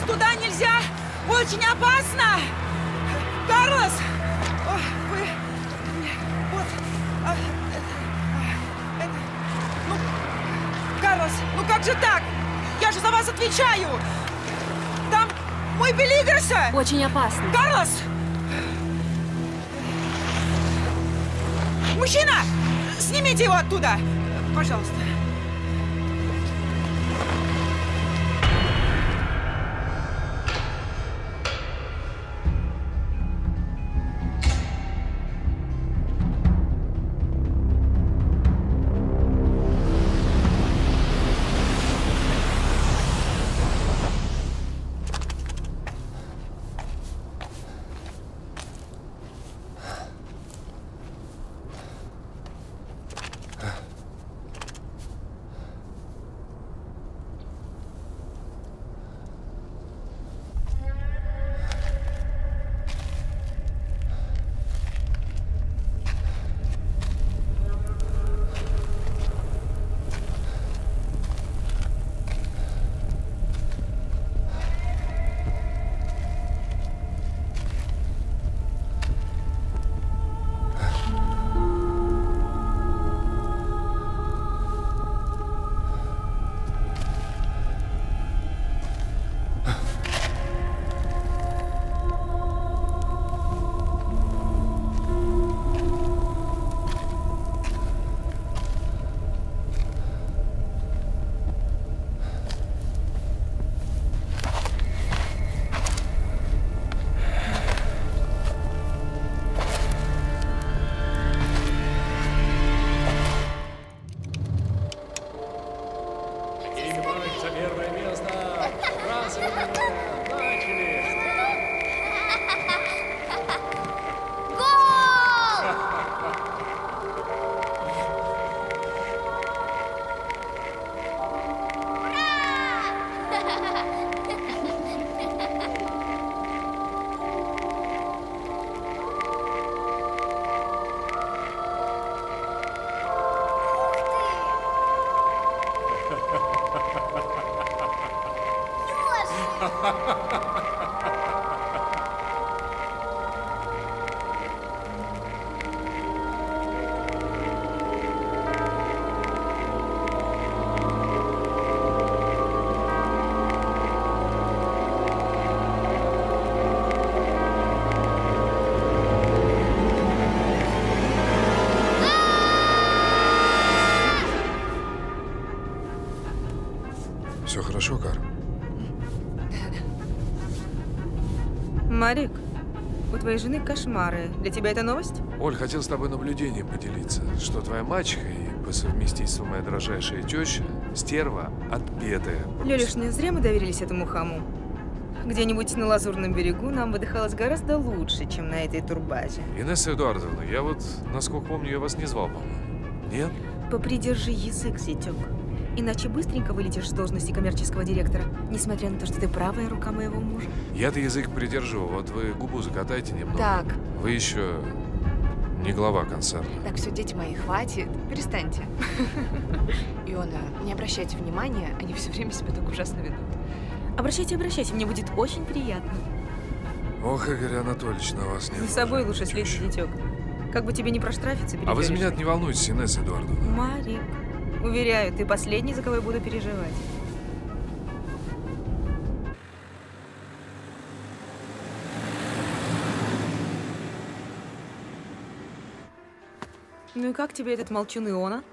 туда нельзя! Очень опасно! Карлос! О, вы... Вот... Ну, Карлос, ну как же так? Я же за вас отвечаю! Там мой Пелигроса! Очень опасно. Карлос! Мужчина! Снимите его оттуда! Пожалуйста. Все хорошо, Кар? Марик, у твоей жены кошмары. Для тебя это новость? Оль, хотел с тобой наблюдением поделиться, что твоя мачеха и по совместительству моя дрожайшая теща стерва отпетая. Лёлюш, не зря мы доверились этому хаму. Где-нибудь на Лазурном берегу нам выдыхалось гораздо лучше, чем на этой турбазе. Инесса Эдуардовна, я вот, насколько помню, я вас не звал, по-моему. Нет? Попридержи язык, зятёк. Иначе быстренько вылетишь с должности коммерческого директора, несмотря на то, что ты правая рука моего мужа. Я-то язык придержу, вот вы губу закатайте немного. Так. Вы еще не глава концерна. Так, все, дети мои, хватит. Перестаньте. Иона, не обращайте внимания, они все время себя так ужасно ведут. Обращайте, обращайте, мне будет очень приятно. Ох, Игорь Анатольевич, на вас нет. За собой лучше следи, зятёк. Как бы тебе не проштрафиться перед А вы за Лёлюшкой. меня не волнуйтесь, Инесса Эдуардовна. Марик, уверяю, ты последний, за кого я буду переживать. Ну и как тебе этот молчун Иона?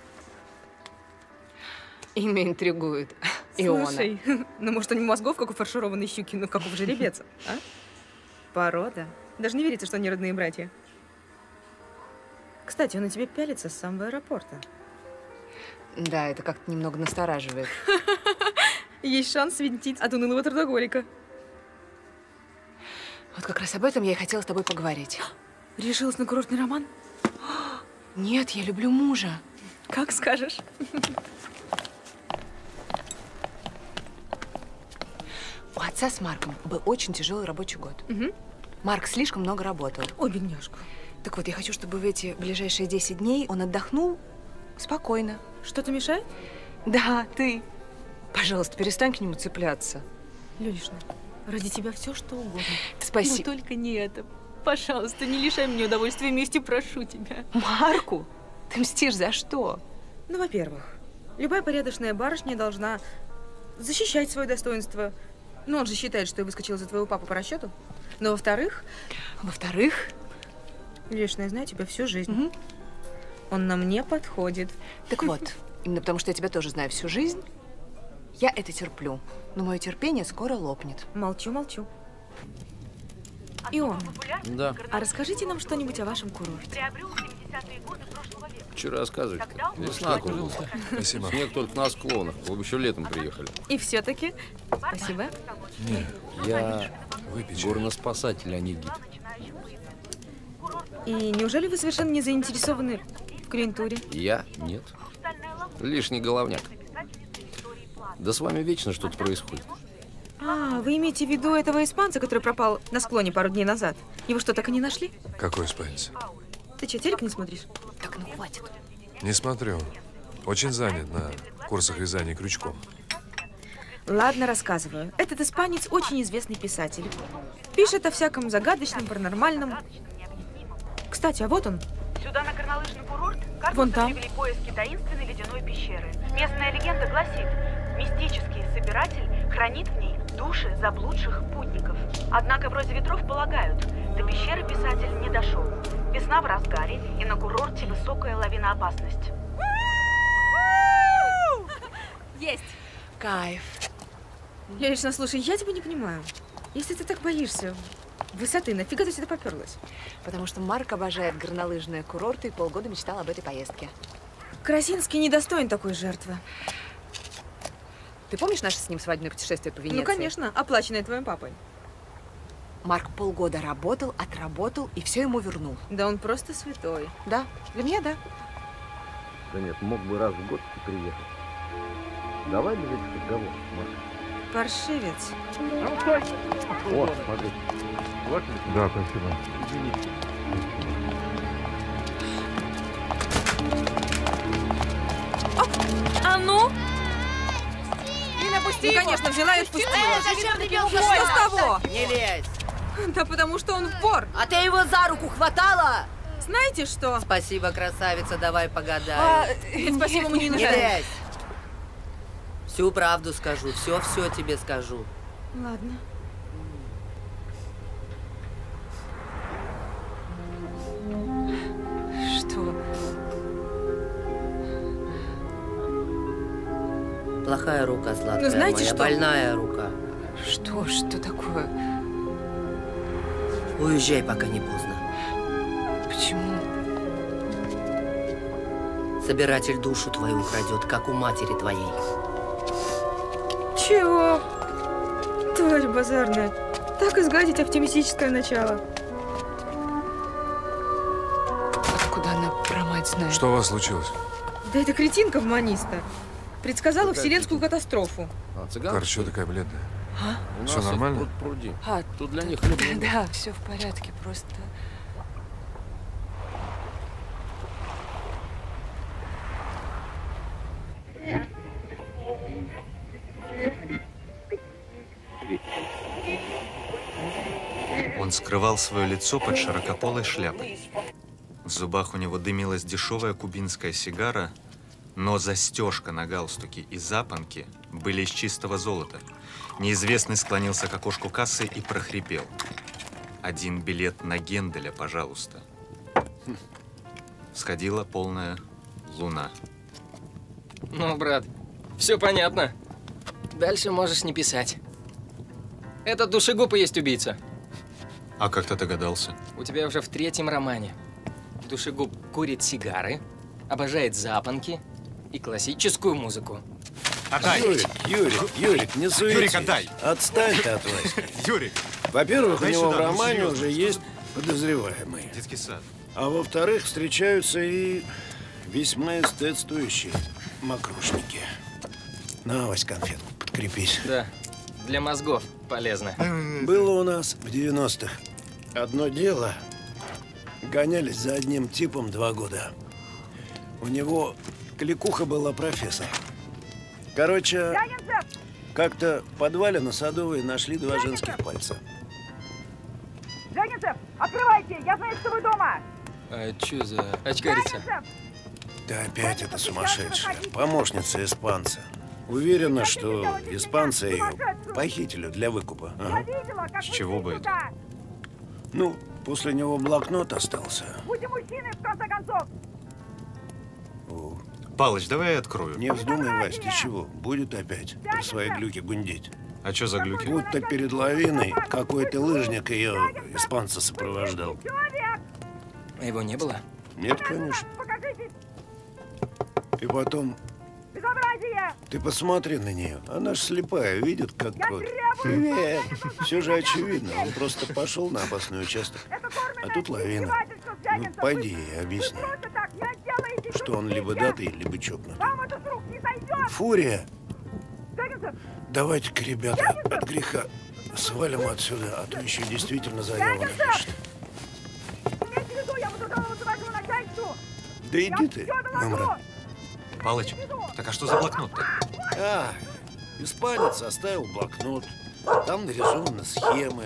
Имя интригует. Иона. Слушай, ну может у него мозгов, как у фаршированной щуки, ну как у жеребеца, а? Порода. Даже не верится, что они родные братья. Кстати, он на тебе пялится с самого аэропорта. Да, это как-то немного настораживает. Есть шанс свинтить от унылого трудоголика. Вот как раз об этом я и хотела с тобой поговорить. Решилась на курортный роман? Нет, я люблю мужа. Как скажешь. У отца с Марком был очень тяжелый рабочий год. Угу. Марк слишком много работал. Ой, бедняжка. Так вот, я хочу, чтобы в эти ближайшие 10 дней он отдохнул спокойно. Что-то мешает? Да, ты. Пожалуйста, перестань к нему цепляться. Люлишна, ради тебя все, что угодно. Спасибо. Но только не это. Пожалуйста, не лишай меня удовольствия вместе, прошу тебя. Марку? Ты мстишь за что? Ну, во-первых, любая порядочная барышня должна защищать свое достоинство. Ну, он же считает, что я выскочила за твоего папу по расчету. Но во-вторых... Во-вторых? Люлишна, я знаю тебя всю жизнь. Он нам не подходит. Так вот, именно потому что я тебя тоже знаю всю жизнь, я это терплю. Но мое терпение скоро лопнет. Молчу, молчу. Ион, Да. а расскажите нам что-нибудь о вашем курорте. Что рассказывать? Весна окунулась. Спасибо. Снег только на склонах. Вы бы еще летом приехали. И все-таки, спасибо. Не, Я выпей чай. горноспасатель, а не гид. И неужели вы совершенно не заинтересованы в клиентуре? Я? Нет. Лишний головняк. Да с вами вечно что-то происходит. А, вы имеете в виду этого испанца, который пропал на склоне пару дней назад? Его что, так и не нашли? Какой испанец? Ты что, телек не смотришь? Так, ну хватит. Не смотрю. Очень занят на курсах вязания крючком. Ладно, рассказываю. Этот испанец очень известный писатель. Пишет о всяком загадочном, паранормальном. Кстати, а вот он. Сюда на горнолыжный курорт Вон там. привели поиски таинственной ледяной пещеры. Местная легенда гласит, мистический собиратель хранит в ней души заблудших путников. Однако вроде ветров полагают, до пещеры писатель не дошел. Весна в разгаре, и на курорте высокая лавиноопасность. Есть! Кайф. Лично, слушай, я тебя не понимаю. Если ты так боишься высоты, нафига ты сюда поперлась? Потому что Марк обожает горнолыжные курорты и полгода мечтал об этой поездке. Красинский недостоин такой жертвы. Ты помнишь наше с ним свадебное путешествие по Венеции? Ну, конечно, оплаченное твоим папой. Марк полгода работал, отработал и все ему вернул. Да он просто святой. Да, для меня да. Да нет, мог бы раз в год приехать. Давай без этих разговоров, Маша. Паршивец. О, смотри. Да, спасибо. А ну? Инна, пусти Ну, его! конечно, взяла и отпустила. Зачем ты бил? Что с того? Не лезь! Да потому что он вор. А ты его за руку хватала? Знаете что? Спасибо, красавица, давай погадаем. Спасибо, мне не Не нужно. лезь! Всю правду скажу, все тебе скажу. Ладно. Что? Плохая рука, сладкая Ну, знаете моя, что? больная рука. Что такое? Уезжай, пока не поздно. Почему? Собиратель душу твою украдет, как у матери твоей. Чего? Тварь базарная. Так изгадить оптимистическое начало. Откуда она про мать знает? Что у вас случилось? Да это кретинка маниста. Предсказала вселенскую катастрофу. А, цыган? Кар, что такая бледная? У Всё нас их нормально? пруд-пруди. А, Тут для них хлеб. да, все в порядке, просто... Он скрывал свое лицо под широкополой шляпой. В зубах у него дымилась дешевая кубинская сигара, но застежка на галстуке и запонки были из чистого золота. Неизвестный склонился к окошку кассы и прохрипел: «Один билет на Генделя, пожалуйста». Сходила полная луна. Ну, брат, все понятно. Дальше можешь не писать. Этот душегуб и есть убийца. А как ты догадался? У тебя уже в 3-м романе. Душегуб курит сигары, обожает запонки и классическую музыку. Отдай! Юрик, не суетись. Юрик, отдай! Отстань ты от Васьки. Юрик! Во-первых, у Дай него сюда, в ну, романе серьезно, уже что есть подозреваемый. Детский сад. А во-вторых, встречаются и весьма эстетствующие мокрушники. На, Вась, конфетку, подкрепись. Да, для мозгов полезно. Было у нас в 90-х одно дело. Гонялись за одним типом 2 года. У него кликуха была профессор. Короче, Как-то в подвале на Садовой нашли 2 женских пальца. Звягинцев, открывайте! Я знаю, что вы дома! А чё за очкарица? Да опять это сумасшедшая. Помощница испанца. Уверена, что испанцы ее похитили для выкупа. Ага. С чего бы это? Ну, после него блокнот остался. Будьте мужчиной, в конце концов! Палыч, давай я открою. Не вздумай, Вась, ты чего? Будет опять про свои глюки гундеть. А что за глюки? Будто перед лавиной какой-то лыжник ее, испанца, сопровождал. А его не было? Нет, конечно. И потом... Безобразие! Ты посмотри на нее. Она ж слепая, видит, как крот. Привет! Все же очевидно. Он просто пошел на опасный участок. А тут лавина. Ну, пойди ей объясни, что он либо датый, либо чокнутый. Фурия! Давайте-ка, ребята, от греха свалим отсюда, а то еще действительно заяву напишет. Да иди ты, мамра. Палыч, так а что за блокнот-то? А, испанец оставил блокнот. Там нарисованы схемы.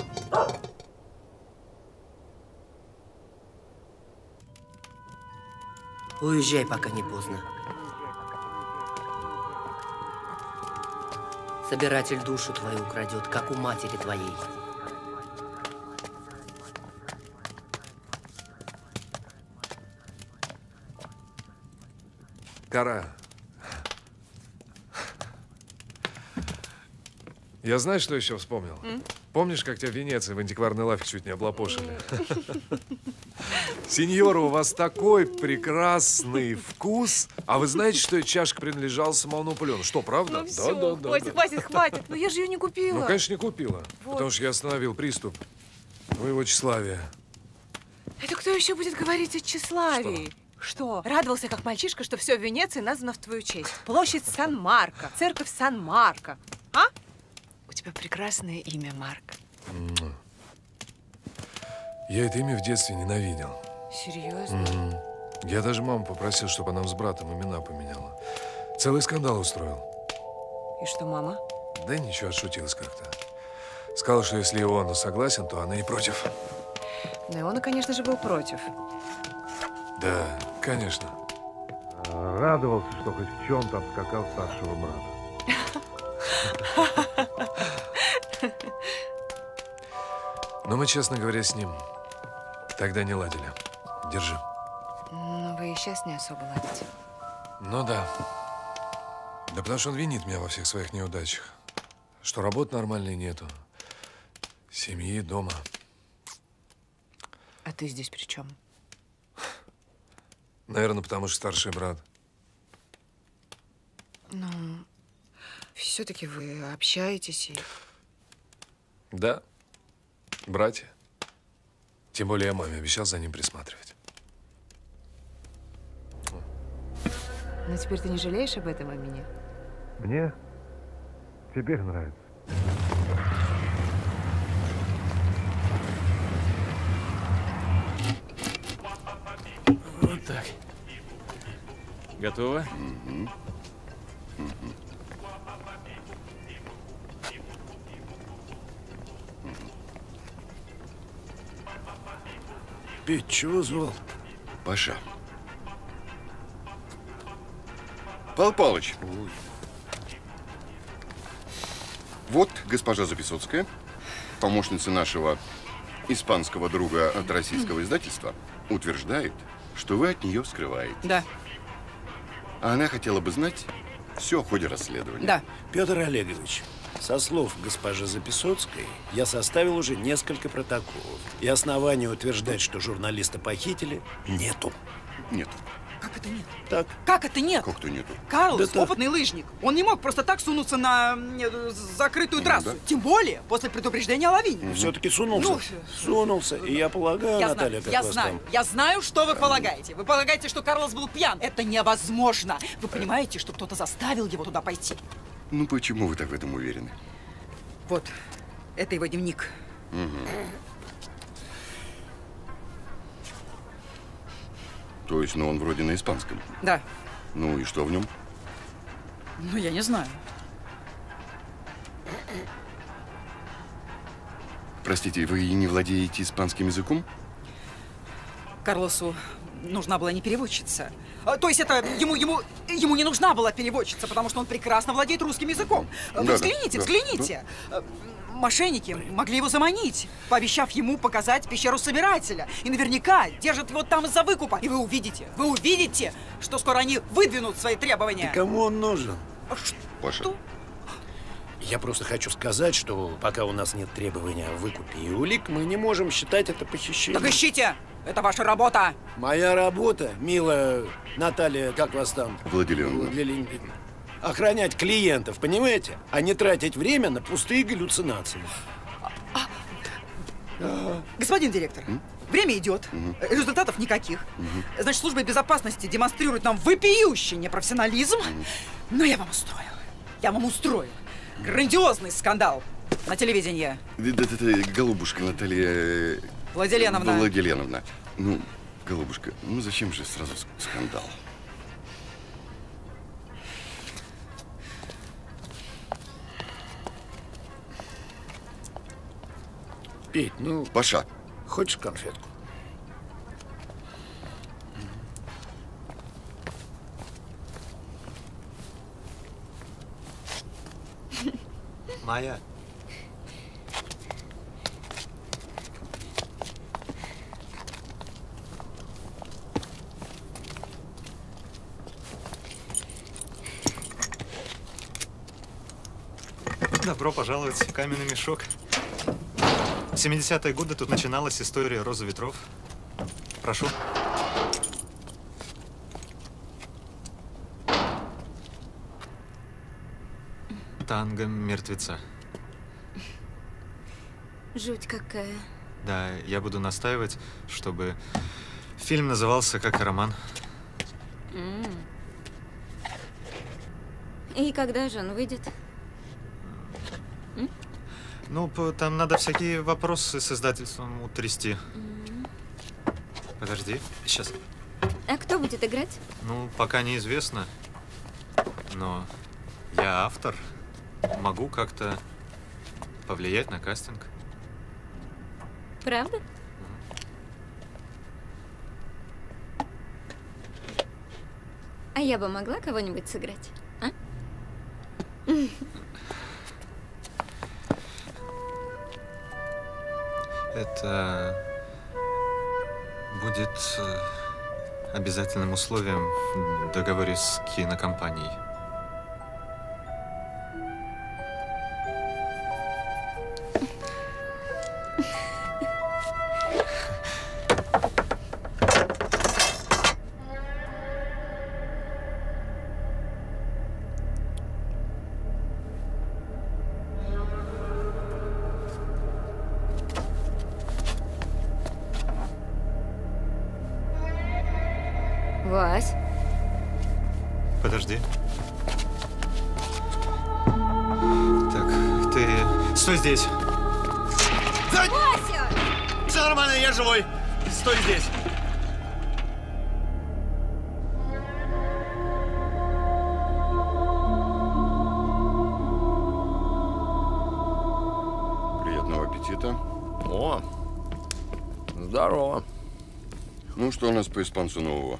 Уезжай, пока не поздно. Собиратель душу твою украдет, как у матери твоей. Кара. Я знаю, что еще вспомнил? Помнишь, как тебя в Венеции в антикварной лавке чуть не облапошили? Сеньора, у вас такой прекрасный вкус. А вы знаете, что эта чашка принадлежала самому Наполеону? Что, правда? Ну все, хватит. Ну я же ее не купила. Ну, конечно, не купила. Вот. Потому что я остановил приступ твоего тщеславия. Это кто еще будет говорить о тщеславии? Что? Радовался, как мальчишка, что все в Венеции названо в твою честь. Площадь Сан-Марко, церковь Сан-Марко. А? У тебя прекрасное имя, Марко. Я это имя в детстве ненавидел. Серьезно? Я даже маму попросил, чтобы она с братом имена поменяла. Целый скандал устроил. И что, мама? Да ничего, отшутилась как-то. Сказала, что если Иоанна согласен, то она и против. Ну, Иоанна, конечно же, был против. Да, конечно. Радовался, что хоть в чем-то обскакал старшего брата. Но мы, честно говоря, с ним тогда не ладили. Держи. Ну, вы и сейчас не особо ладите. Ну да. Да потому что он винит меня во всех своих неудачах. Что работы нормальной нету. Семьи, дома. А ты здесь при чем? Наверное, потому что старший брат. Ну, все-таки вы общаетесь и... Да, братья. Тем более я маме обещал за ним присматривать. Но теперь ты не жалеешь об этом, о меня? Мне теперь нравится. Вот так. Готово? Петь, чего звал? Паша. Павел Павлович. Вот госпожа Записоцкая, помощница нашего испанского друга от российского издательства, утверждает, что вы от нее скрываете. Да. А она хотела бы знать все о ходе расследования. Да. Петр Олегович, со слов госпожи Записоцкой, я составил уже несколько протоколов. И оснований утверждать, что журналиста похитили, нету. Нет. Как это нет? Так. Как это нет? Как-то нету. Карлос, Да опытный лыжник. Он не мог просто так сунуться на закрытую трассу. Да. Тем более после предупреждения о лавине. Все-таки сунулся. Сунулся. И я полагаю, Наталья, как вас там? Я знаю, что вы полагаете. Вы полагаете, что Карлос был пьян. Это невозможно. Вы понимаете, что кто-то заставил его туда пойти. Ну почему вы так в этом уверены? Вот, это его дневник. То есть, ну он вроде на испанском. Да. Ну и что в нем? Ну, я не знаю. Простите, вы не владеете испанским языком? Карлосу нужна была не переводчица. То есть это ему не нужна была переводчица, потому что он прекрасно владеет русским языком. Вы взгляните. Мошенники могли его заманить, пообещав ему показать пещеру собирателя. И наверняка держат его там из-за выкупа. И вы увидите, что скоро они выдвинут свои требования. И кому он нужен? Паша. Что? Я просто хочу сказать, что пока у нас нет требования о выкупе и улик, мы не можем считать это похищением. Так ищите! Это ваша работа! Моя работа, милая Наталья, как вас там? Владилена. Охранять клиентов, понимаете? А не тратить время на пустые галлюцинации. Господин директор, время идет, результатов никаких. Значит, служба безопасности демонстрирует нам вопиющий непрофессионализм. Но я вам устрою грандиозный скандал на телевидении. Голубушка Наталья... Владиленовна. Ну, голубушка, ну зачем же сразу скандал? Петь, ну... Паша. Хочешь конфетку? Майя. Добро пожаловать в каменный мешок. В 70-е годы тут начиналась история «Розы ветров». Прошу. Танго мертвеца. Жуть какая. Да, я буду настаивать, чтобы фильм назывался как и роман. И когда же он выйдет? Ну, там надо всякие вопросы с издательством утрясти. Подожди, сейчас. А кто будет играть? Ну, пока неизвестно. Но я автор. Могу как-то повлиять на кастинг. Правда? А я бы могла кого-нибудь сыграть, а? Это будет обязательным условием в договоре с кинокомпанией. Вась. Подожди. Так, ты... Стой здесь! Вася! Все нормально, я живой. Стой здесь. Приятного аппетита. О, здорово. Ну, что у нас по испанцу нового?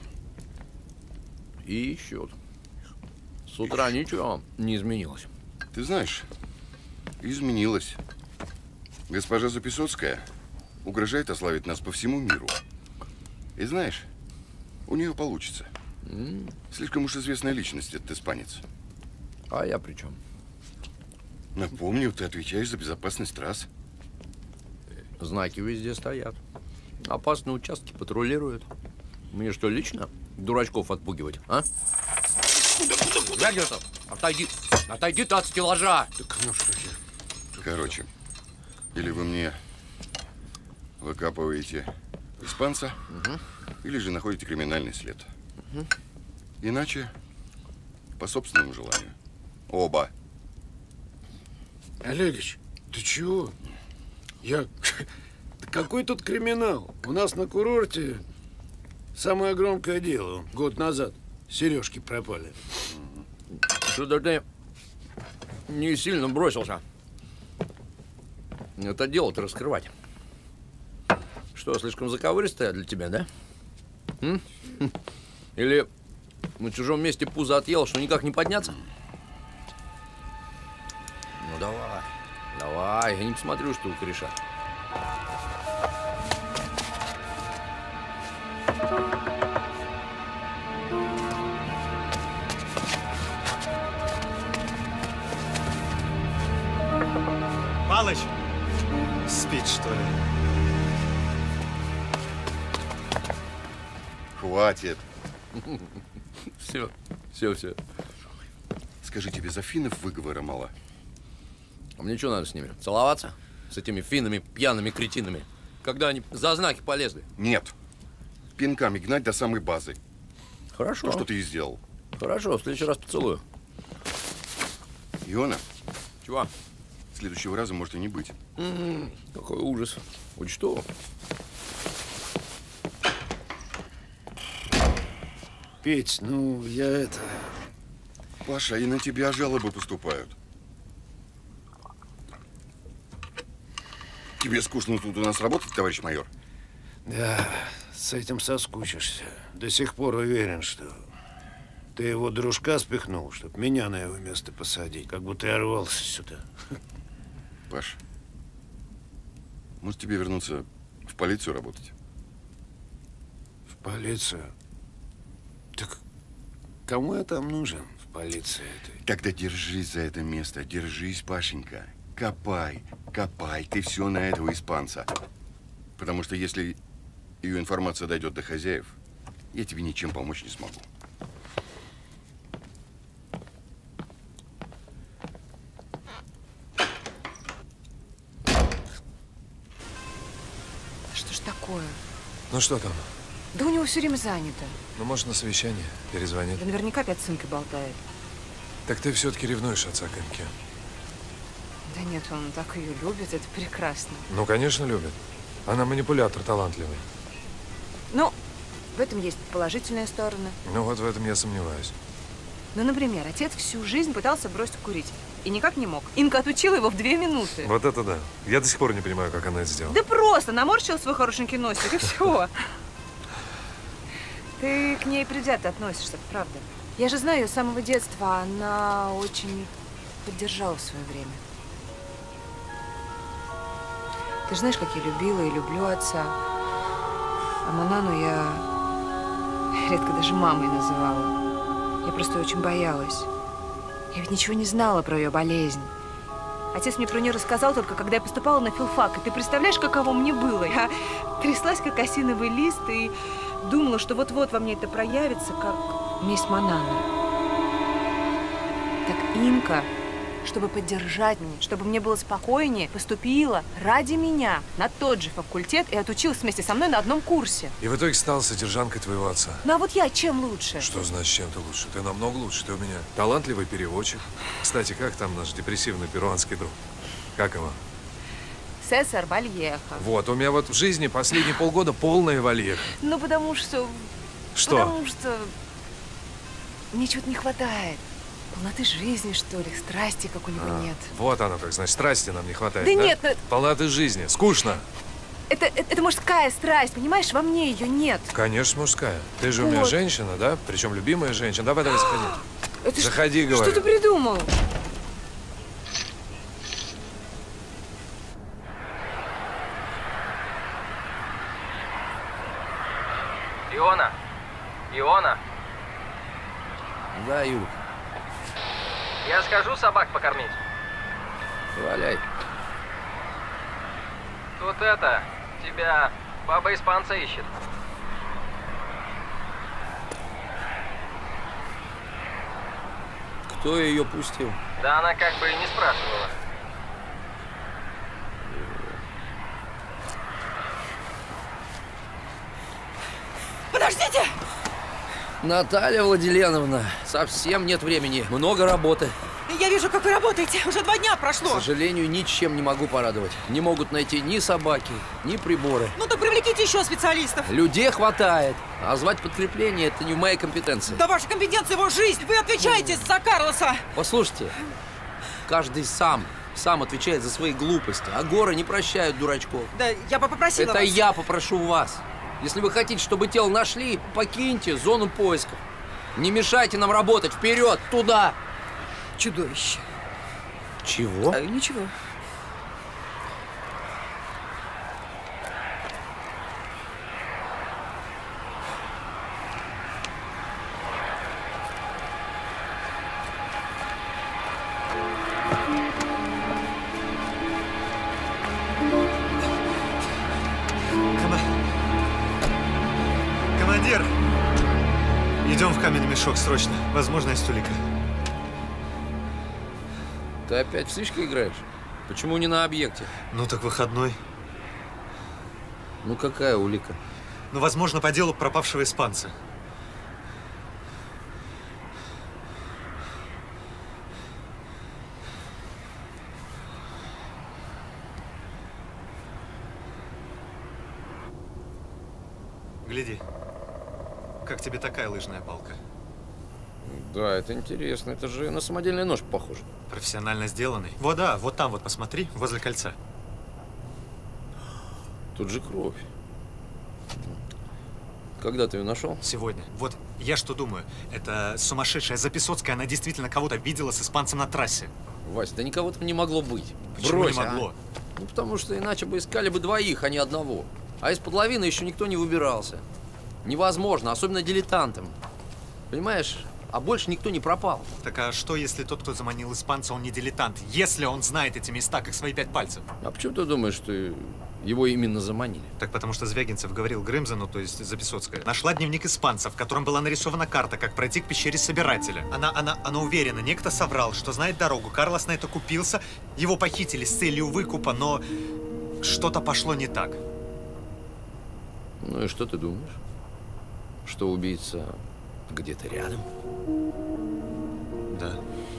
И ищут. С утра ничего не изменилось. Ты знаешь, изменилось. Госпожа Записоцкая угрожает ославить нас по всему миру. И знаешь, у нее получится. Слишком уж известная личность этот испанец. А я при чем? Напомню, ты отвечаешь за безопасность трасс. Знаки везде стоят. Опасные участки патрулируют. Мне что, лично дурачков отпугивать, а? Глянь это! Отойди! Отойди ты от стеллажа! Так, ну что же. Короче, или вы мне выкапываете испанца, или же находите криминальный след. Иначе по собственному желанию. Оба. Олегович, ты чего? Да какой тут криминал? У нас на курорте самое громкое дело. Год назад сережки пропали. Что-то ты не сильно бросился. это дело-то раскрывать. Что, слишком заковыристая для тебя, да? Или на чужом месте пузо отъел, что никак не подняться? Ну давай, давай, я не посмотрю, что у кореша. Палыч, спит, что ли? Хватит. Все. Скажи, тебе за финнов выговора мало? А мне что надо с ними? Целоваться? С этими финнами, пьяными кретинами? Когда они за знаки полезли? Нет. Пинками гнать до самой базы. Хорошо. То, что ты и сделал. Хорошо, в следующий раз поцелую. Иона? Чего? Следующего раза может и не быть. Какой ужас. Учту. Петь, ну, я это... Паша, и на тебя жалобы поступают. Тебе скучно тут у нас работать, товарищ майор? Да, с этим соскучишься. До сих пор уверен, что ты его дружка спихнул, чтобы меня на его место посадить, как будто я рвался сюда. Паш, может тебе вернуться в полицию работать? В полицию? Так кому я там нужен в полиции этой? Тогда держись за это место, держись, Пашенька. Копай, копай, ты все на этого испанца. Потому что если ее информация дойдет до хозяев, я тебе ничем помочь не смогу. Что ж такое? Ну что там? Да у него все время занято. Ну, может, на совещание перезвонит. Да наверняка опять с Инкой болтает. Так ты все-таки ревнуешь отца к Инке? Да нет, он так ее любит, это прекрасно. Ну, конечно, любит. Она манипулятор талантливый. Ну, в этом есть положительная сторона. Ну, вот в этом я сомневаюсь. Ну, например, отец всю жизнь пытался бросить курить. И никак не мог. Инка отучила его в 2 минуты. Вот это да. Я до сих пор не понимаю, как она это сделала. Да просто наморщила свой хорошенький носик, и все. Ты к ней предвзято относишься, правда. Я же знаю ее с самого детства. Она очень поддержала в свое время. Ты же знаешь, как я любила и люблю отца. А Манану я редко даже мамой называла. Я просто очень боялась. Я ведь ничего не знала про ее болезнь. Отец мне про нее рассказал только, когда я поступала на филфак. И ты представляешь, каково мне было? Я тряслась, как осиновый лист, и думала, что вот-вот во мне это проявится, как месть Мананы. Так Инка, чтобы поддержать меня, чтобы мне было спокойнее, поступила ради меня на тот же факультет и отучилась вместе со мной на одном курсе. И в итоге стала содержанкой твоего отца. Ну а вот я чем лучше? Что значит, чем ты лучше? Ты намного лучше. Ты у меня талантливый переводчик. Кстати, как там наш депрессивный перуанский друг? Как его? Сесар Вальеха. Вот, у меня вот в жизни последние полгода полная Вальеха. Ну потому что… Что? Потому что мне чего-то не хватает. Полноты жизни, что ли, страсти какой-нибудь нет. Вот оно как, значит, страсти нам не хватает, да? Да Нет, ну… Полноты жизни. Скучно. Это мужская страсть, понимаешь? Во мне ее нет. Конечно, мужская. Ты же вот. У меня женщина, да? Причем любимая женщина. Давай, заходи. Заходи, говорю. Что ты придумал? Иона! Иона! Да, Юль. Я скажу собак покормить. Валяй. Тут это, тебя баба-испанца ищет. Кто ее пустил? Да она как бы и не спрашивала. Подождите! Наталья Владиленовна, совсем нет времени. Много работы. Я вижу, как вы работаете. Уже 2 дня прошло. К сожалению, ничем не могу порадовать. Не могут найти ни собаки, ни приборы. Ну так привлеките еще специалистов. Людей хватает. А звать подкрепление – это не в моей компетенции. Да ваша компетенция – его жизнь. Вы отвечаете за Карлоса. Послушайте, каждый сам сам отвечает за свои глупости, а горы не прощают дурачков. Да, я бы попросила Это вас. я попрошу вас. Если вы хотите, чтобы тело нашли, покиньте зону поисков. Не мешайте нам работать. Вперед, туда! Чудовище. Чего? Ничего. Командир! Идем в каменный мешок срочно. Возможно, есть улика. Ты опять в слишком играешь? Почему не на объекте? Ну так выходной. Ну какая улика? Ну, возможно, по делу пропавшего испанца. Гляди. Как тебе такая лыжная палка? Да, это интересно. Это же на самодельный нож похоже. Профессионально сделанный. Вот да, вот там вот посмотри, возле кольца. Тут же кровь. Когда ты ее нашел? Сегодня. Вот я что думаю, это сумасшедшая Записоцкая, она действительно кого-то видела с испанцем на трассе. Вась, да никого там не могло быть. Почему Брось, не могло? А? Ну, потому что иначе бы искали бы двоих, а не одного. А из-под лавины еще никто не выбирался. Невозможно, особенно дилетантам. Понимаешь? А больше никто не пропал. Так а что, если тот, кто заманил испанца, он не дилетант? Если он знает эти места, как свои 5 пальцев? А почему ты думаешь, что его именно заманили? Так потому что Звягинцев говорил Грымзану, то есть Записоцкая, нашла дневник испанца, в котором была нарисована карта, как пройти к пещере Собирателя. Она уверена, некто соврал, что знает дорогу. Карлос на это купился, его похитили с целью выкупа, но что-то пошло не так. Ну и что ты думаешь? Что убийца где-то рядом? Да.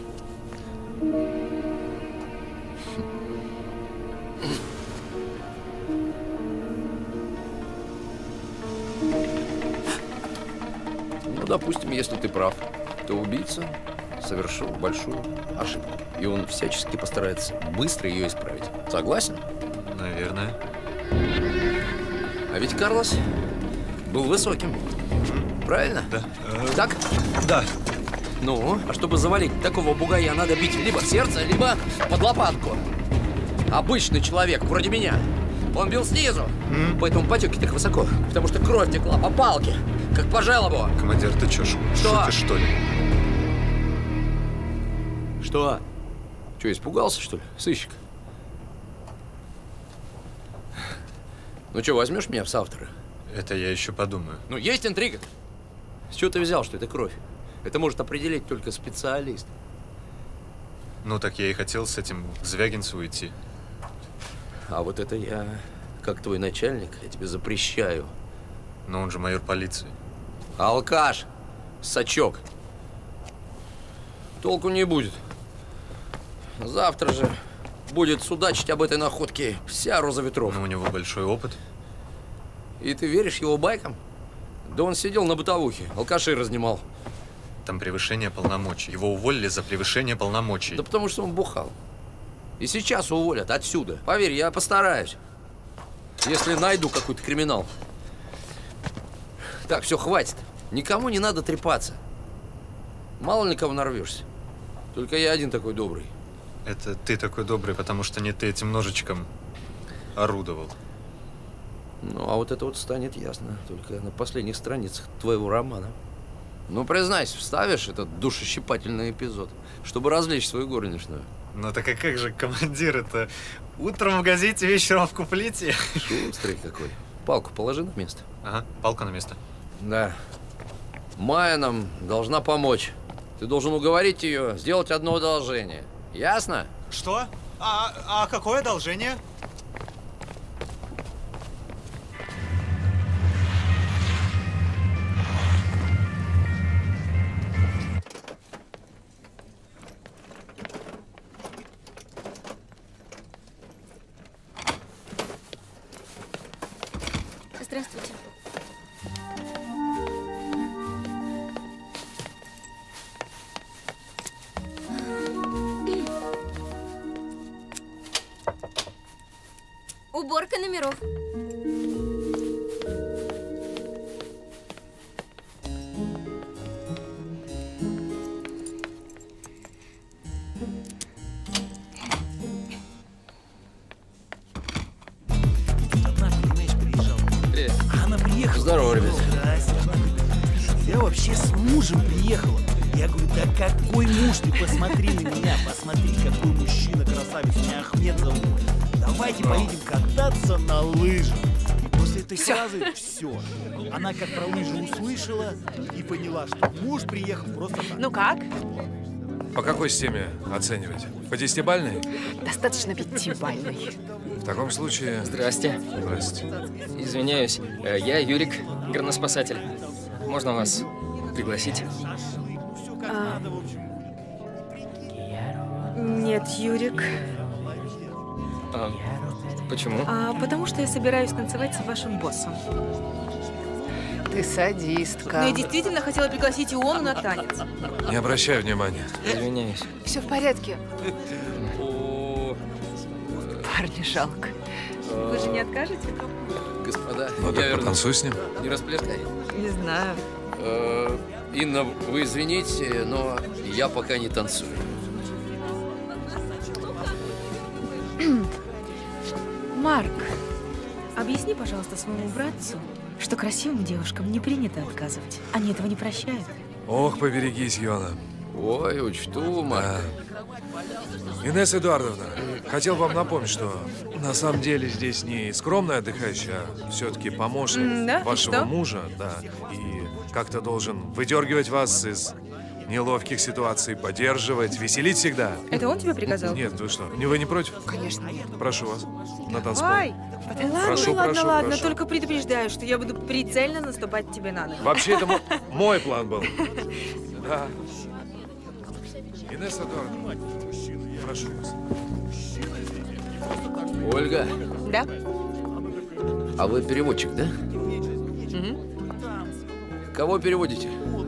Ну, допустим, если ты прав, то убийца совершил большую ошибку. И он всячески постарается быстро ее исправить. Согласен? Наверное. А ведь Карлос был высоким. Правильно? Да. Так? Да. Ну, а чтобы завалить такого бугая, надо бить либо в сердце, либо под лопатку. Обычный человек, вроде меня, он бил снизу, поэтому потеки так высоко, потому что кровь текла по палке, как по желобу. Командир, ты чё, шутишь, что ли? Что? Че, испугался, что ли, сыщик? Ну что, возьмешь меня в соавторы? Это я еще подумаю. Ну, есть интрига. С чего ты взял, что это кровь? Это может определить только специалист. Ну, так я и хотел с этим к Звягинцеву идти. А вот это я, как твой начальник, я тебе запрещаю. Но он же майор полиции. Алкаш, сачок. Толку не будет. Завтра же будет судачить об этой находке вся Роза Ветров. Но у него большой опыт. И ты веришь его байкам? Да он сидел на бытовухе, алкашей разнимал. Там превышение полномочий. Его уволили за превышение полномочий. Да потому что он бухал. И сейчас уволят отсюда. Поверь, я постараюсь. Если найду какой-то криминал. Так, все, хватит. Никому не надо трепаться. Мало ли кого нарвешься. Только я один такой добрый. Это ты такой добрый, потому что не ты этим ножичком орудовал. Ну, а вот это вот станет ясно только на последних страницах твоего романа. Ну, признайся, вставишь этот душещипательный эпизод, чтобы развлечь свою горничную. Ну так а как же, командир, это утром в газете, вечером в куплете. Шустрый какой. Палку положи на место. Ага, палка на место. Да. Майя нам должна помочь. Ты должен уговорить ее сделать одно одолжение. Ясно? Что? А какое одолжение? Здравствуйте. Уборка номеров. Она приехала. Здорово, ребят. Я вообще с мужем приехала. Я говорю, да какой муж? Ты посмотри на меня, посмотри, какой мужчина, красавец. Меня Ахмед зовут. Давайте поедем кататься на лыжах. И после этой фразы все. Она как про лыжи услышала и поняла, что муж приехал просто так. Ну как? По какой системе оценивать? По 10-бальной? Достаточно 5-бальной. В таком случае... Здрасте. Здрасте. Извиняюсь, я Юрик, горноспасатель. Можно вас пригласить? Нет, Юрик. Почему? Потому что я собираюсь танцевать с вашим боссом. Ты садистка. Но я действительно хотела пригласить Иону на танец. Не обращай внимания. Извиняюсь. Все в порядке. Парня жалко. Вы же не откажете? Господа, Ну так потанцуй с ним. Не расплескай. Не знаю. Инна, вы извините, но я пока не танцую. Марк, объясни, пожалуйста, своему братцу, что красивым девушкам не принято отказывать. Они этого не прощают. Ох, поберегись, Йона. Ой, учту, Марк. Инесса Эдуардовна, хотел вам напомнить, что на самом деле здесь не скромный отдыхающий, а все-таки помощник Да? вашего мужа, да, и как-то должен выдергивать вас из неловких ситуаций, поддерживать, веселить всегда. Это он тебе приказал? Нет, вы что, вы не против? Конечно, нет. Прошу вас, на танцпол. Ай, Прошу, прошу, ладно, прошу. только предупреждаю, что я буду прицельно наступать тебе на ноги. Вообще, это мой план был. Да. Инесса Эдуардовна, прошу вас. Ольга. Да? А вы переводчик, да? Кого переводите?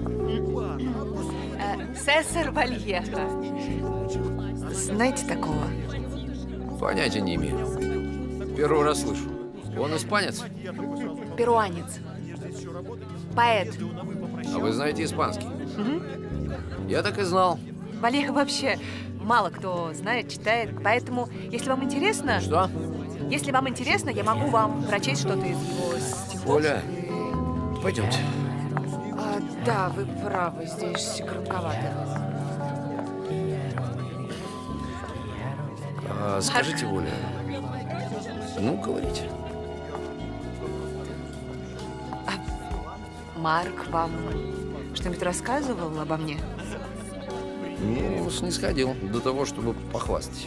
Сесар Вальета. Знаете такого? Понятия не имею. Первый раз слышу. Он испанец? Перуанец. Поэт. А вы знаете испанский? Я так и знал. Вальеха вообще мало кто знает, читает, поэтому, если вам интересно... Что? Если вам интересно, я могу вам прочесть что-то из его стихов. Оля, пойдемте. Да, вы правы, здесь громковато. Скажите, Оля, ну, говорите. Марк вам что-нибудь рассказывал обо мне? Ну, снисходил до того, чтобы похвастать.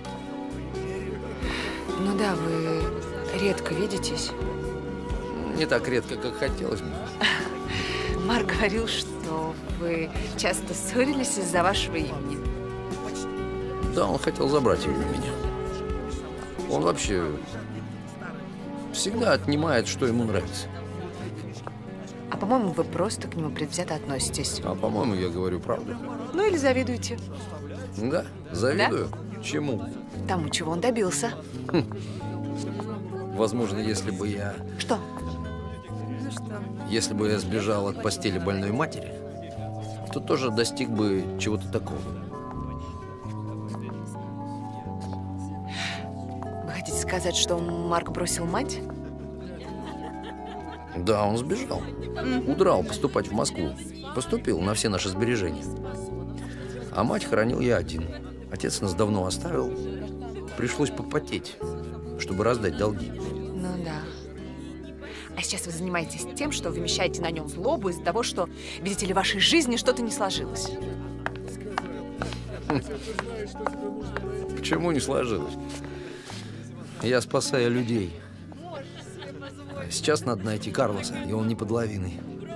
Ну да, вы редко видитесь. Не так редко, как хотелось бы. Марк говорил, что вы часто ссорились из-за вашего имени. Да, он хотел забрать его у меня. Он вообще всегда отнимает, что ему нравится. А по-моему, вы просто к нему предвзято относитесь. А по-моему, я говорю правду. Ну или завидуете. Да, завидую. Да? Чему? Тому, чего он добился. Возможно, если бы я... Что? Ну что? Если бы я сбежал от постели больной матери, то тоже достиг бы чего-то такого. Вы хотите сказать, что Марк бросил мать? Да, он сбежал. Удрал поступать в Москву. Поступил на все наши сбережения. А мать хоронил я один. Отец нас давно оставил. Пришлось попотеть, чтобы раздать долги. Ну да. А сейчас вы занимаетесь тем, что вымещаете на нем злобу из-за того, что, видите ли, в вашей жизни что-то не сложилось. Почему не сложилось? Я спасаю людей. Сейчас надо найти Карлоса, и он не под лавиной.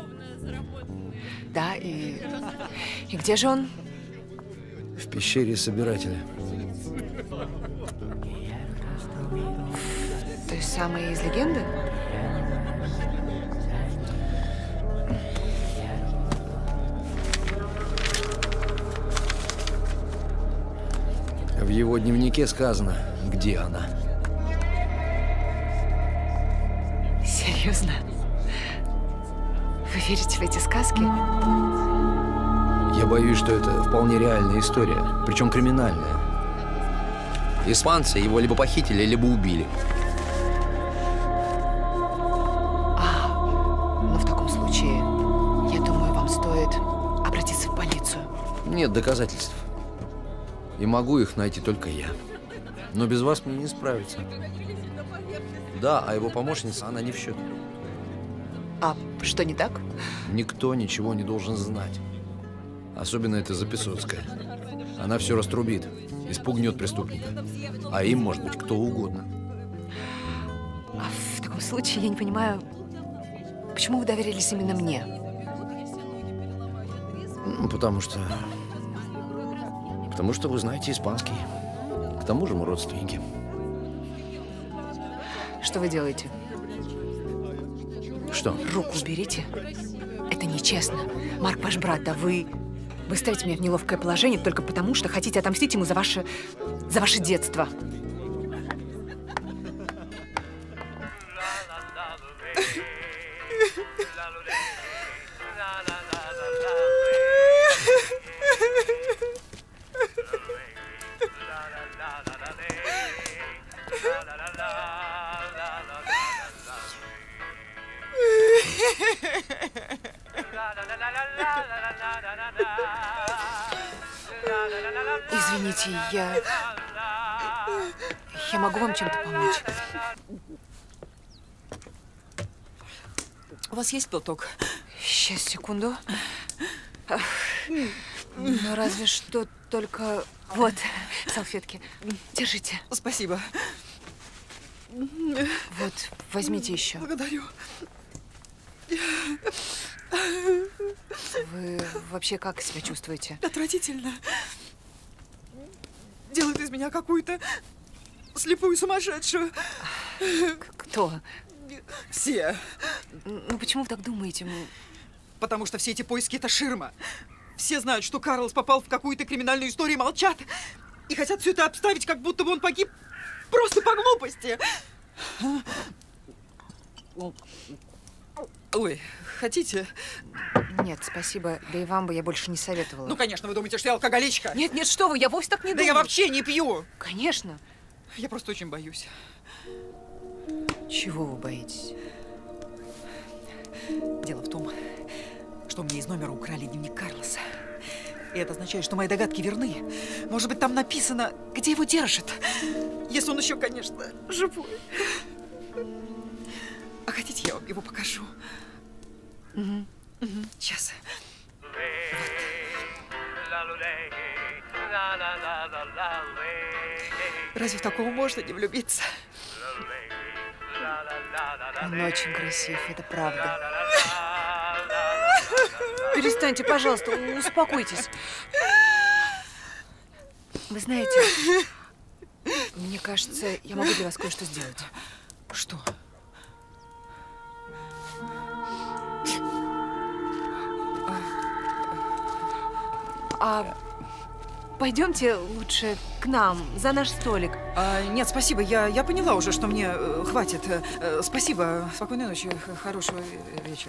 Да, и где же он? В пещере собирателя. Той самой из легенды? В его дневнике сказано, где она. Серьезно? Вы верите в эти сказки? Я боюсь, что это вполне реальная история, причем криминальная. Испанцы его либо похитили, либо убили. Но в таком случае, я думаю, вам стоит обратиться в полицию. Нет доказательств. И могу их найти только я. Но без вас мне не справиться. Да, а его помощница, она не в счет. А что не так? Никто ничего не должен знать. Особенно это Записоцкая. Она все раструбит, испугнет преступника. А им может быть кто угодно. А в таком случае я не понимаю, почему вы доверились именно мне? Потому что вы знаете испанский. К тому же мы родственники. Что вы делаете? Что? Руку уберите. Это нечестно. Марк ваш брат, да вы ставите меня в неловкое положение только потому, что хотите отомстить ему за ваше детство. Извините, я могу вам чем-то помочь? У вас есть платок? Сейчас, секунду. Ну, разве что только... Вот, салфетки. Держите. Спасибо. Вот, возьмите еще. Благодарю. Вы вообще как себя чувствуете? Отвратительно. Делает из меня какую-то слепую сумасшедшую. Кто? Все. Ну, почему вы так думаете? Потому что все эти поиски – это ширма. Все знают, что Карлос попал в какую-то криминальную историю, молчат. И хотят все это обставить, как будто бы он погиб просто по глупости. Ой, хотите? Нет, спасибо. Да и вам бы я больше не советовала. Ну, конечно, вы думаете, что я алкоголичка. Нет, нет, что вы, я вовсе так не думаю. Да я вообще не пью. Конечно. Я просто очень боюсь. Чего вы боитесь? Дело в том, что у меня из номера украли дневник Карлоса. И это означает, что мои догадки верны. Может быть, там написано, где его держат. Если он еще, конечно, живой. А хотите, я вам его покажу? Угу. Сейчас. Разве в такого можно не влюбиться? Он очень красив, это правда. Перестаньте, пожалуйста, успокойтесь. Вы знаете, мне кажется, я могу для вас кое-что сделать. Что? Пойдемте лучше к нам, за наш столик. Нет, спасибо, я поняла уже, что мне хватит. Спасибо, спокойной ночи, хорошего вечера.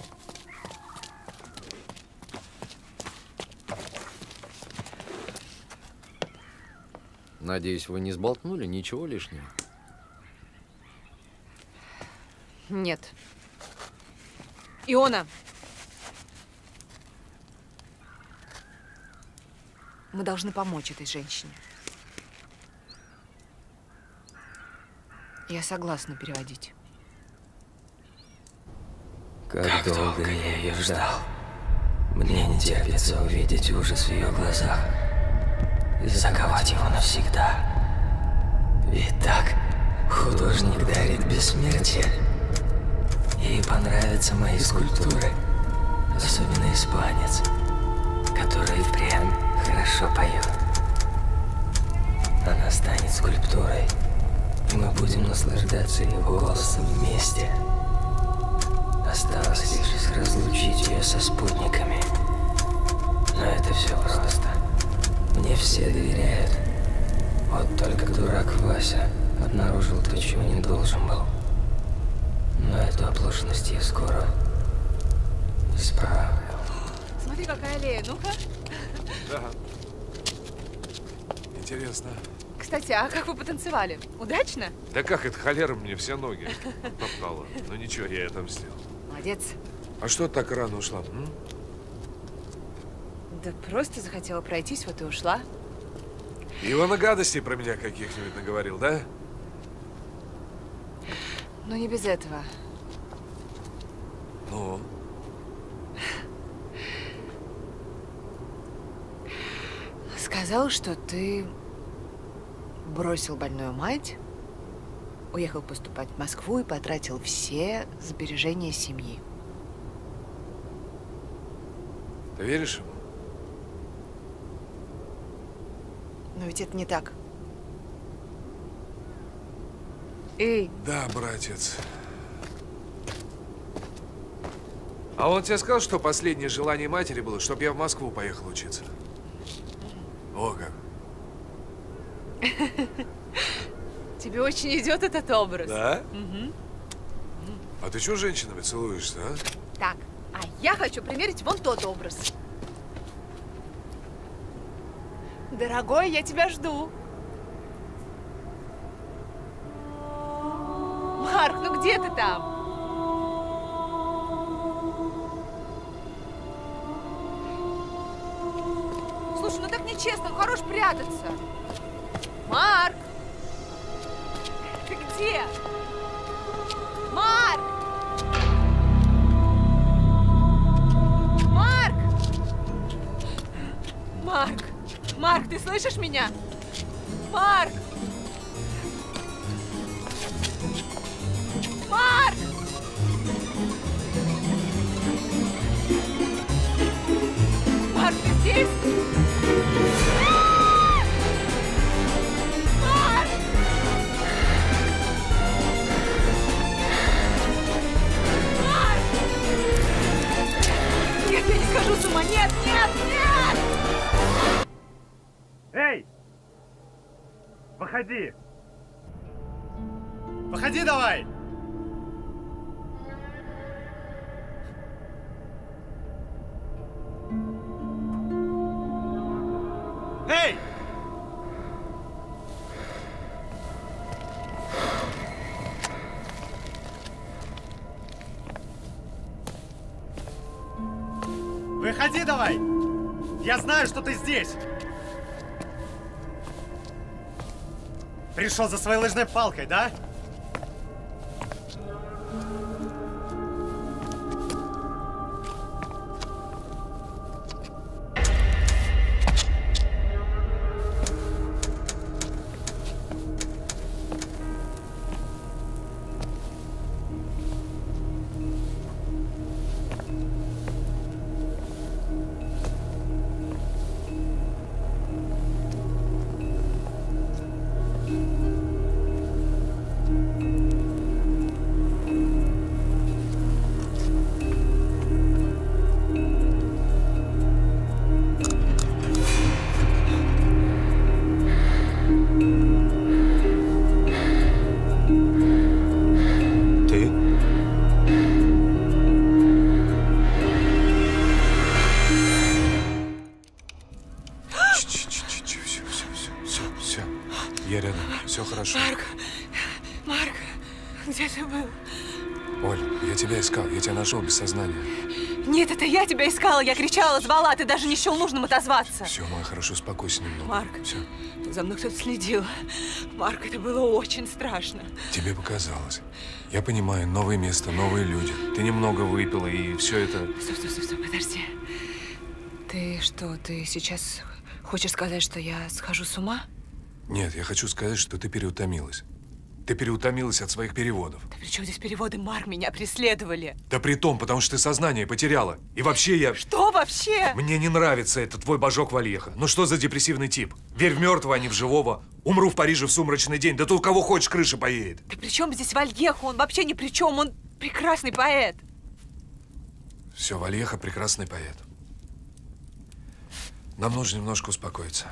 Надеюсь, вы не сболтнули ничего лишнего? Нет. Иона! Мы должны помочь этой женщине. Я согласна переводить. Как долго я ее ждал. Мне не терпится увидеть ужас в ее глазах и заковать его навсегда. Ведь так художник дарит бессмертие. Ей понравятся мои скульптуры, особенно испанец, который впрямь хорошо поет. Она станет скульптурой, и мы будем наслаждаться его голосом вместе. Осталось лишь разлучить ее со спутниками. Но это все просто. Мне все доверяют. Вот только дурак Вася обнаружил то, чего не должен был. Но эту оплошность я скоро исправлю. Смотри, какая аллея, ну-ка. Да. Интересно. Кстати, а как вы потанцевали? Удачно? Да как это холера мне все ноги топтала. Ну ничего, я отомстил. Молодец. А что ты так рано ушла? Да просто захотела пройтись, вот и ушла. Ивана гадостей про меня каких-нибудь наговорил, да? Но не без этого. Ну? Сказал, что ты бросил больную мать, уехал поступать в Москву и потратил все сбережения семьи. Ты веришь ему? Но ведь это не так. Эй! Да, братец. А он тебе сказал, что последнее желание матери было, чтобы я в Москву поехал учиться? О, как. Тебе очень идет этот образ. Да? Угу. А ты что с женщинами целуешься, а? Так, а я хочу примерить вон тот образ. Дорогой, я тебя жду. Марк, ну где ты там? Слушай, ну так нечестно, хорош прятаться. Марк! Ты где? Марк! Марк! Марк! Марк, ты слышишь меня? Марк! Марк! Марк, ты здесь? Марк! Марк! Нет, я не схожу с ума! Нет, нет, нет! Эй! Выходи! Выходи давай! Эй! Выходи давай! Я знаю, что ты здесь! Пришел за своей лыжной палкой, да? Я рядом. Все хорошо. Марк, где ты был? Оль, я тебя искал. Я тебя нашел без сознания. Нет, это я тебя искала. Я кричала, звала. Ты даже не счел нужным отозваться. Все, моя, хорошо, успокойся немного. Марк, все. За мной кто-то следил. Марк, это было очень страшно. Тебе показалось. Я понимаю, новое место, новые люди. Ты немного выпила, и все это… Стоп, подожди. Ты что, ты сейчас хочешь сказать, что я схожу с ума? Нет, я хочу сказать, что ты переутомилась. Ты переутомилась от своих переводов. Да при чем здесь переводы, Марк? Меня преследовали. Да при том, потому что ты сознание потеряла. И вообще я… Что вообще? Мне не нравится этот твой божок Вальеха. Ну что за депрессивный тип? Верь в мертвого, а не в живого. Умру в Париже в сумрачный день. Да тут кого хочешь, крыша поедет. Да при чем здесь Вальеха? Он вообще ни при чем. Он прекрасный поэт. Все, Вальеха прекрасный поэт. Нам нужно немножко успокоиться.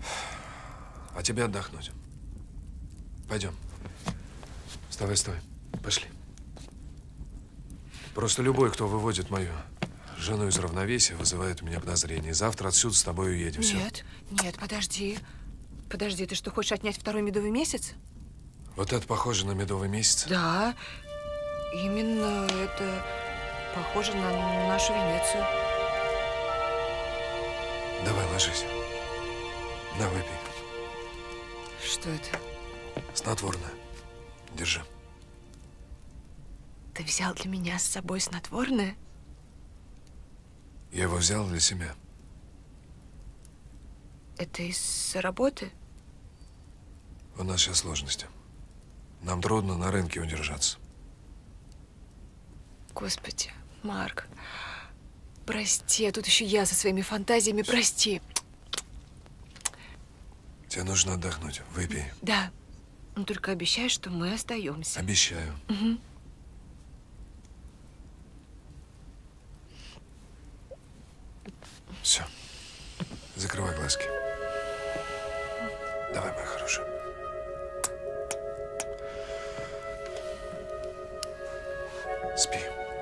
А тебе отдохнуть. Пойдем. Вставай, стой. Пошли. Просто любой, кто выводит мою жену из равновесия, вызывает у меня подозрение. Завтра отсюда с тобой уедем. Нет, нет, подожди. Подожди, ты что, хочешь отнять второй медовый месяц? Вот это похоже на медовый месяц? Да, именно это похоже на нашу Венецию. Давай, ложись. На, выпей. Что это? Снотворное. Держи. Ты взял для меня с собой снотворное? Я его взял для себя. Это из-за работы? У нас сейчас сложности. Нам трудно на рынке удержаться. Господи, Марк, прости, а тут еще я со своими фантазиями, прости. Тебе нужно отдохнуть. Выпей. Да, но только обещай, что мы остаемся. Обещаю. Угу. Все. Закрывай глазки. Давай, моя хорошая. Спи.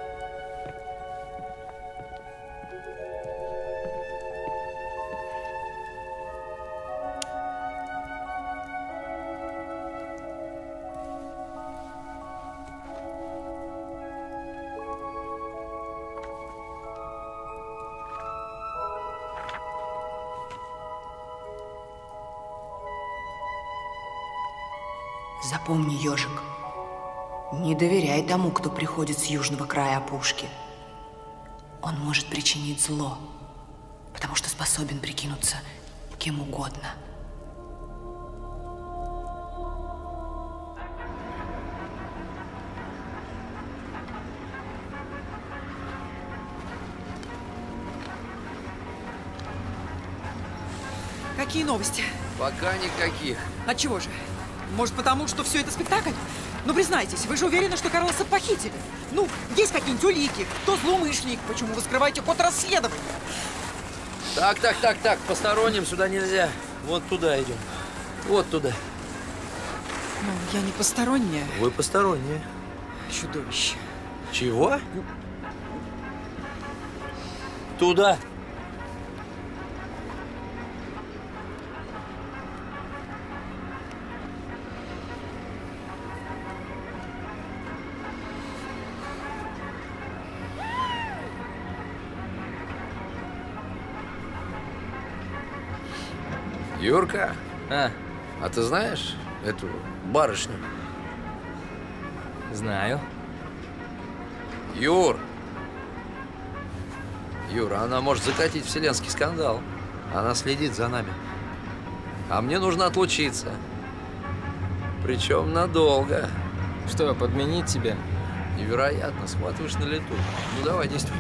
Запомни, ежик, не доверяй тому, кто приходит с южного края опушки. Он может причинить зло, потому что способен прикинуться кем угодно. Какие новости? Пока никаких. Отчего же? Может, потому, что все это спектакль? Ну, признайтесь, вы же уверены, что Карлоса похитили? Ну, есть какие-нибудь улики? Кто злоумышленник? Почему вы скрываете ход расследования? Так, посторонним сюда нельзя. Вот туда идем. Вот туда. Ну, я не посторонняя. Вы посторонние. Чудовище. Чего? Туда. Юрка, а ты знаешь эту барышню? Знаю. Юра, она может закатить вселенский скандал. Она следит за нами. А мне нужно отлучиться. Причем надолго. Что, подменить тебя? Невероятно, схватываешь на лету. Ну давай, действуй.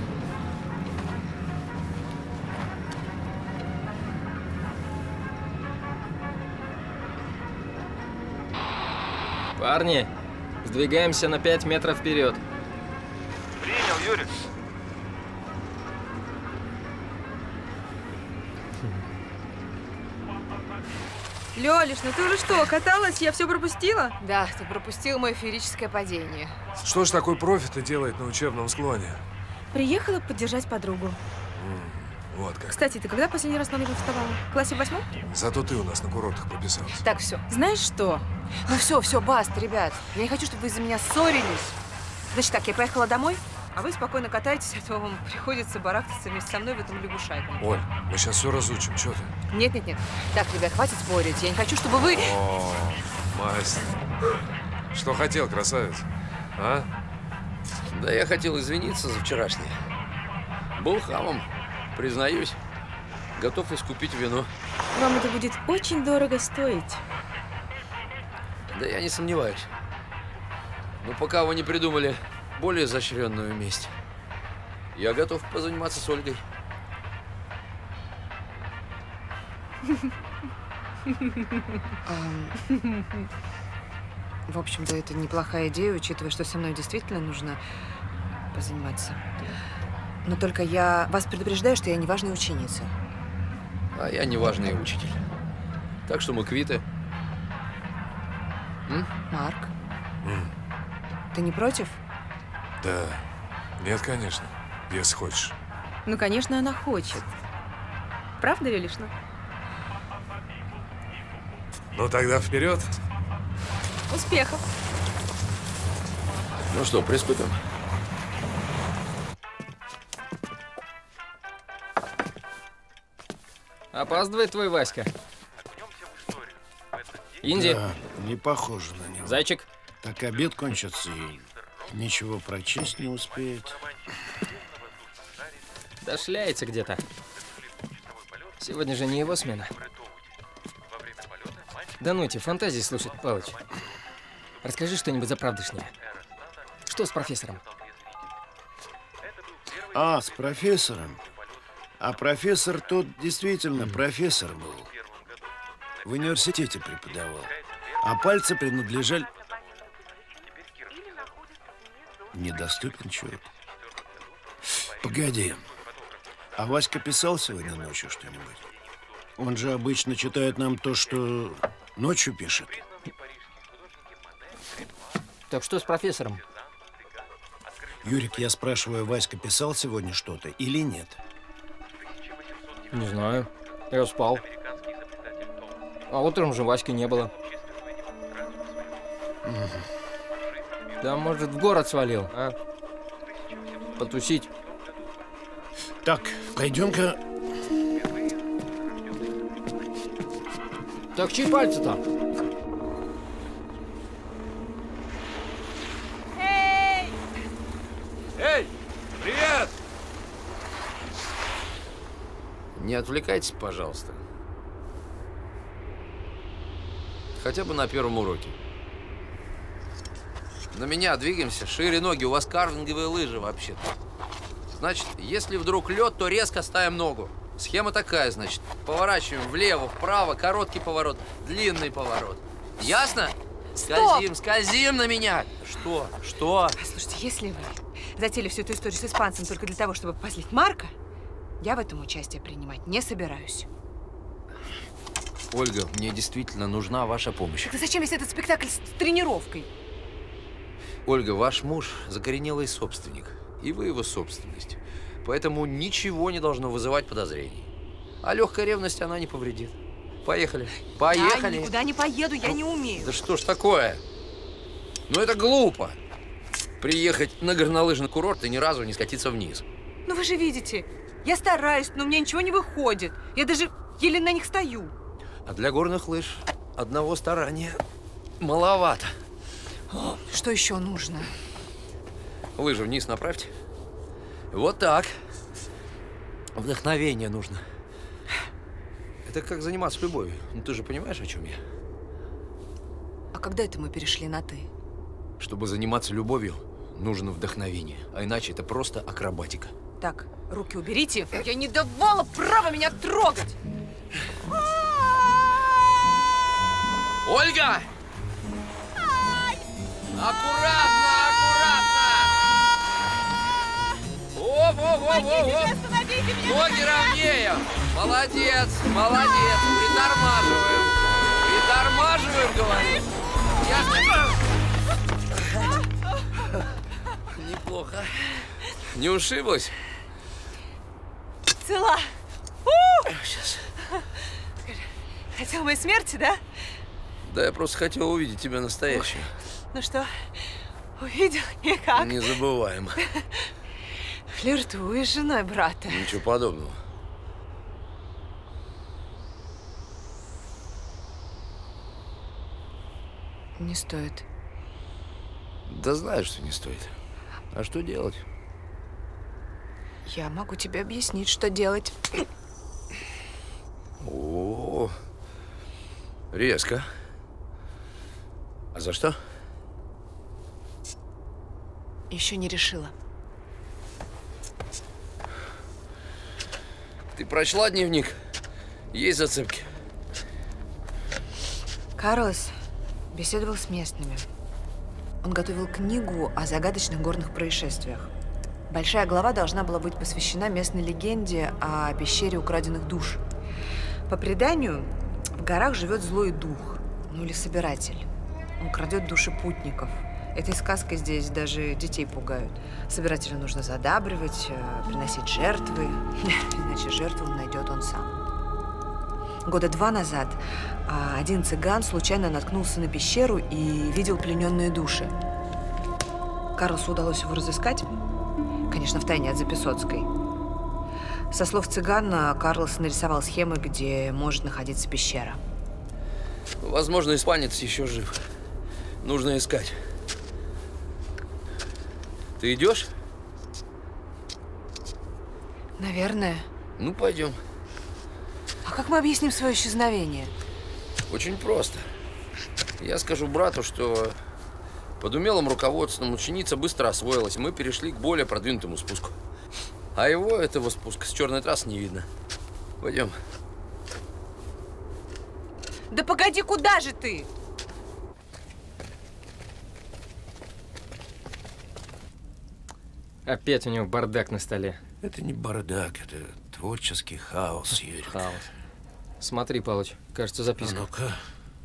Парни, сдвигаемся на 5 метров вперед. Принял, Юрик. Лёлиш, ну ты уже что, каталась? Я все пропустила? Да, ты пропустил мое феерическое падение. Что ж такой профи-то делает на учебном склоне? Приехала поддержать подругу. Вот как. Кстати, ты когда последний раз на ноги вставала? В классе 8? Зато ты у нас на курортах прописалась. Так, все. Знаешь что? Ну все, баста, ребят. Я не хочу, чтобы вы из-за меня ссорились. Значит так, я поехала домой, а вы спокойно катаетесь, а то вам приходится барахтаться вместе со мной в этом лягушатнике. Оль, мы сейчас все разучим, что ты? Нет. Так, ребят, хватит спорить. Я не хочу, чтобы вы… О, мастер. Что хотел, красавец? А? Да я хотел извиниться за вчерашнее. Был хамом, признаюсь. Готов искупить вину. Вам это будет очень дорого стоить. Да я не сомневаюсь. Но пока вы не придумали более изощренную месть, я готов позаниматься с Ольгой. В общем-то, это неплохая идея, учитывая, что со мной действительно нужно позаниматься. Но только я вас предупреждаю, что я не важная ученица. А я не важный учитель. Так что мы квиты. Марк? Ты не против? Да. Нет, конечно. Если хочешь. Ну, конечно, она хочет. Правда, Лилишна? Ну, тогда вперед. Успехов. Ну что, приступим? Опаздывает твой Васька. Инди. Да, не похоже на него. Зайчик. Так обед кончится и ничего прочесть не успеет. Да шляется где-то. Сегодня же не его смена. Да ну эти фантазии слушать, Палыч. Расскажи что-нибудь заправдышнее. Что с профессором? А, с профессором? А профессор тот действительно профессор был. В университете преподавал. А пальцы принадлежали... Недоступен человек. Погоди. А Васька писал сегодня ночью что-нибудь? Он же обычно читает нам то, что ночью пишет. Так что с профессором? Юрик, я спрашиваю, Васька писал сегодня что-то или нет? Не знаю. Я спал. А утром же Васьки не было. Да, может, в город свалил, а? Потусить. Так, пойдем-ка. Так чьи пальцы-то? Эй! Привет! Не отвлекайтесь, пожалуйста. Хотя бы на первом уроке. На меня двигаемся, шире ноги. У вас карвинговые лыжи вообще-то. Значит, если вдруг лед, то резко ставим ногу. Схема такая, значит. Поворачиваем влево, вправо, короткий поворот, длинный поворот. Ясно? Скользим, скользим на меня. Что? Что? Слушайте, если вы затеяли всю эту историю с испанцем только для того, чтобы позлить Марка, я в этом участие принимать не собираюсь. Ольга, мне действительно нужна ваша помощь. Так зачем весь этот спектакль с тренировкой? Ольга, ваш муж закоренелый собственник, и вы его собственность. Поэтому ничего не должно вызывать подозрений. А легкая ревность, она не повредит. Поехали. Поехали. Я никуда не поеду, я не умею. Да что ж такое? Ну это глупо. Приехать на горнолыжный курорт и ни разу не скатиться вниз. Ну вы же видите, я стараюсь, но у меня ничего не выходит. Я даже еле на них стою. А для горных лыж одного старания маловато. Что еще нужно? Лыжи вниз направьте. Вот так. Вдохновение нужно. Это как заниматься любовью. Ну ты же понимаешь, о чем я? А когда это мы перешли на «ты»? Чтобы заниматься любовью, нужно вдохновение. А иначе это просто акробатика. Так, руки уберите. Я не давала права меня трогать. Ольга! Аккуратно, аккуратно! Оп! Ноги ровнее! Молодец, молодец! Притормаживаем! Притормаживаем, говорю! Неплохо. Не ушиблась? Цела. Сейчас. Хотел моей смерти, да? Да, я просто хотел увидеть тебя настоящую. Ну что, увидел? И как? Незабываемо. Флиртуешь с женой брата. Ничего подобного. Не стоит. Да знаю, что не стоит. А что делать? Я могу тебе объяснить, что делать. О, резко. А за что? Еще не решила. Ты прочла дневник? Есть зацепки? Карлос беседовал с местными. Он готовил книгу о загадочных горных происшествиях. Большая глава должна была быть посвящена местной легенде о пещере украденных душ. По преданию, в горах живет злой дух, ну или собиратель. Он крадет души путников. Этой сказкой здесь даже детей пугают. Собирателя нужно задабривать, приносить жертвы, иначе жертву найдет он сам. Года 2 назад один цыган случайно наткнулся на пещеру и видел плененные души. Карлосу удалось его разыскать, конечно, втайне от Записоцкой. Со слов цыгана, Карлос нарисовал схемы, где может находиться пещера. Возможно, испанец еще жив. Нужно искать. Ты идешь? Наверное. Ну, пойдем. А как мы объясним свое исчезновение? Очень просто. Я скажу брату, что под умелым руководством ученица быстро освоилась. Мы перешли к более продвинутому спуску. А его, этого спуска, с черной трассы не видно. Пойдем. Да погоди, куда же ты? Опять у него бардак на столе. Это не бардак, это творческий хаос, Юрик. Хаос. Смотри, Палыч, кажется, записка. А ну-ка.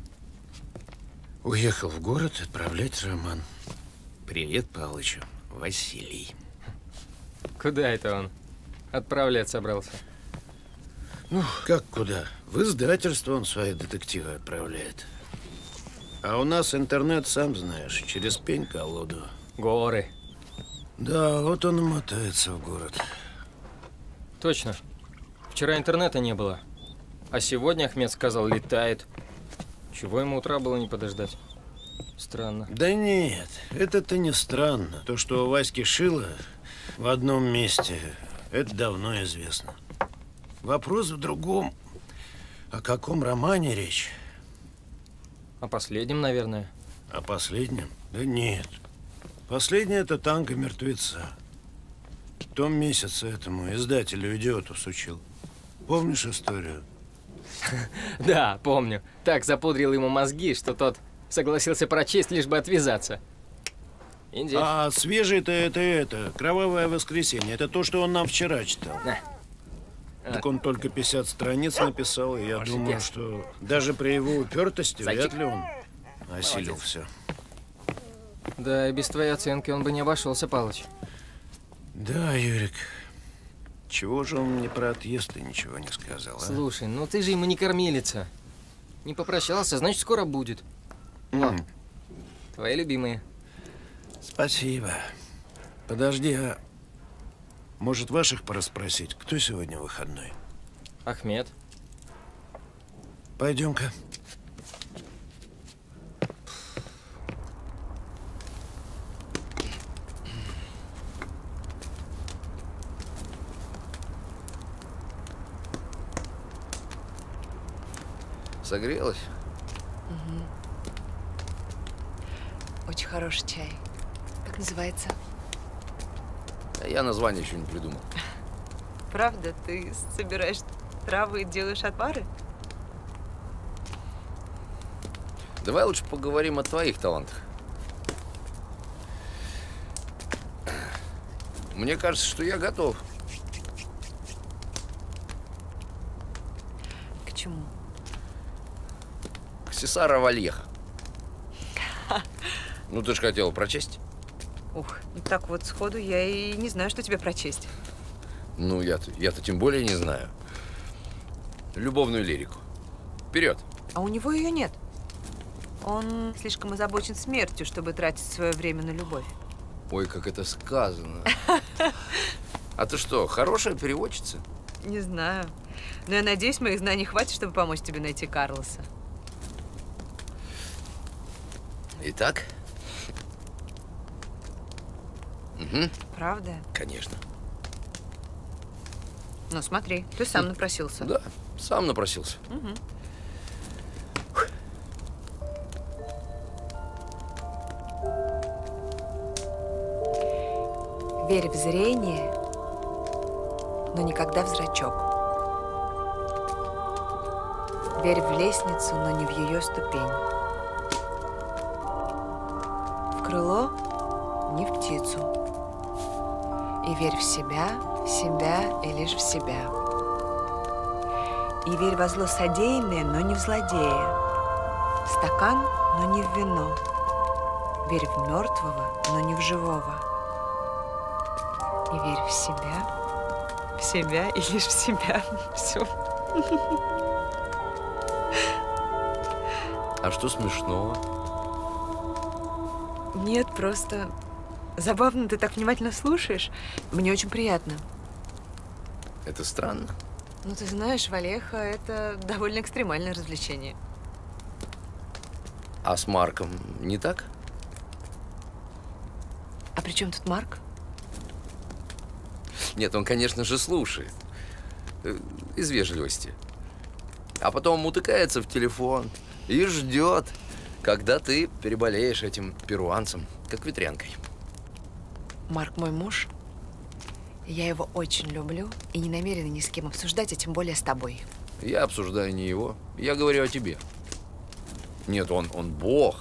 Уехал в город отправлять роман. Привет Палычу. Василий. Куда это он? Отправлять собрался. Ну, как куда? В издательство он свои детективы отправляет. А у нас интернет, сам знаешь, через пень-колоду. Горы. Да, вот он и мотается в город. Точно. Вчера интернета не было. А сегодня, Ахмед сказал, летает. Чего ему утра было не подождать? Странно. Да нет, это-то не странно. То, что у Васьки шило в одном месте, это давно известно. Вопрос в другом. О каком романе речь? О последнем, наверное. О последнем? Да нет. Последнее – это «Танго мертвеца». В том месяце этому издателю-идиоту сучил. Помнишь историю? Да, помню. Так запудрил ему мозги, что тот согласился прочесть, лишь бы отвязаться. Индия. А свежее-то это «Кровавое воскресенье». Это то, что он нам вчера читал. Так он только 50 страниц написал, и я думаю, что даже при его упертости вряд ли он осилил все. Да, и без твоей оценки он бы не обошелся, Палыч. Да, Юрик. Чего же он мне про отъезд и ничего не сказал, а? Слушай, ну ты же ему не кормилица. Не попрощался, значит, скоро будет. Вот. Твои любимые. Спасибо. Подожди, а может, ваших пора спросить, кто сегодня выходной? Ахмед. Пойдем-ка. Согрелась? Угу. Очень хороший чай. Как называется? Я название еще не придумал. Правда? Ты собираешь травы и делаешь отвары? Давай лучше поговорим о твоих талантах. Мне кажется, что я готов. К чему? К Сесара Вальеха. Ну, ты же хотела прочесть. Ух, ну так вот сходу я и не знаю, что тебе прочесть. Ну, я-то тем более не знаю. Любовную лирику. Вперед. А у него ее нет. Он слишком озабочен смертью, чтобы тратить свое время на любовь. Ой, как это сказано. А ты что, хорошая переводчица? Не знаю. Но я надеюсь, моих знаний хватит, чтобы помочь тебе найти Карлоса. Итак? Угу. Правда? Конечно. Ну, смотри, ты сам напросился. Да, сам напросился. Угу. Верь в зрение, но никогда в зрачок. Верь в лестницу, но не в ее ступень. В крыло, не в птицу. И верь в себя и лишь в себя. И верь во зло содеянное, но не в злодея. В стакан, но не в вино. Верь в мертвого, но не в живого. И верь в себя и лишь в себя. Все. А что смешного? Нет, просто забавно, ты так внимательно слушаешь. Мне очень приятно. Это странно. Ну, ты знаешь, Валеха – это довольно экстремальное развлечение. А с Марком не так? А при чем тут Марк? Нет, он, конечно же, слушает. Из вежливости. А потом утыкается в телефон и ждет, когда ты переболеешь этим перуанцем, как ветрянкой. Марк мой муж. Я его очень люблю и не намерена ни с кем обсуждать, а тем более с тобой. Я обсуждаю не его, я говорю о тебе. Нет, он Бог.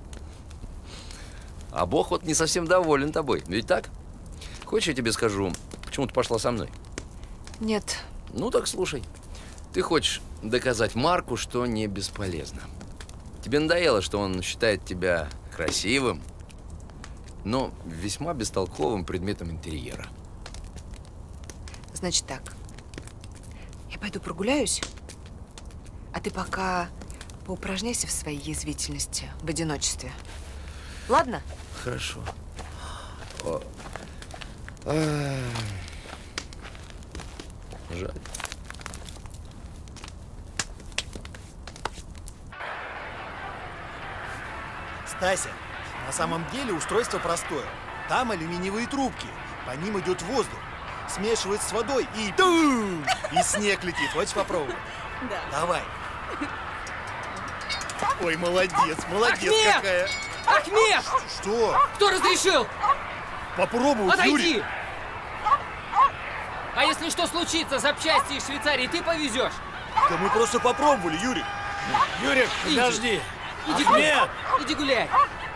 А Бог вот не совсем доволен тобой, ведь так? Хочешь, я тебе скажу, почему ты пошла со мной? Нет. Ну так слушай. Ты хочешь доказать Марку, что не бесполезно. Тебе надоело, что он считает тебя красивым, но весьма бестолковым предметом интерьера. Значит так. Я пойду прогуляюсь, а ты пока поупражняйся в своей язвительности в одиночестве. Ладно? Хорошо. Жаль. Стася, на самом деле устройство простое. Там алюминиевые трубки, по ним идет воздух, смешивает с водой и тум! И снег летит. Хочешь попробовать? Да. Давай. Ой, молодец, молодец. Ахмед! Какая. Ахмед! Что? Кто разрешил? Попробуй, Отойди! Юрий. А если что случится, запчасти из Швейцарии ты повезешь? Да мы просто попробовали, Юрий. Юрик, подожди. Иди Ахмед! Иди гуляй.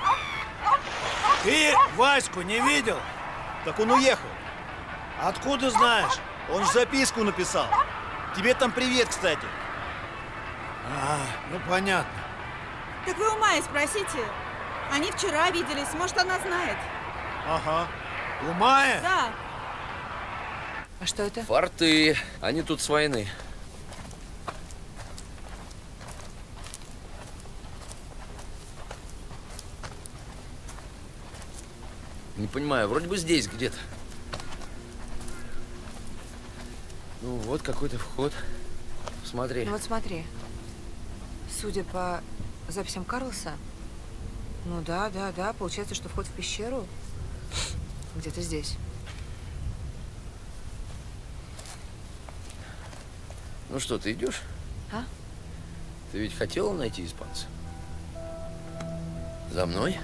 Ты Ваську не видел? Так он уехал. Откуда знаешь? Он же записку написал. Тебе там привет, кстати. А, ну понятно. Так вы у Майи спросите. Они вчера виделись, может, она знает. Ага. У Майи? Да. А что это? Форты. Они тут с войны. Не понимаю, вроде бы здесь где-то. Ну вот какой-то вход. Смотри. Ну вот смотри. Судя по записям Карлоса, ну да, получается, что вход в пещеру где-то здесь. Ну что, ты идешь? А? Ты ведь хотела найти испанца? За мной?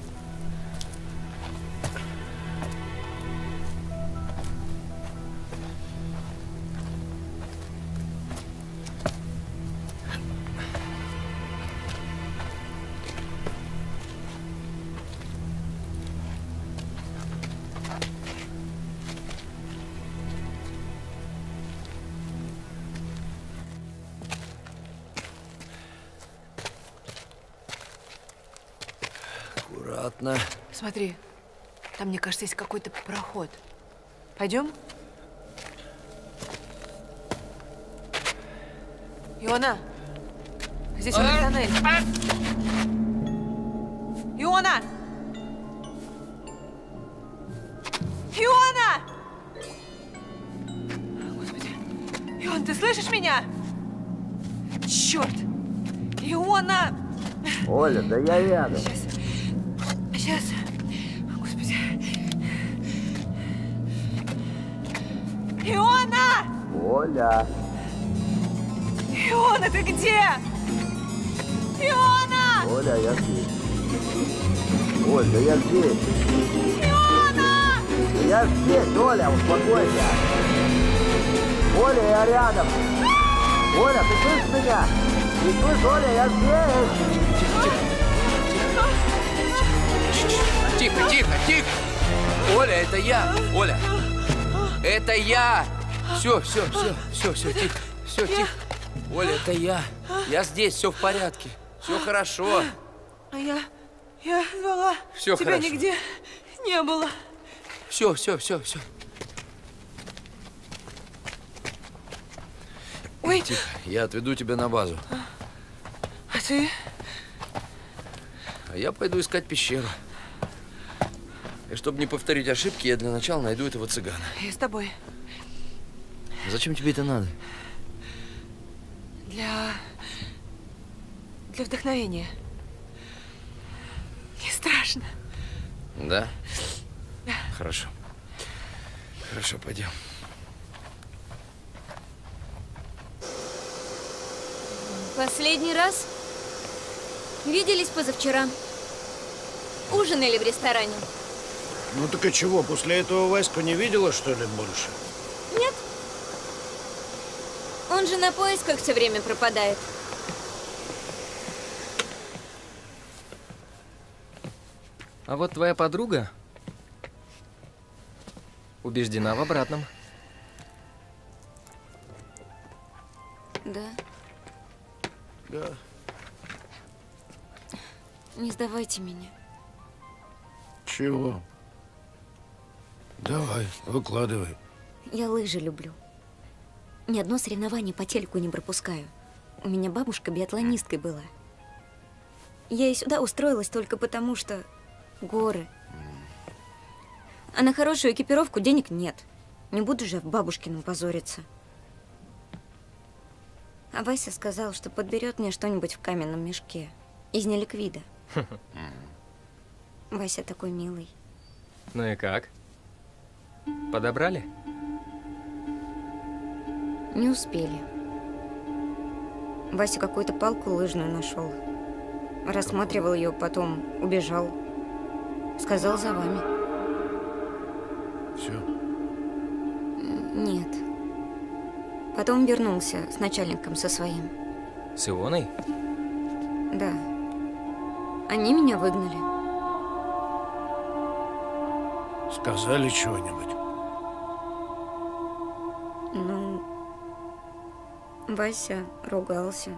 Аккуратно. Смотри, там, мне кажется, есть какой-то проход. Пойдем? Иона! Здесь тоннель. Иона! Иона! Господи. Ион, ты слышишь меня? Черт! Иона! Оля, да я рядом. Сейчас. Господи. Иона! Оля. Иона, ты где? Иона! Оля, я здесь. Оль, да я здесь. Иона! Я здесь, Оля, успокойся. Оля, я рядом. Оля, ты слышишь меня? Ты слышишь, Оля, я здесь. Тихо, тихо, тихо. Оля, это я. Оля, это я. Все, тихо. Все, тихо. Оля, это я. Я здесь, все в порядке. Все хорошо. А я Я звала. Все Тебя хорошо. нигде не было. Все. Ой. Тихо, я отведу тебя на базу. А ты? А я пойду искать пещеру. И чтобы не повторить ошибки, я для начала найду этого цыгана. Я с тобой. Зачем тебе это надо? Для вдохновения. Мне страшно. Да? Хорошо. Хорошо, пойдем. Последний раз виделись позавчера. Ужинали в ресторане. Ну так и чего, после этого Ваську не видела, что ли, больше? Нет. Он же на поисках все время пропадает. А вот твоя подруга убеждена в обратном. Да. Да. Не сдавайте меня. Чего? Давай, выкладывай. Я лыжи люблю. Ни одно соревнование по телеку не пропускаю. У меня бабушка биатлонисткой была. Я и сюда устроилась только потому, что горы. А на хорошую экипировку денег нет. Не буду же в бабушкином позориться. А Вася сказал, что подберет мне что-нибудь в каменном мешке. Из неликвида. Вася такой милый. Ну и как? Подобрали? Не успели. Вася какую-то палку лыжную нашел. Рассматривал ее, потом убежал. Сказал, за вами. Все? Нет. Потом вернулся с начальником со своим. С Ионой? Да. Они меня выгнали. Сказали чего-нибудь? Ну, Вася ругался.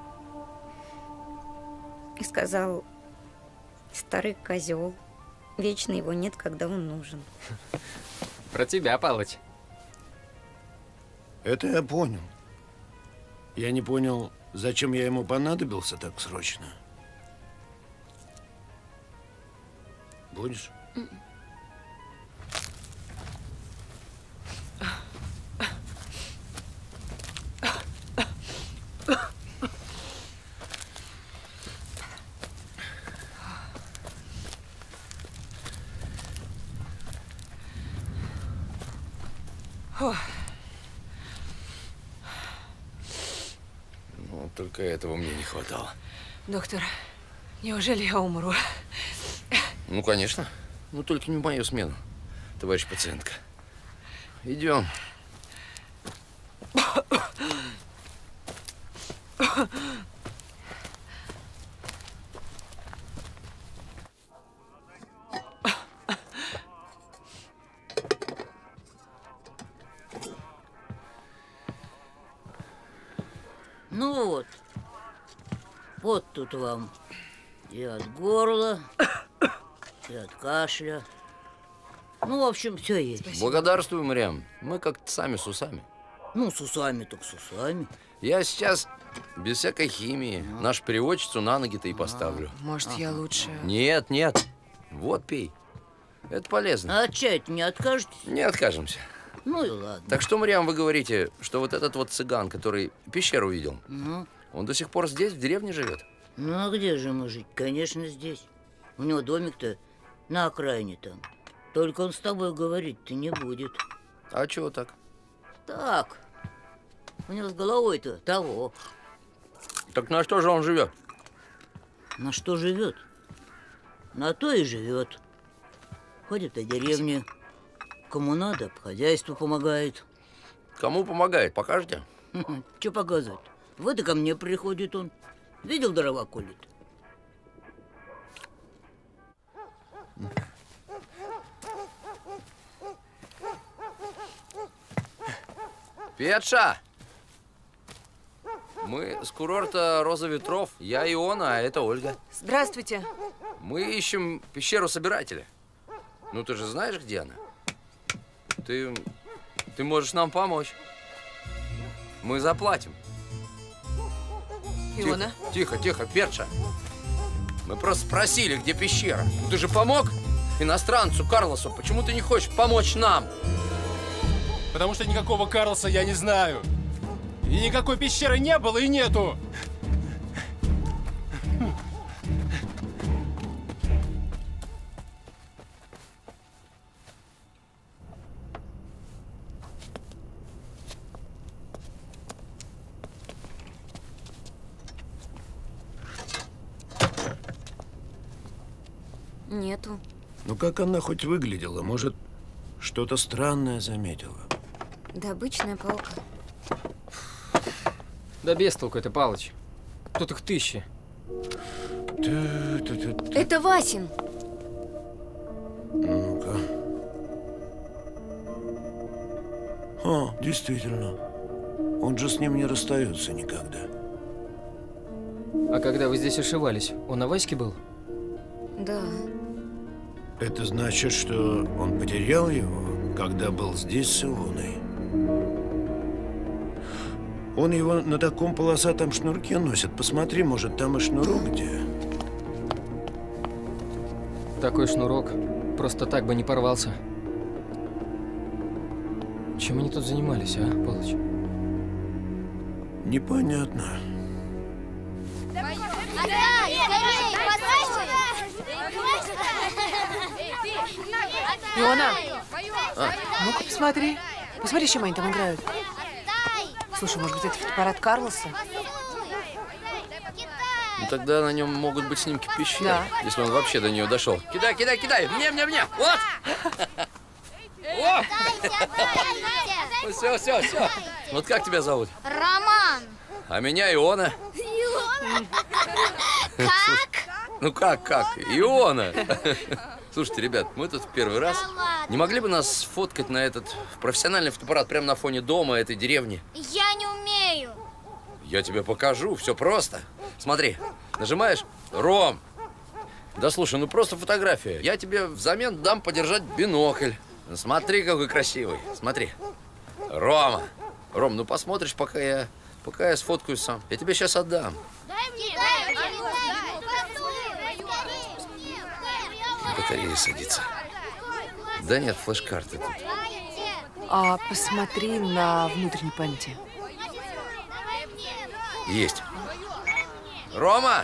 И сказал, старый козел. Вечно его нет, когда он нужен. Про тебя, Палыч. Это я понял. Я не понял, зачем я ему понадобился так срочно. Будешь? Ну, только этого мне не хватало. Доктор, неужели я умру? Ну, конечно. Ну, только не в мою смену, товарищ пациентка. Идем. Ну вот. Вот тут вам и от горла, и от кашля. Ну, в общем, все есть. Спасибо. Благодарствую, Мариам. Мы как-то сами с усами. Ну, с усами так с усами. Я сейчас без всякой химии нашу переводчицу на ноги-то и поставлю. Может, я лучше... Нет, нет. Вот, пей. Это полезно. А от чая-то не откажетесь? Не откажемся. Ну и ладно. Так что, Мариам, вы говорите, что вот этот вот цыган, который пещеру видел, он до сих пор здесь, в деревне живет? Ну, а где же ему жить? Конечно, здесь. У него домик-то на окраине там. Только он с тобой говорить-то не будет. А чего так? Так. У него с головой-то того. Так на что же он живет? На что живет? На то и живет. Ходит по деревне. Кому надо, по хозяйству помогает. Кому помогает? Покажете? Че показывать? Вот и ко мне приходит он. Видел, дрова колет? Петша! Мы с курорта «Роза ветров». Я Иона, а это Ольга. Здравствуйте. Мы ищем пещеру собирателя. Ну, ты же знаешь, где она? Ты можешь нам помочь. Мы заплатим. Иона? Тихо, тихо, Петша. Мы просто спросили, где пещера. Ты же помог иностранцу Карлосу. Почему ты не хочешь помочь нам? Потому что никакого Карлоса я не знаю. И никакой пещеры не было и нету. Нету. Ну как она хоть выглядела? Может, что-то странное заметила? Да обычная палка. Да без толку это, Палыч. Тут их 1000. Это Васин. Ну-ка. А, действительно. Он же с ним не расстается никогда. А когда вы здесь ошивались, он на Ваське был? Да. Это значит, что он потерял его, когда был здесь с Илоной. Он его на таком полосатом шнурке носит. Посмотри, может, там и шнурок где? Такой шнурок просто так бы не порвался. Чем они тут занимались, а, Палыч? Непонятно. Иона, ну-ка посмотри. Посмотри, с чем они там играют. Слушай, может быть, это фотоаппарат Карлоса? Ну, тогда на нем могут быть снимки пещеры, да. Если он вообще до нее дошел. Кидай, кидай, кидай! Мне! Вот! О! Все. Вот как тебя зовут? Роман. А меня Иона. Как? Ну как? Иона. Слушайте, ребят, мы тут в первый раз. Не могли бы нас сфоткать на этот профессиональный фотоаппарат прямо на фоне дома этой деревни? Я не умею. Я тебе покажу, все просто. Смотри, нажимаешь «Ром». Да слушай, ну просто фотография. Я тебе взамен дам подержать бинокль. Смотри, какой красивый. Смотри. Рома. Ром, ну посмотришь, пока я сфоткаю сам. Я тебе сейчас отдам. Дай мне. Батарея садится. Да нет, флеш-карты тут. А посмотри на внутренней памяти. Есть. Рома!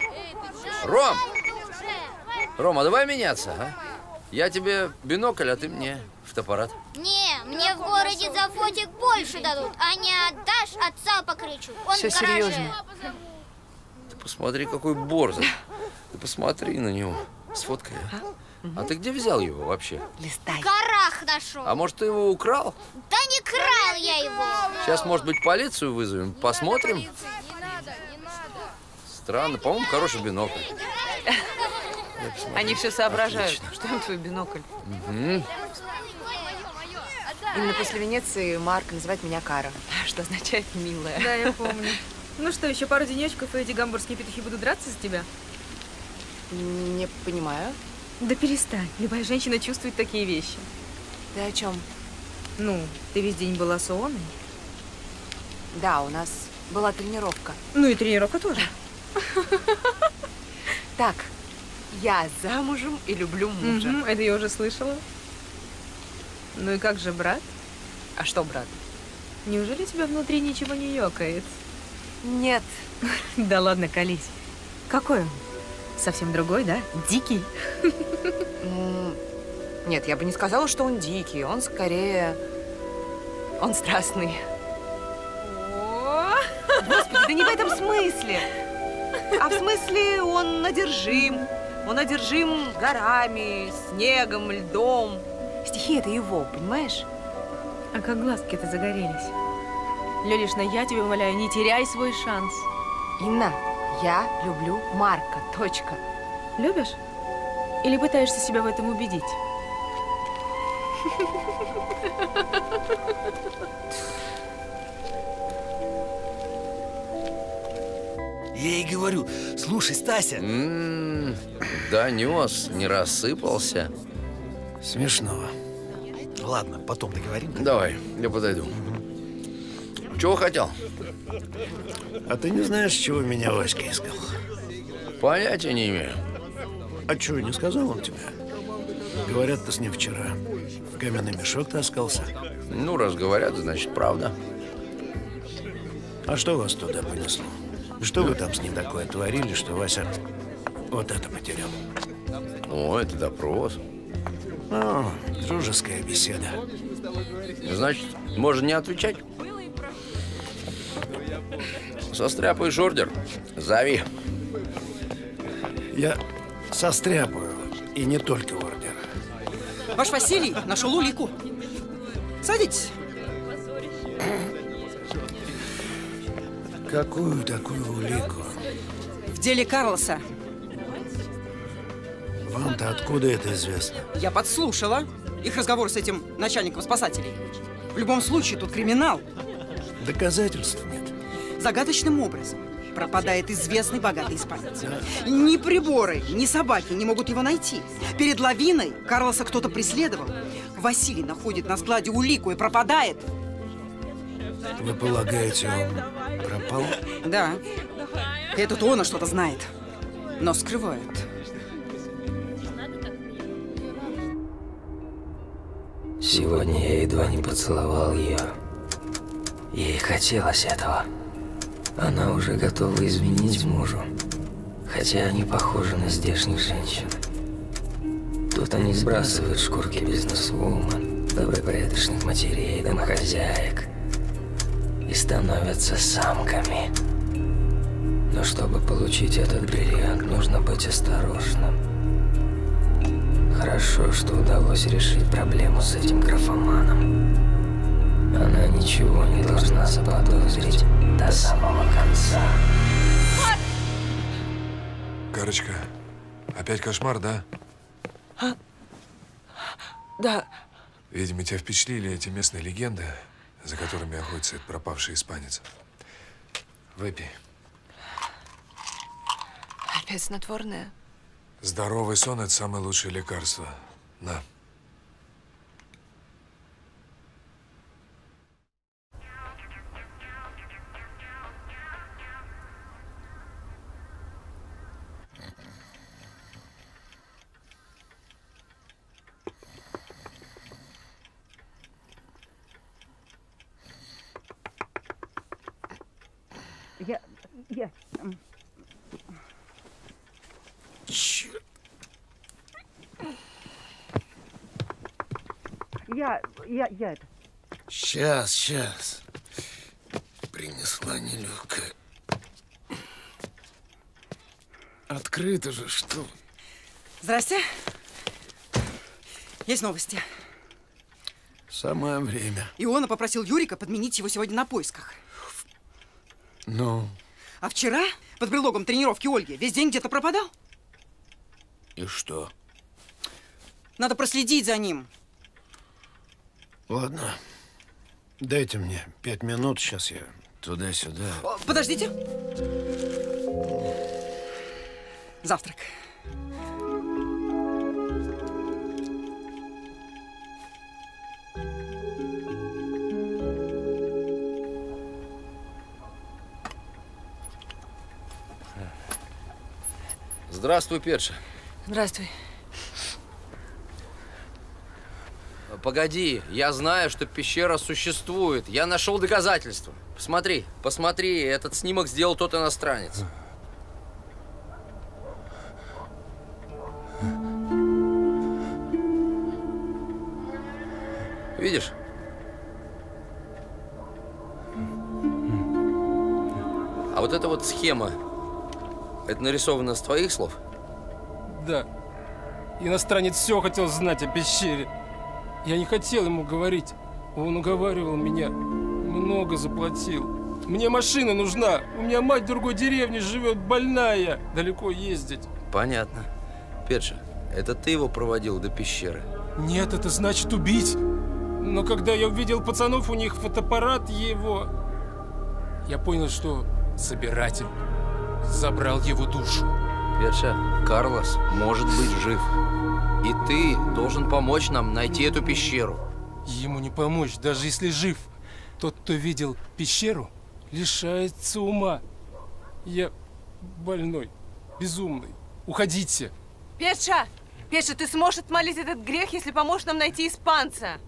Рома, давай меняться, а? Я тебе бинокль, а ты мне фотоаппарат. Не, мне в городе за фотик больше дадут, а не отдашь, отца покричу. Он Все в гараже. серьезно. Ты посмотри, какой борзый. Ты посмотри на него. Сфоткай. А ты где взял его вообще? Листай. В горах нашел. А может, ты его украл? Да не крал я его. Сейчас, может быть, полицию вызовем, посмотрим. Не надо. Странно, по-моему, хороший бинокль. Они все соображают. Отлично. Что он твой бинокль? Угу. Именно после Венеции Марк называет меня Кара, что означает «милая». Да, я помню. Ну что, еще пару денечков, и эти гамбургские петухи будут драться за тебя? Не понимаю. Да перестань. Любая женщина чувствует такие вещи. Ты о чем? Ну, ты весь день была с Ионой? Да, у нас была тренировка. Ну и тренировка тоже. Так, я замужем и люблю мужа. Это я уже слышала. Ну и как же брат? А что брат? Неужели у тебя внутри ничего не ёкает? Нет. Да ладно, колись. Какой он? Совсем другой, да? Дикий? Нет, я бы не сказала, что он дикий. Он скорее... Он страстный. Господи, да не в этом смысле. А в смысле он одержим. Он одержим горами, снегом, льдом. Стихи — это его, понимаешь? А как глазки-то загорелись? Лёлишна, я тебя умоляю, не теряй свой шанс. Инна, я люблю Марка. Точка. Любишь? Или пытаешься себя в этом убедить? Я ей говорю, слушай, Стася. Донес, не рассыпался. Смешно. Ладно, потом договорим. Давай, я подойду. Чего хотел? А ты не знаешь, чего меня Васька искал? Понятия не имею. А чего, не сказал он тебе? Говорят, ты с ним вчера в каменный мешок таскался. Ну, раз говорят, значит, правда. А что вас туда понесло? Что вы там с ним такое творили, что Вася вот это потерял? О, это допрос. О, дружеская беседа. Значит, можно не отвечать? Состряпаешь ордер? Зови. Я состряпаю, и не только ордер. Ваш Василий нашел улику. Садитесь. Какую такую улику? В деле Карлоса. Вам-то откуда это известно? Я подслушала их разговор с этим начальником спасателей. В любом случае, тут криминал. Доказательств нет. Загадочным образом пропадает известный богатый испанец. Ни приборы, ни собаки не могут его найти. Перед лавиной Карлоса кто-то преследовал. Василий находит на складе улику и пропадает. Вы полагаете, он пропал? Да. Этот он что-то знает, но скрывает. Сегодня я едва не поцеловал ее. Ей хотелось этого. Она уже готова изменить мужу, хотя они похожи на здешних женщин. Тут они сбрасывают шкурки бизнесвумен, добропорядочных матерей, домохозяек и становятся самками. Но чтобы получить этот бриллиант, нужно быть осторожным. Хорошо, что удалось решить проблему с этим графоманом. Она ничего не должна заподозрить до самого конца. Карочка, опять кошмар, да? Да. Видимо, тебя впечатлили эти местные легенды, за которыми охотится этот пропавший испанец. Выпей. Опять снотворное? Здоровый сон – это самое лучшее лекарство. На. Черт. Я это. Сейчас. Принесла нелегкая. Открыто же, что? Здрасте. Есть новости. Самое время. Иона попросил Юрика подменить его сегодня на поисках. Ну? А вчера, под предлогом тренировки Ольги, весь день где-то пропадал. И что? Надо проследить за ним. Ладно. Дайте мне 5 минут, сейчас я туда-сюда. Подождите. Завтрак. Здравствуй, Перша. Здравствуй. Погоди, я знаю, что пещера существует. Я нашел доказательства. Посмотри, посмотри, этот снимок сделал тот иностранец. Видишь? А вот эта вот схема, это нарисовано с твоих слов? Да. Иностранец все хотел знать о пещере. Я не хотел ему говорить. Он уговаривал меня. Много заплатил. Мне машина нужна. У меня мать в другой деревне живет, больная. Далеко ездить. Понятно. Перша, это ты его проводил до пещеры? Нет, это значит убить. Но когда я увидел пацанов, у них фотоаппарат его, я понял, что собиратель. забрал его душу. Петша, Карлос может быть жив. И ты должен помочь нам найти эту пещеру. Ему не помочь, даже если жив. Тот, кто видел пещеру, лишается ума. Я больной, безумный. Уходите. Петша! Петша, ты сможешь отмолить этот грех, если поможешь нам найти испанца.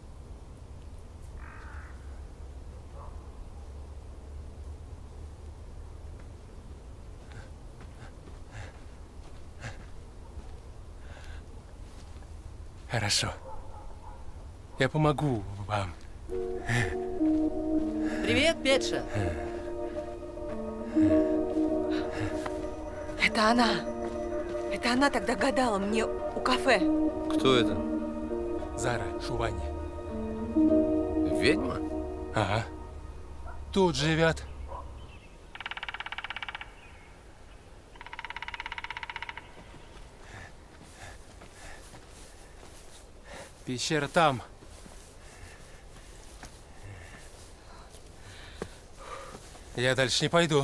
Хорошо. Я помогу вам. Привет, Петша. Это она. Это она тогда гадала мне у кафе. Кто это? Зара Шувани. Ведьма? Ага. Тут живет. Пещера там. Я дальше не пойду.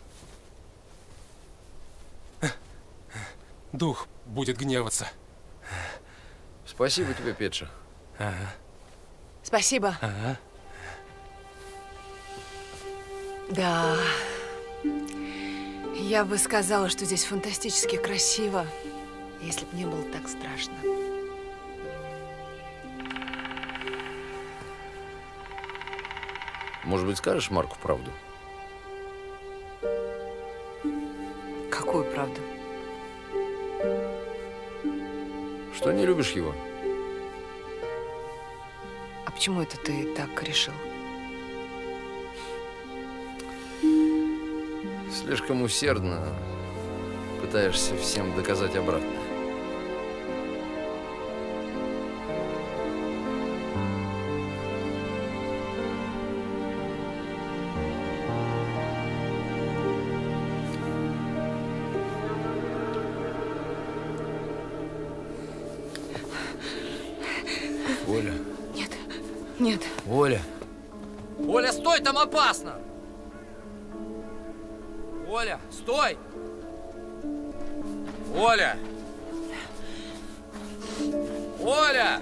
Дух будет гневаться. Спасибо тебе, Петша. Ага. Спасибо. Ага. Да. Я бы сказала, что здесь фантастически красиво, если бы не было так страшно. Может быть, скажешь Марку правду? Какую правду? Что не любишь его? А почему это ты так решил? Слишком усердно пытаешься всем доказать обратное. Оля. Нет. Нет. Оля. Оля, стой, там опасно! Оля, стой! Оля! Оля!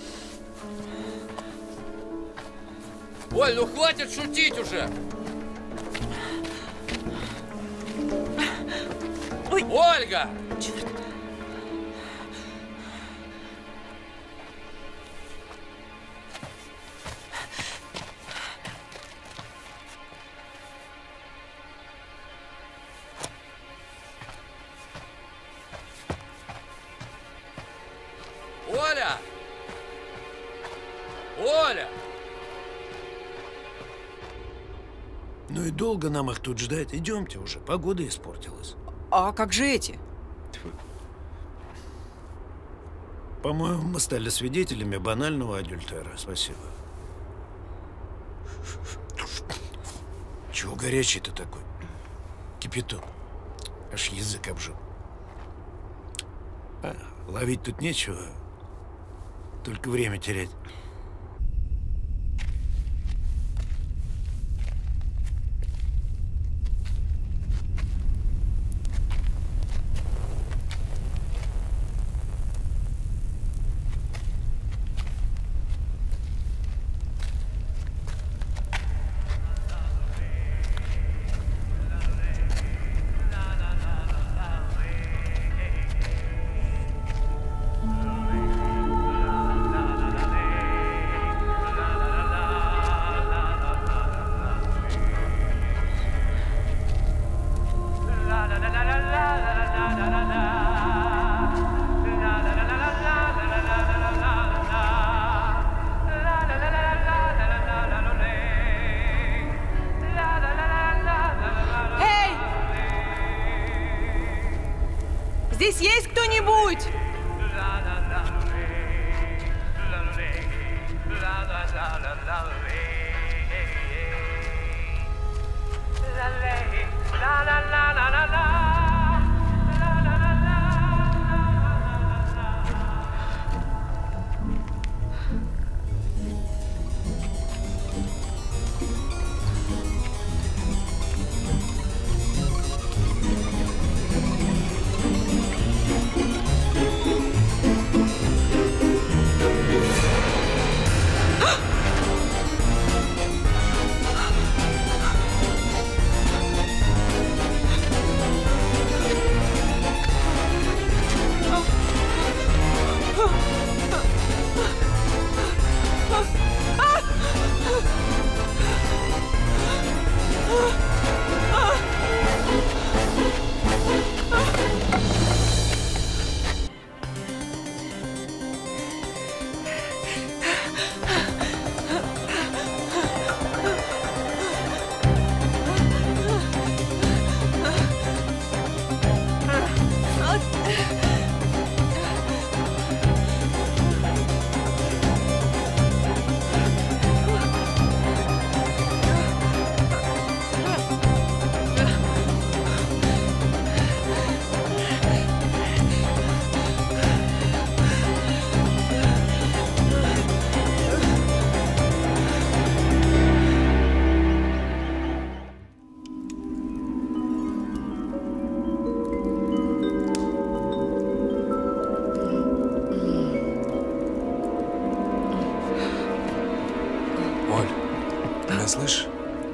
Оль, ну хватит шутить уже! Ой. Ольга! Черт. Оля! Оля! Ну и долго нам их тут ждать? Идемте уже, погода испортилась. А как же эти? По-моему, мы стали свидетелями банального адюльтера. Спасибо. Чего горячий-то такой? Кипяток. Аж язык обжег. А, ловить тут нечего. Только время терять. Здесь есть кто-нибудь? меня слышишь?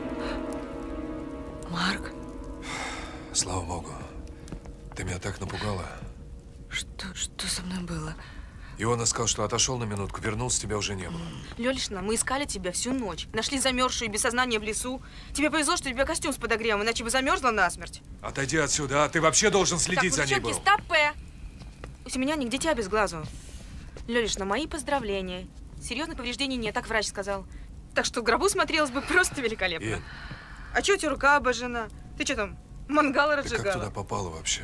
Марк? Слава богу. Ты меня так напугала. Что со мной было? Иона сказал, что отошел на минутку, вернулся, тебя уже не было. Лёлишна, мы искали тебя всю ночь. Нашли замерзшую без сознания в лесу. Тебе повезло, что у тебя костюм с подогревом, иначе бы замерзла насмерть. Отойди отсюда, а ты вообще должен следить за ней был. Стопэ! У меня нигде тебя без глазу. Лёлишна, мои поздравления. Серьезных повреждений нет, так врач сказал. Так что в гробу смотрелось бы просто великолепно. А чё у тебя рука обожжена? Ты что там, мангал разжигала? Ты как туда попала вообще?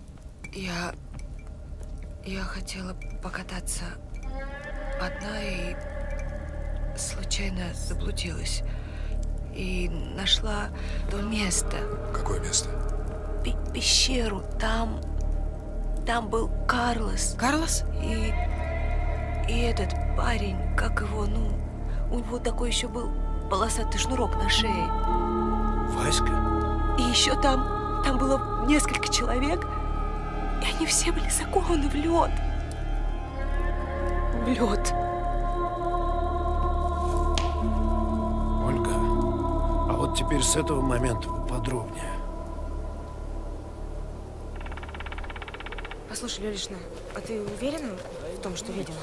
Я хотела покататься одна и случайно заблудилась. И нашла то место. Какое место? Пещеру. Там был Карлос. Карлос? И этот парень, как его, у него такой еще был полосатый шнурок на шее. Васька? И еще там было несколько человек, и они все были закованы в лед. В лед. Ольга, а вот теперь с этого момента подробнее. Послушай, Лёлишна, а ты уверена в том, что видела?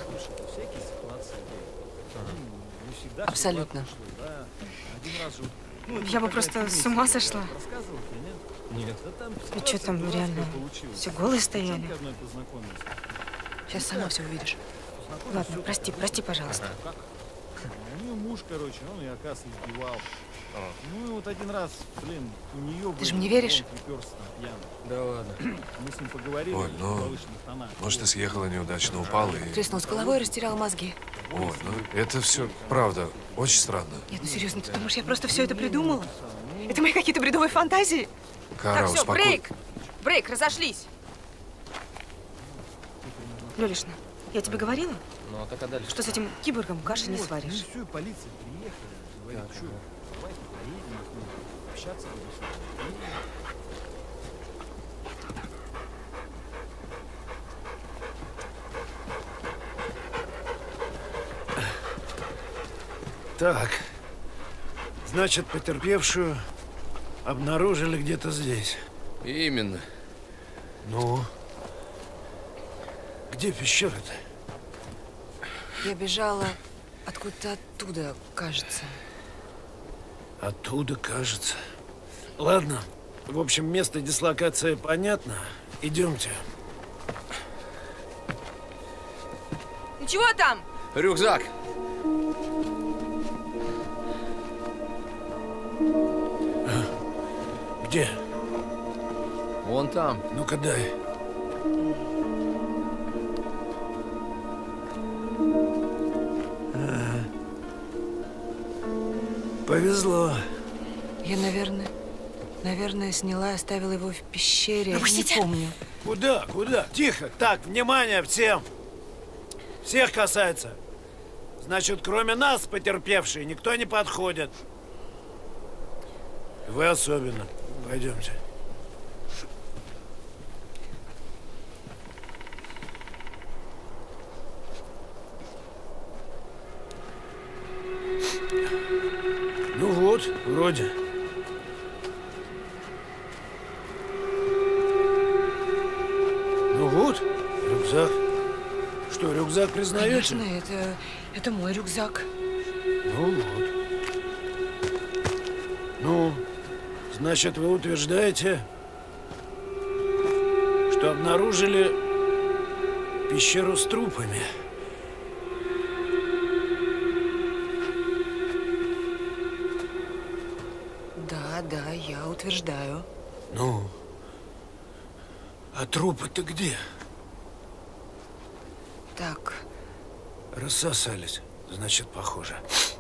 Абсолютно. Я бы просто с ума сошла. Нет. И что там реально? Все голые стояли? Сейчас сама все увидишь. Ладно, прости, пожалуйста. У нее муж, короче, он ее, оказывается, избивал. Ну и вот один раз, блин, у нее... Ты же мне веришь? Да ладно. Мы с ним поговорили. Оль, может, ты съехала неудачно, упала и... Треснул с головой и растерял мозги. Оль, это все правда, очень странно. Нет, серьезно, ты думаешь, я просто все это придумала? Это мои какие-то бредовые фантазии? Кара, так, все, брейк, разошлись. Лёлишна, я тебе говорила? Ну, а так, а дальше? Что с этим киборгом каши не сваришь. Ну все, полиция приехала. Говорит, что, давайте поедем, с ним общаться будешь. Так, значит, потерпевшую обнаружили где-то здесь. Именно. Ну? Где пещера-то? Я бежала откуда-то оттуда, кажется. Оттуда, кажется. Ладно. В общем, место дислокации понятно. Идемте. Ну чего там? Рюкзак. Где? Вон там. Ну-ка дай. Повезло. Я, наверное, сняла и оставила его в пещере. Не помню. Куда? Куда? Тихо. Так, внимание всем. Всех касается. Значит, кроме нас, потерпевшие, никто не подходит. Вы особенно. Пойдемте. Ну вот, вроде. Ну вот, рюкзак. Что, рюкзак признаете? Конечно, это мой рюкзак. Ну вот. Ну, значит, вы утверждаете, что обнаружили пещеру с трупами? Да, я утверждаю. Ну, а трупы-то где? Так. Рассосались, значит, похоже.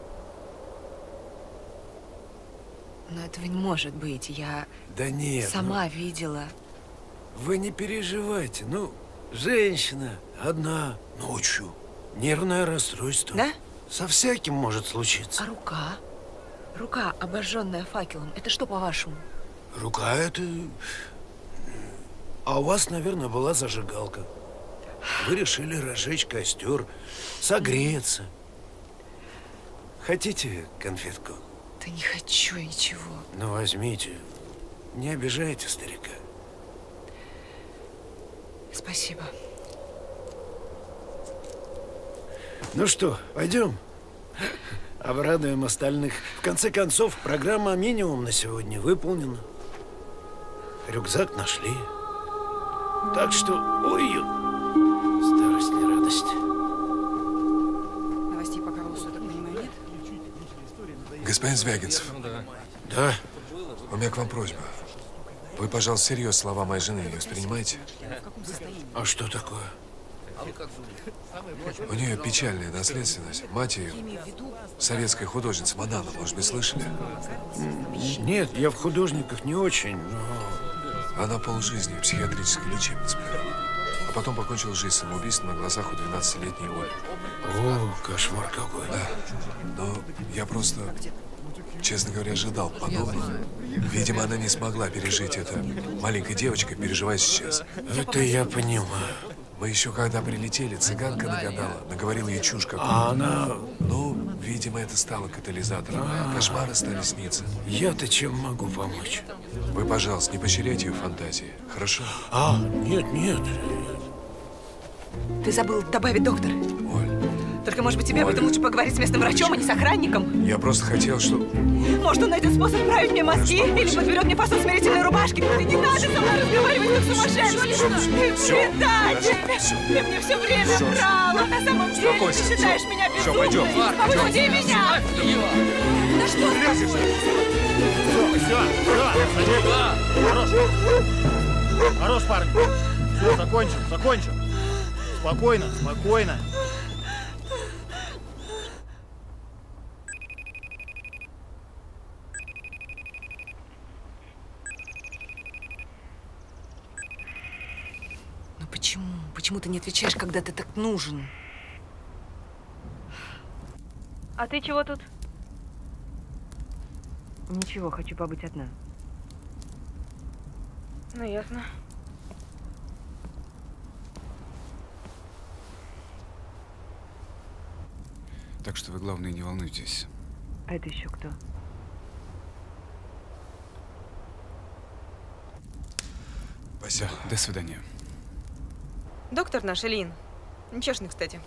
Но этого не может быть. Я да нет, сама видела. Вы не переживайте. Ну, женщина одна ночью. Нервное расстройство. Да? Со всяким может случиться. А рука? Рука, обожженная факелом. Это что, по-вашему? Рука это... А у вас, наверное, была зажигалка. Вы решили разжечь костер, согреться. Хотите конфетку? Ты Да не хочу я ничего. Ну, возьмите. Не обижайте старика. Спасибо. Ну что, пойдем? Обрадуем остальных. В конце концов, программа минимум на сегодня выполнена. Рюкзак нашли. Так что, ой, старость не радость. Новостей по Карлосу, я так понимаю, нет? Господин Звягинцев. Да? У меня к вам просьба. Вы, пожалуйста, всерьез слова моей жены не воспринимаете? А что такое? У нее печальная наследственность. Мать ее советская художница Манана, может быть, слышали? Нет, я в художниках не очень, но... Она полжизни в психиатрической лечебнице провела. А потом покончила жизнь самоубийством на глазах у 12-летней Оли. О, кошмар какой. Да. Но я просто, честно говоря, ожидал подобного. Видимо, она не смогла пережить это. Маленькая девочка переживает сейчас. Это я понимаю. Мы еще когда прилетели, цыганка нагадала, наговорила ей чушь какую-то. А она... Ну, видимо, это стало катализатором. Кошмары стали сниться. Я-то чем могу помочь? Вы, пожалуйста, не поощряйте ее фантазии, хорошо? Нет, нет. Ты забыл добавить доктор. Только, может быть, тебе об этом лучше поговорить с местным врачом, а не с охранником? Я просто хотел, что... Может, он найдет способ править мне мозги или подберет мне фасон смирительной рубашки. Ты не надо со мной разговаривать, как сумасшедший. Ты предатель. Ты мне все время врал. А на самом деле ты считаешь меня безумной. Все, пойдем. Освободи меня. Да что Все. Хорош. Хорош, парни. Все, закончим. Спокойно. Ну почему? Почему ты не отвечаешь, когда ты так нужен? А ты чего тут? Ничего, хочу побыть одна. Ну, ясно. Так что вы, главное, не волнуйтесь. А это еще кто? Все, до свидания. Доктор наш, Ильин. Нечестный, кстати.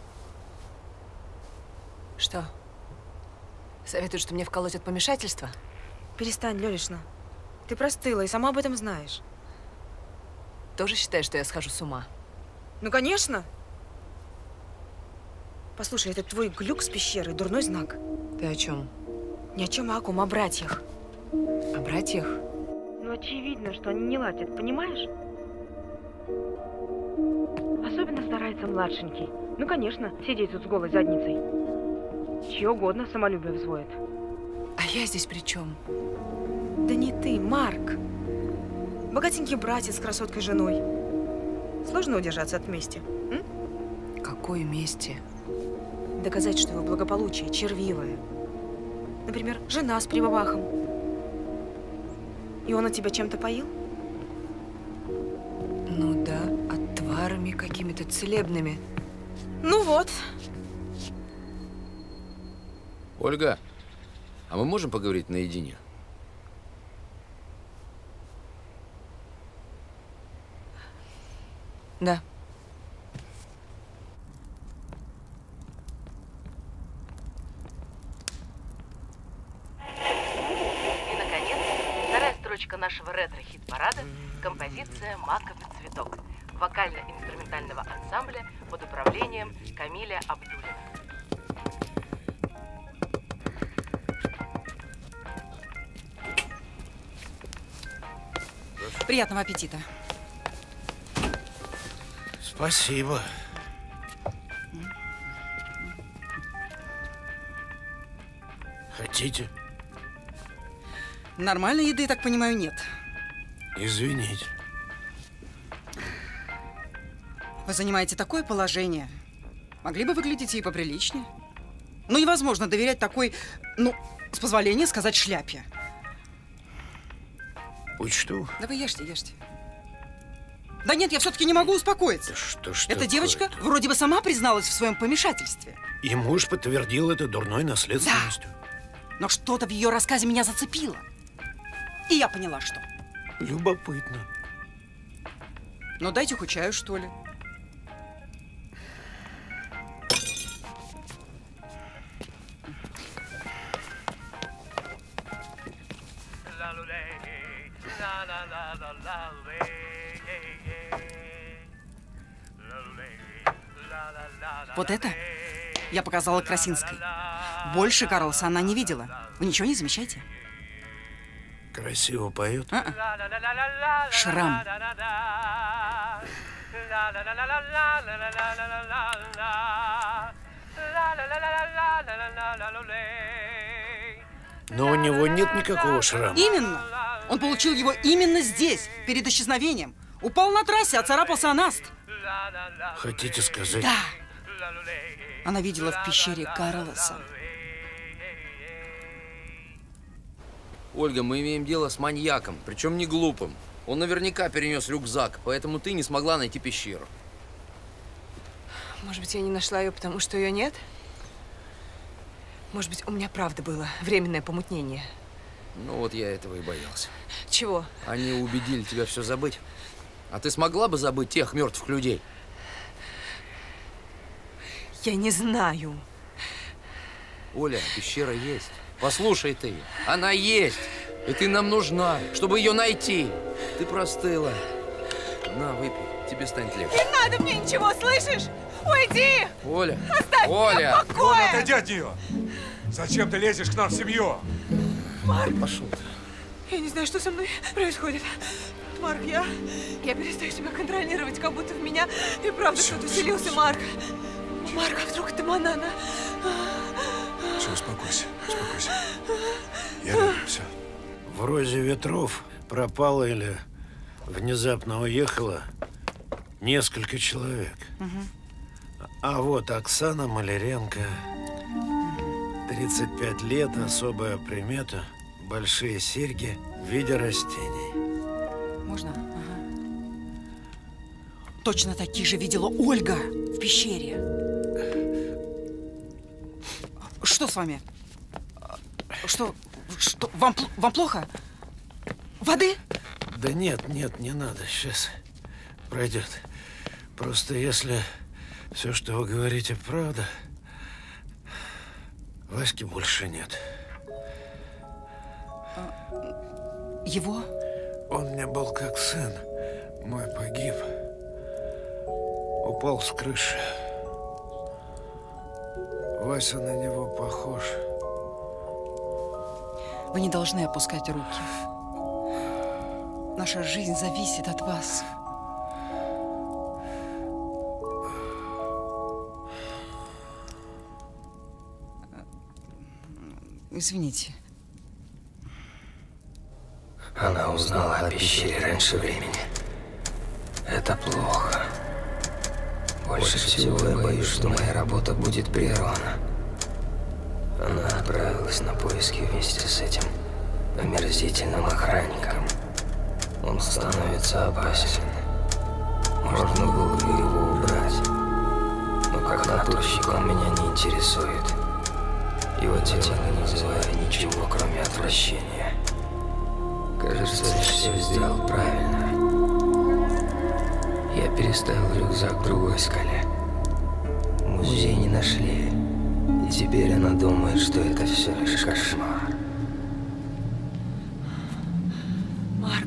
Что? Советуют, что мне вколоть от помешательства? Перестань, Лёлишна. Ты простыла и сама об этом знаешь. Тоже считаешь, что я схожу с ума? Ну, конечно. Послушай, этот твой глюк с пещерой – дурной знак. Ты о чем? Ни о чем, а о ком, о братьях. О братьях? Ну, очевидно, что они не ладят, понимаешь? Особенно старается младшенький. Ну, конечно, сидеть тут с голой задницей. Чье угодно самолюбие взводит. А я здесь при чем? Да не ты, Марк. Богатенький братец с красоткой женой. Сложно удержаться от мести. Какой мести? Доказать, что его благополучие червивое. Например, жена с прибабахом. И он от тебя чем-то поил? Ну да, отварами какими-то целебными. Ну вот. Ольга, а мы можем поговорить наедине? Да. И, наконец, вторая строчка нашего ретро-хит-парада – композиция «Маковый цветок» вокально-инструментального ансамбля под управлением Камиля Абдулина. Приятного аппетита. Спасибо. Хотите? Нормальной еды, так понимаю, нет. Извините. Вы занимаете такое положение. Могли бы выглядеть и поприличнее. Ну, невозможно доверять такой, ну, с позволения сказать, шляпе. Учту. Да вы ешьте. Да нет, я все-таки не могу успокоиться. Да что ж Эта девочка вроде бы сама призналась в своем помешательстве. И муж подтвердил это дурной наследственностью. Да. Но что-то в ее рассказе меня зацепило. И я поняла, что. Любопытно. Ну, дайте хоть чаю, что ли. Вот это я показала Красинской. Больше Карлоса она не видела. Вы ничего не замечаете? Красиво поет. Шрам. Но у него нет никакого шрама. Именно. Он получил его именно здесь, перед исчезновением. Упал на трассе, оцарапался о наст. Хотите сказать? Да. Она видела в пещере Карлоса. Ольга, мы имеем дело с маньяком, причем не глупым. Он наверняка перенес рюкзак, поэтому ты не смогла найти пещеру. Может быть, я не нашла ее, потому что ее нет? Может быть, у меня правда было временное помутнение? Ну вот я этого и боялся. Чего? Они убедили тебя все забыть. А ты смогла бы забыть тех мертвых людей? Я не знаю. Оля, пещера есть. Послушай ты, она есть. И ты нам нужна, чтобы ее найти. Ты простыла. На, выпей, тебе станет легче. Не надо мне ничего, слышишь? Уйди! Оля! Оставь Оля! меня в покое! Отойди от нее! Зачем ты лезешь к нам в семью? Марк! Пошел. Я не знаю, что со мной происходит. Марк, я перестаю себя контролировать, как будто в меня и правда кто-то вселился, Марк. Марк, а вдруг это Манана? Все, успокойся, успокойся. Я рядом, все. В розе ветров пропало или внезапно уехало несколько человек. А вот Оксана Маляренко, 35 лет, особая примета, большие серьги в виде растений. Можно? Ага. Точно такие же видела Ольга в пещере. Что с вами? Что? Вам плохо? Воды? Да нет, не надо. Сейчас пройдет. Просто если все, что вы говорите, правда, Васьки больше нет. Его? Он мне был как сын. Мой погиб. Упал с крыши. Вася на него похож. Вы не должны опускать руки. Наша жизнь зависит от вас. Извините. Она узнала о пещере раньше времени. Это плохо. Больше всего я боюсь, что моя работа будет прервана. Она отправилась на поиски вместе с этим омерзительным охранником. Он становится опасен. Можно было бы его убрать. Но как натурщик он меня не интересует. Его тело не вызывает ничего, кроме отвращения. Кажется, я все сделал правильно. Я переставил рюкзак в другой скале. Музей не нашли. И теперь она думает, что это все лишь кошмар. Марк.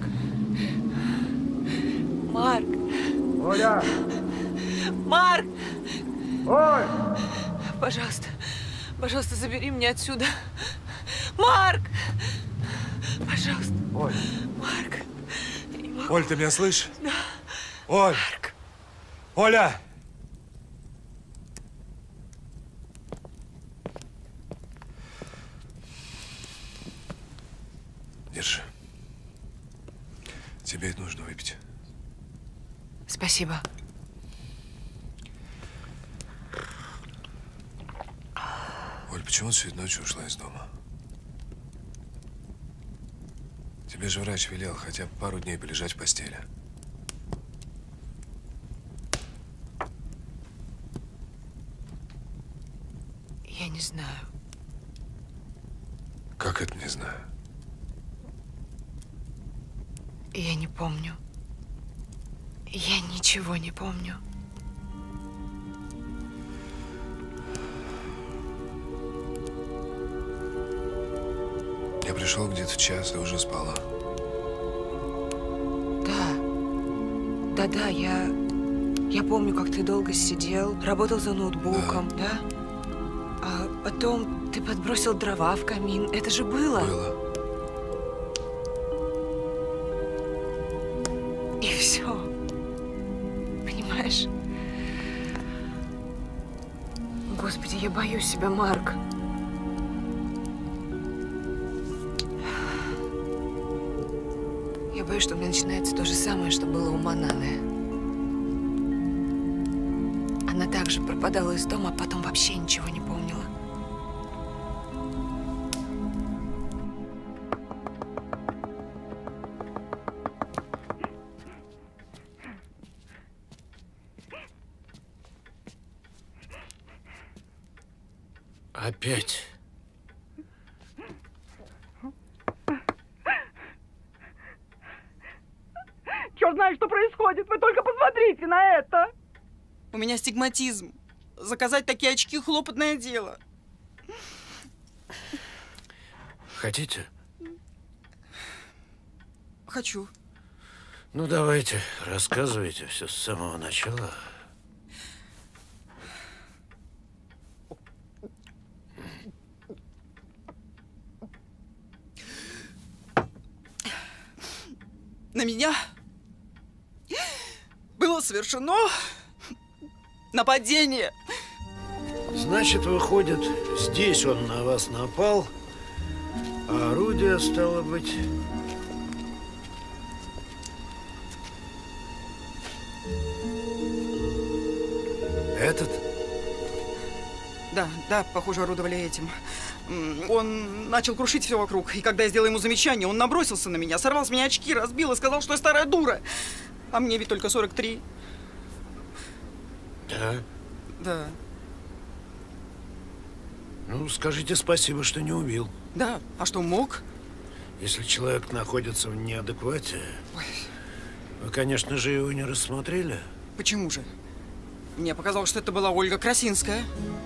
Марк. Оля! Марк! Оль! Пожалуйста, пожалуйста, забери меня отсюда. Марк! Пожалуйста. Оль. Марк. Оль, ты меня слышишь? Да. Оль! Марк. Оля! Держи. Тебе это нужно выпить. Спасибо. Оль, почему ты сегодня ночью ушла из дома? Тебе же врач велел хотя бы пару дней полежать в постели. Я не знаю. Как это не знаю? Я не помню. Я ничего не помню. Я пришел где-то в час, и уже спала. Да, я помню, как ты долго сидел, работал за ноутбуком, да? А потом ты подбросил дрова в камин. Это же было? Было. И все. Понимаешь? Господи, я боюсь себя, Марк. Я боюсь, что у меня начинается то же самое, что было у Мананы. Она также пропадала из дома, а потом вообще ничего не помнила. Опять. Черт знает, что происходит. Вы только посмотрите на это. У меня стигматизм. Заказать такие очки – хлопотное дело. Хотите? Хочу. Ну, давайте, рассказывайте все с самого начала. На меня было совершено нападение. Значит, выходит, здесь он на вас напал, а орудие, стало быть... Этот? Да, похоже, орудовали этим. Он начал крушить все вокруг, и когда я сделала ему замечание, он набросился на меня, сорвал с меня очки, разбил и сказал, что я старая дура. А мне ведь только 43. Да? Да. Ну, скажите спасибо, что не убил. Да, а что, мог? Если человек находится в неадеквате, вы, конечно же, его не рассмотрели. Почему же? Мне показалось, что это была Ольга Красинская.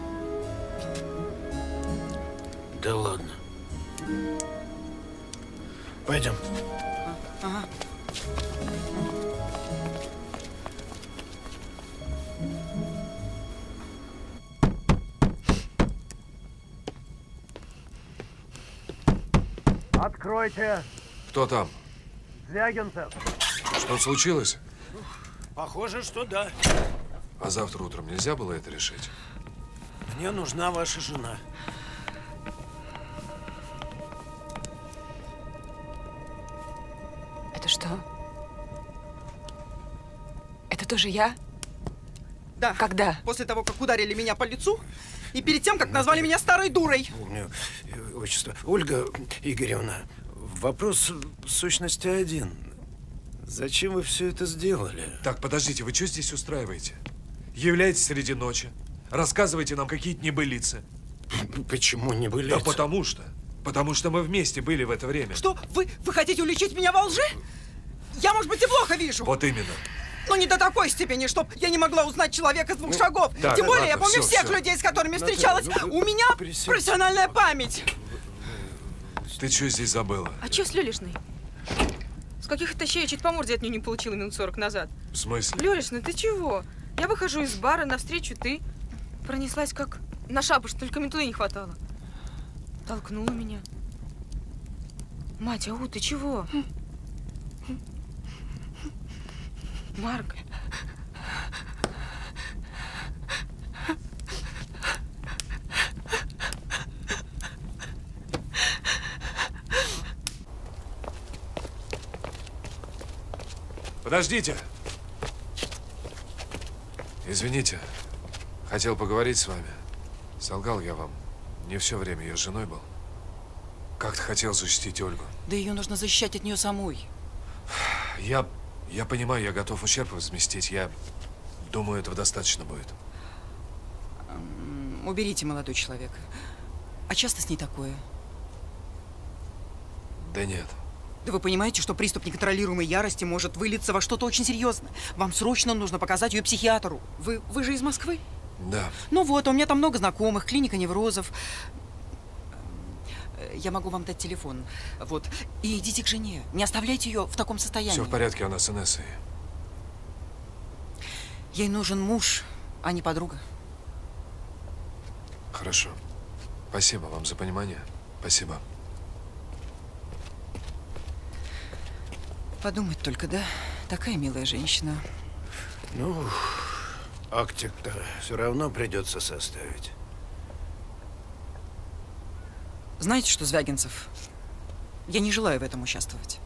Да ладно. Пойдем. Ага. Откройте! Кто там? Звягинцев. Что случилось? Похоже, что да. А завтра утром нельзя было это решить? Мне нужна ваша жена. Это что? Это тоже я? Да. Когда? После того, как ударили меня по лицу, и перед тем, как назвали меня старой дурой. Отчество. Ольга Игоревна, вопрос в сущности один. Зачем вы все это сделали? Так, подождите, вы что здесь устраиваете? Являетесь среди ночи, рассказывайте нам какие-то небылицы. Почему небылицы? Да потому что мы вместе были в это время. Что? Вы хотите уличить меня во лжи? Я, может быть, и плохо вижу. Вот именно. Но не до такой степени, чтоб я не могла узнать человека с двух шагов. Так, Тем более, ладно, я помню все. всех людей, с которыми встречалась. У меня профессиональная память. Ты что здесь забыла? А что с Лёлишной? С каких это щей я чуть по морде от нее не получила минут 40 назад. В смысле? Лёлишна, ты чего? Я выхожу из бара, навстречу ты. Пронеслась как на шапуш, только метлы не хватало. Толкнула меня. Мать, ау, ты чего? Марк. Подождите. Извините. Хотел поговорить с вами. Солгал я вам. Не все время ее женой был. Как-то хотел защитить Ольгу. Да ее нужно защищать от нее самой. Я понимаю, я готов ущерб возместить. Я думаю, этого достаточно будет. Уберите, молодой человек. А часто с ней такое? Да нет. Да вы понимаете, что приступ неконтролируемой ярости может вылиться во что-то очень серьезное. Вам срочно нужно показать ее психиатру. Вы же из Москвы? Да. Ну вот, у меня там много знакомых, клиника неврозов. Я могу вам дать телефон. Вот. И идите к жене. Не оставляйте ее в таком состоянии. Все в порядке, она с Инессой. Ей нужен муж, а не подруга. Хорошо. Спасибо вам за понимание. Спасибо. Подумать только, да? Такая милая женщина. Ну, актик-то все равно придется составить. Знаете что, Звягинцев? Я не желаю в этом участвовать.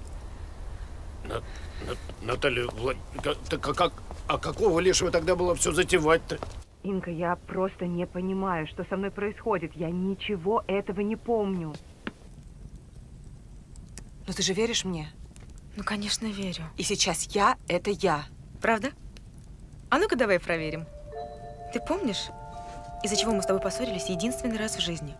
Наталья а какого лешего тогда было все затевать-то? Инга, я просто не понимаю, что со мной происходит. Я ничего этого не помню. Но ты же веришь мне? Ну, конечно, верю. И сейчас я – это я. Правда? А ну-ка давай проверим. Ты помнишь, из-за чего мы с тобой поссорились единственный раз в жизни?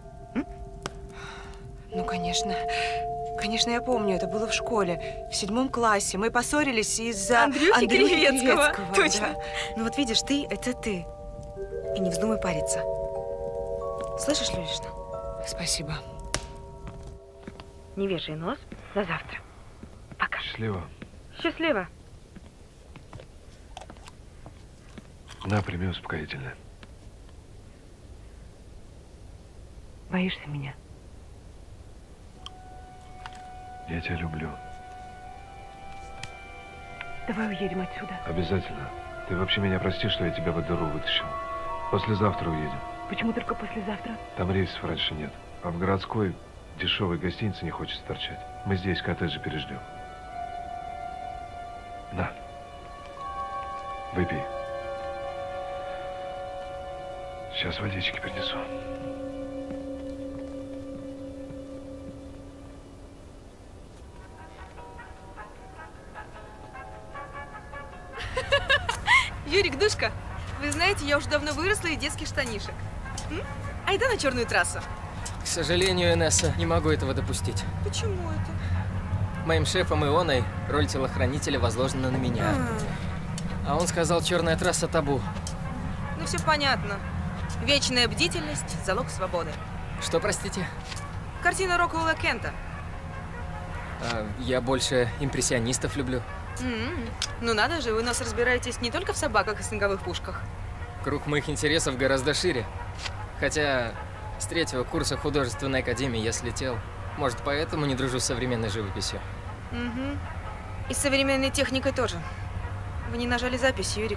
Ну, конечно. Конечно, я помню. Это было в школе, в 7 классе. Мы поссорились из-за Андрюхи Кривецкого. Точно. Да. Ну вот видишь, ты – это ты. И не вздумай париться. Слышишь, Люлечна? Спасибо. Не вешай нос. До завтра. Пока. Счастливо. Счастливо. На, прими успокоительное. Боишься меня? Я тебя люблю. Давай уедем отсюда. Обязательно. Ты вообще меня прости, что я тебя в дыру вытащил. Послезавтра уедем. Почему только послезавтра? Там рейсов раньше нет. А в городской дешевой гостинице не хочется торчать. Мы здесь в коттедже переждем. На. Выпей. Сейчас водички принесу. Юрик, душка, вы знаете, я уже давно выросла из детских штанишек. Айда на черную трассу. К сожалению, Инесса, не могу этого допустить. Почему это? Моим шефом Ионой роль телохранителя возложена на меня. А он сказал, черная трасса табу. Ну, все понятно. Вечная бдительность – залог свободы. Что, простите? Картина Роквелла Кента. Я больше импрессионистов люблю. Ну надо же, вы нас разбираетесь не только в собаках и снеговых пушках. Круг моих интересов гораздо шире. Хотя с 3-го курса художественной академии я слетел. Может, поэтому не дружу с современной живописью. И с современной техникой тоже. Вы не нажали запись, Юрик.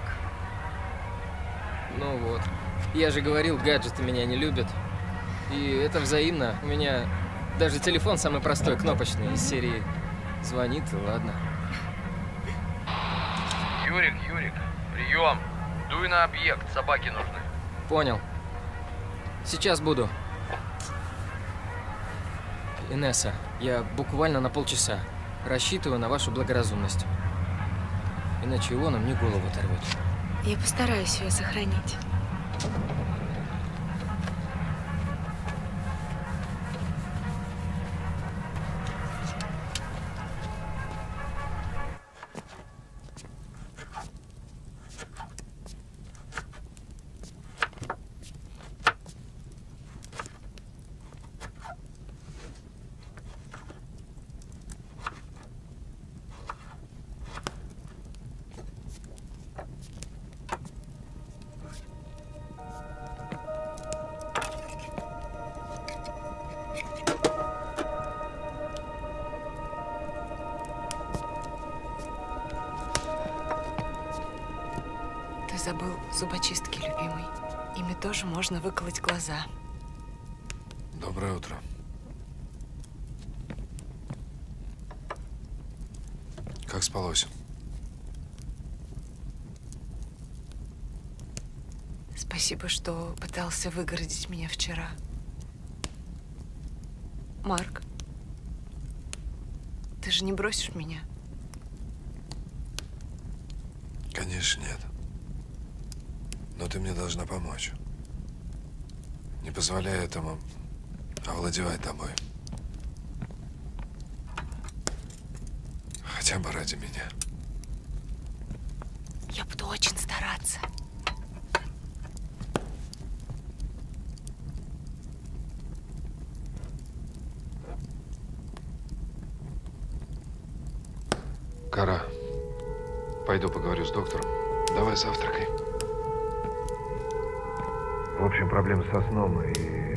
Ну вот. Я же говорил, гаджеты меня не любят. И это взаимно. У меня даже телефон самый простой, кнопочный, из серии звонит, и ладно. Юрик, прием. Дуй на объект, собаки нужны. Понял. Сейчас буду. Инесса, я буквально на полчаса. Рассчитываю на вашу благоразумность. Иначе Иона мне голову оторвет. Я постараюсь ее сохранить. Забыл зубочистки, любимый. Ими тоже можно выколоть глаза. Доброе утро. Как спалось? Спасибо, что пытался выгородить меня вчера. Марк, ты же не бросишь меня? Конечно, нет. Но ты мне должна помочь. Не позволяй этому овладевать тобой. Хотя бы ради меня. Я буду очень стараться. Кара, пойду поговорю с доктором. Давай завтракай. В общем, проблемы со сном и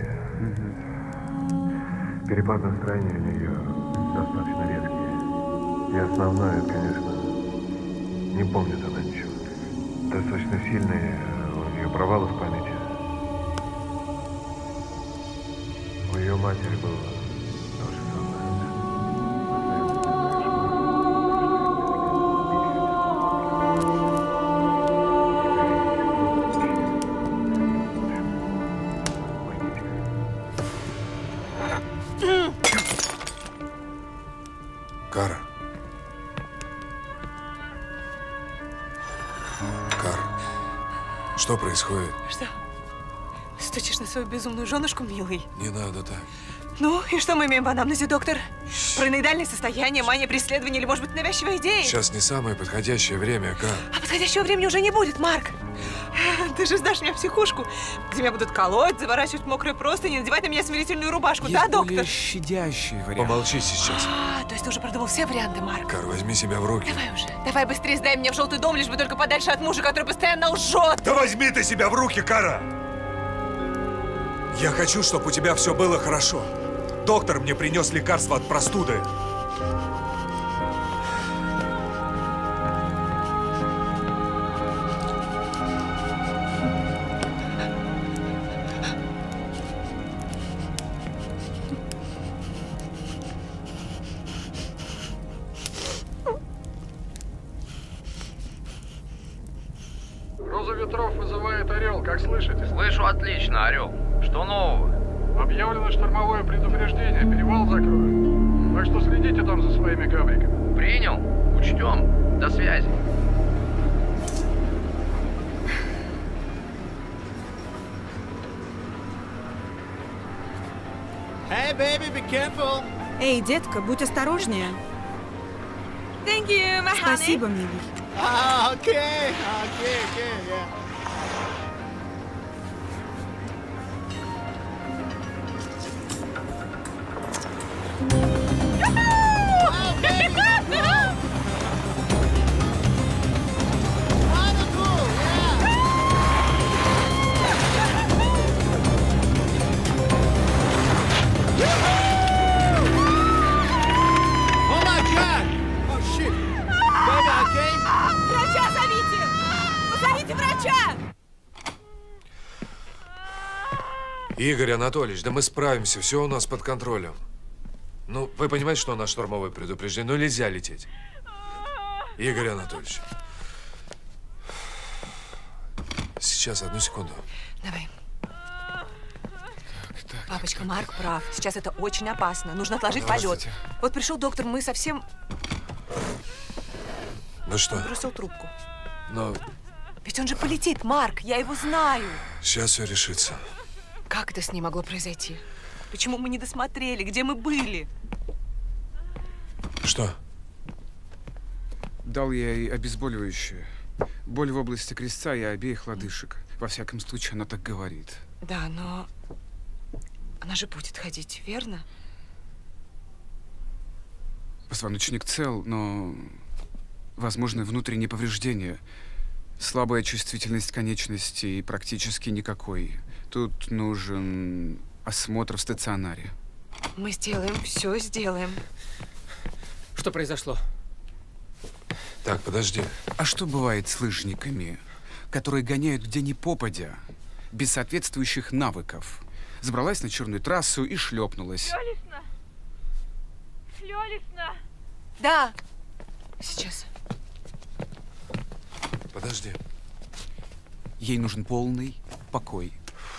перепад настроения у нее достаточно редкие. И основное, это, конечно, не помнит она ничего. Достаточно сильные у нее провалы в памяти. У ее матери было то же самое. Кара. Кар, что происходит? Что? Стучишь на свою безумную женушку, милый? Не надо так. Ну, и что мы имеем в анамнезе, доктор? Параноидальное состояние, мания преследования или, может быть, навязчивая идея? Сейчас не самое подходящее время, Кар. А подходящего времени уже не будет, Марк. Ты же сдашь меня в психушку, где меня будут колоть, заворачивать в мокрые простыни, надевать на меня смирительную рубашку, да, доктор? Более щадящий вариант. Помолчи сейчас. То есть ты уже продумал все варианты, Марк? Кар, возьми себя в руки. Давай уже. Давай быстрее сдай меня в желтый дом, лишь бы только подальше от мужа, который постоянно лжет. Да возьми ты себя в руки, Кара! Я хочу, чтобы у тебя все было хорошо. Доктор мне принес лекарство от простуды. Роза ветров вызывает Орел, как слышите? Слышу отлично, Орел. Что нового? Объявлено штормовое предупреждение, перевал закроют. Так что следите там за своими гавриками. Принял. Учтем. До связи. Hey, baby, be careful. Эй, детка, будь осторожнее. Thank you, my honey. Спасибо, милый. Okay, yeah. Врача зовите! Позовите врача! Игорь Анатольевич, да мы справимся, все у нас под контролем. Ну, вы понимаете, что у нас штормовое предупреждение, ну нельзя лететь. Игорь Анатольевич. Сейчас, одну секунду. Давай. Папочка, Марк прав. Сейчас это очень опасно. Нужно отложить полет. Вот пришел доктор, мы совсем... Ну что? Он бросил трубку. Но Ведь он же полетит, Марк, я его знаю. сейчас все решится. Как это с ней могло произойти? Почему мы не досмотрели? Где мы были? Что? Дал я ей обезболивающее. Боль в области крестца и обеих лодыжек. Во всяком случае, она так говорит. Да, но она же будет ходить, верно? Позвоночник цел, но возможны внутренние повреждения. Слабая чувствительность конечностей, практически никакой. Тут нужен осмотр в стационаре. Мы сделаем, все сделаем. Что произошло? Так, подожди. А что бывает с лыжниками, которые гоняют где ни попадя, без соответствующих навыков? Забралась на черную трассу и шлепнулась. Лёлисна! Лёлисна! Да. Сейчас. Подожди. Ей нужен полный покой.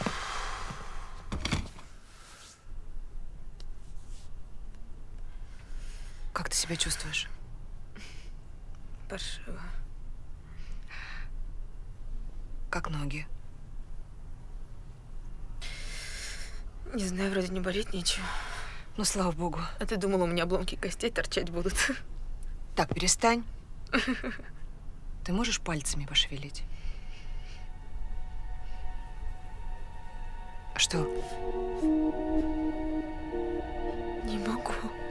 Как ты себя чувствуешь? Паршиво. Как ноги? Не знаю, вроде не болит ничего. Ну, слава богу. А ты думала, у меня обломки костей торчать будут? Так, перестань. Ты можешь пальцами пошевелить? Что? Не могу.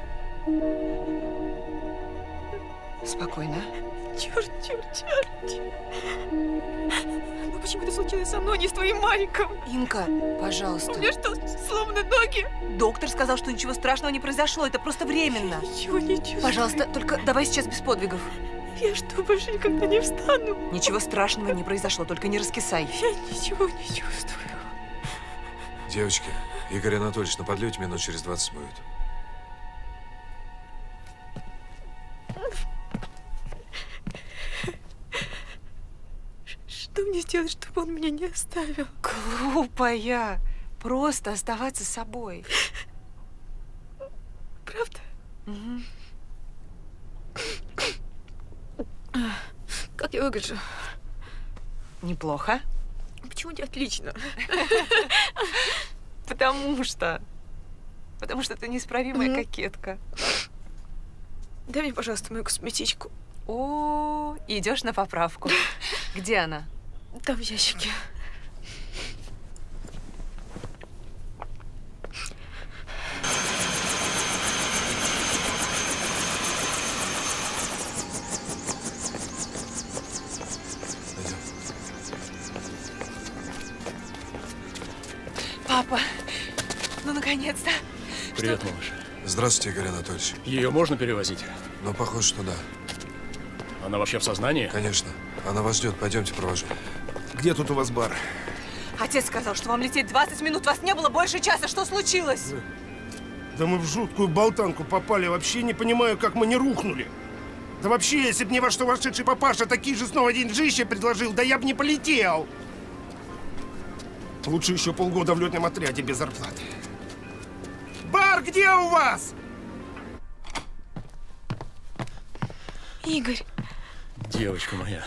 Спокойно. Черт. Ну почему это случилось со мной, не с твоим Мариком? Инка, пожалуйста. У меня что, сломаны ноги? Доктор сказал, что ничего страшного не произошло. Это просто временно. Ничего не чувствую. Пожалуйста, только давай сейчас без подвигов. Я что, больше никогда не встану? Ничего страшного не произошло, только не раскисай. Я ничего не чувствую. Девочки, Игорь Анатольевич на подлете минут через 20 будет. Что мне сделать, чтобы он меня не оставил? Глупая. Просто оставаться собой. Правда? Угу. Как я выгляжу? Неплохо. Почему не отлично? Потому что ты неисправимая кокетка. Дай мне, пожалуйста, мою косметичку. О, идешь на поправку. Где она? Там в ящике. Папа, ну наконец-то. Привет, малыш. Здравствуйте, Игорь Анатольевич. Ее можно перевозить? Ну, похоже, что да. Она вообще в сознании? Конечно. Она вас ждет. Пойдемте, провожу. Где тут у вас бар? Отец сказал, что вам лететь 20 минут. Вас не было больше часа. Что случилось? Да мы в жуткую болтанку попали. Вообще не понимаю, как мы не рухнули. Да вообще, если бы не во что вошедший папаша такие же снова деньжище предложил, да я бы не полетел. Лучше еще полгода в летном отряде без зарплаты. Бар где у вас? Игорь. Девочка моя.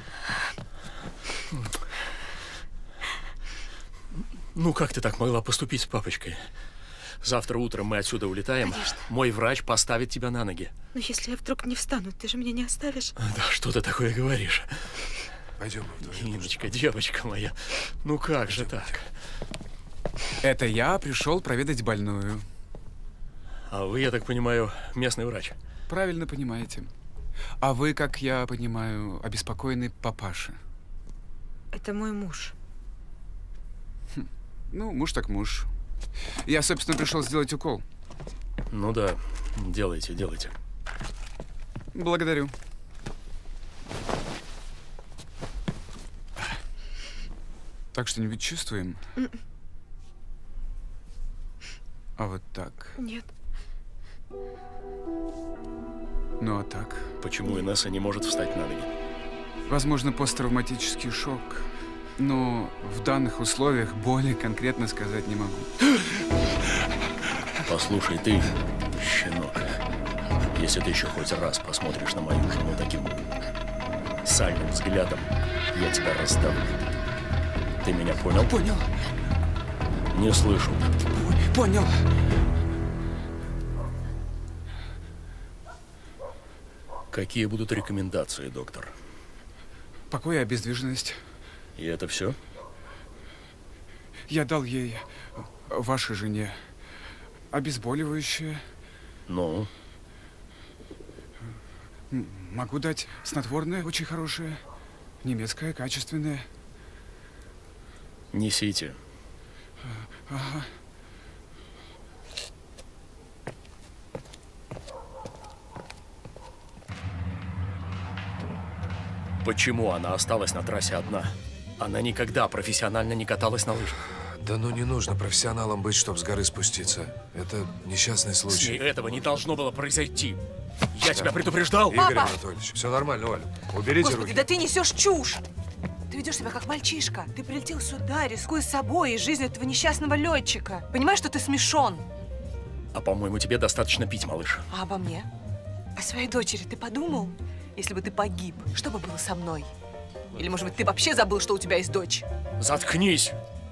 Ну, как ты так могла поступить с папочкой? Завтра утром мы отсюда улетаем. Конечно. Мой врач поставит тебя на ноги. Но если я вдруг не встану, ты же меня не оставишь? Да что ты такое говоришь? Пойдем. Иночка, девочка моя. Ну как же так? Это я пришел проведать больную. А вы, я так понимаю, местный врач? Правильно понимаете. А вы, как я понимаю, обеспокоенный папаша. Это мой муж. Ну, муж так муж. Я, собственно, пришел сделать укол. Ну да, делайте. Благодарю. Так что-нибудь чувствуем? А вот так? Нет. Ну а так? Почему Инесса не может встать на ноги? Возможно, посттравматический шок. Но в данных условиях более конкретно сказать не могу. Послушай, ты, щенок, если ты еще хоть раз посмотришь на мою жену таким сальным взглядом, я тебя раздавлю. Ты меня понял? Понял. Не слышу. Понял. Какие будут рекомендации, доктор? Покой и обездвиженность. И это все? Я дал ей, вашей жене, обезболивающее. Ну? Могу дать снотворное, очень хорошее. Немецкое, качественное. Несите. Ага. Почему она осталась на трассе одна? Она никогда профессионально не каталась на лыжах. Да ну не нужно профессионалом быть, чтобы с горы спуститься. Это несчастный случай. С ней этого не должно было произойти. Я тебя предупреждал. Игорь Анатольевич, все нормально, Валя. Уберите Господи, руки. да ты несешь чушь! Ты ведешь себя как мальчишка. Ты прилетел сюда, рискуя собой и жизнью этого несчастного летчика. Понимаешь, что ты смешон? А по-моему, тебе достаточно пить, малыш. А обо мне? О своей дочери ты подумал? Если бы ты погиб, что бы было со мной? Или, может быть, ты вообще забыл, что у тебя есть дочь? Заткнись!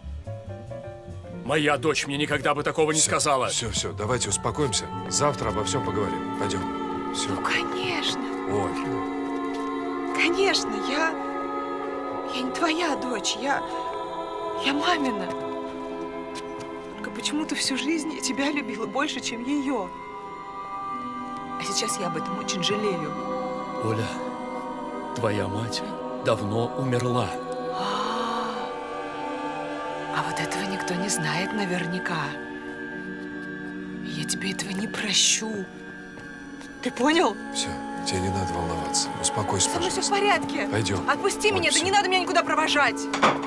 Моя дочь мне никогда бы такого не сказала. Все, давайте успокоимся. Завтра обо всем поговорим. Пойдем. Все. Ну, конечно. Оль. Конечно, я не твоя дочь, я мамина. Только почему-то всю жизнь я тебя любила больше, чем ее. А сейчас я об этом очень жалею. Оля, твоя мать давно умерла. А вот этого никто не знает наверняка. Я тебе этого не прощу. Ты понял? Все, тебе не надо волноваться. Успокойся, Со мной все пожалуйста. в порядке. Пойдем. Отпусти меня, да всё. не надо меня никуда провожать.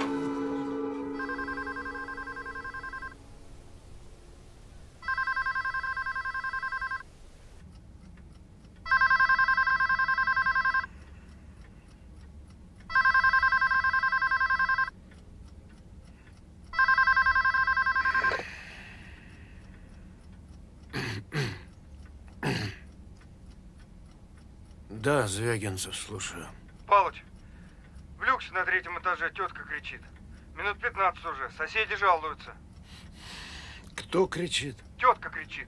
Да, Звягинцев, слушаю. Палыч, в люксе на 3-м этаже тетка кричит. Минут 15 уже, соседи жалуются. Кто кричит? Тетка кричит.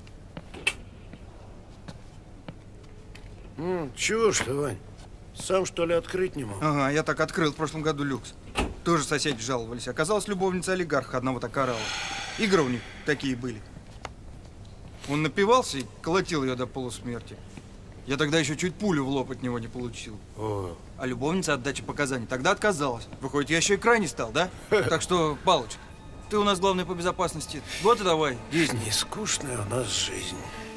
Чего ж ты, Вань? Сам, что ли, открыть не мог? Ага, я так открыл в прошлом году люкс. Тоже соседи жаловались. Оказалось, любовница олигарха одного так орала. Игры у них такие были. Он напивался и колотил ее до полусмерти. Я тогда еще чуть пулю в лоб от него не получил. О. А любовница от дачи показаний тогда отказалась. Выходит, я еще и крайний стал, да? Так что, Палыч, ты у нас главный по безопасности. Вот и давай, действуй. Не скучная у нас жизнь.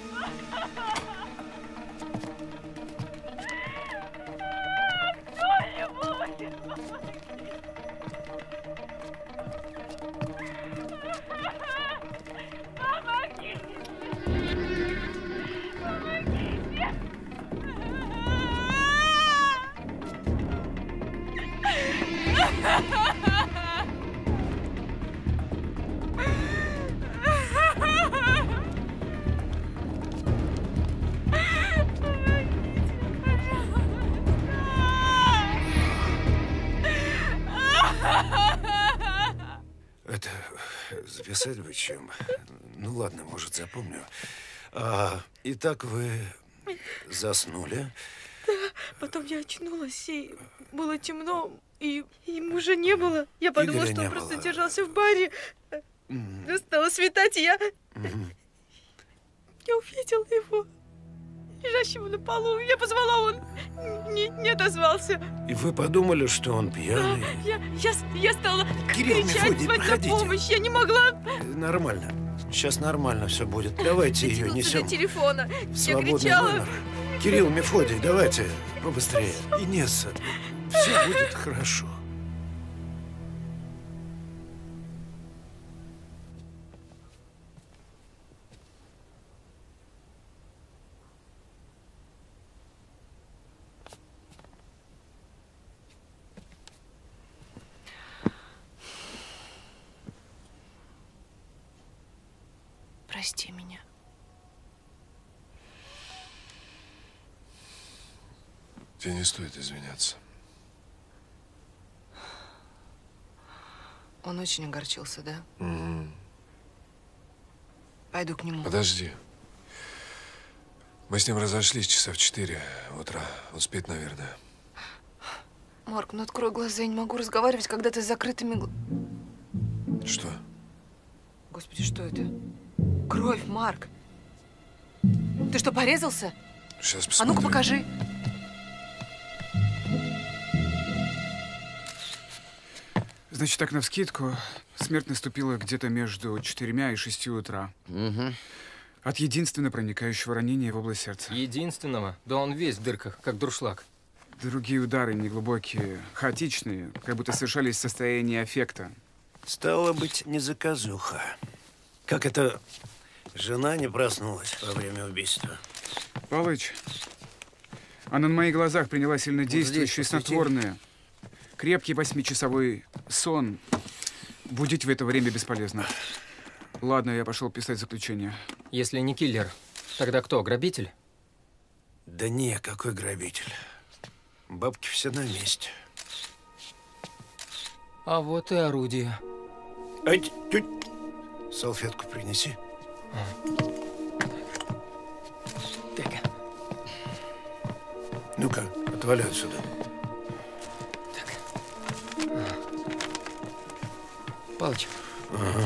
Это записать бы чем? Ну ладно, может, запомню. Итак, вы заснули? Да, потом я очнулась, и было темно, и ему уже не было. Я подумала, Игоря что не он просто было. держался в баре. Стало светать, и я увидела его, лежащего на полу. Я позвала, он не отозвался. И вы подумали, что он пьяный? Я стала Кирилл, кричать, Мефодий, звать на проходите. помощь. Я не могла. Нормально. Сейчас нормально все будет. Давайте ее Дотянуться несем до телефона. в Я свободный кричала. номер. Кирилл, Мефодий, давайте побыстрее. Инесса, все будет хорошо. Прости меня. Тебе не стоит извиняться. Он очень огорчился, да? Угу. Пойду к нему. Подожди. Мы с ним разошлись часа в 4 утра. Он спит, наверное. Марк, ну открой глаза, я не могу разговаривать, когда ты с закрытыми Что? Господи, что это? Кровь, Марк. Ты что, порезался? Сейчас А посмотрю. ну-ка покажи. Значит, так навскидку, смерть наступила где-то между 4 и 6 утра. Угу. От единственно проникающего ранения в область сердца. Единственного? Да он весь в дырках, как дуршлаг. Другие удары неглубокие, хаотичные, как будто совершались в состоянии аффекта. Стало быть, не заказуха. Как это жена не проснулась во время убийства? Палыч, она на моих глазах приняла сильнодействующее снотворное. Крепкий 8-часовой сон. Будить в это время бесполезно. Ладно, я пошел писать заключение. Если не киллер, тогда кто, грабитель? Да не, какой грабитель. Бабки все на месте. А вот и орудие. Ай, тють. Салфетку принеси. Ну-ка, отвали отсюда. Палыч. Ага.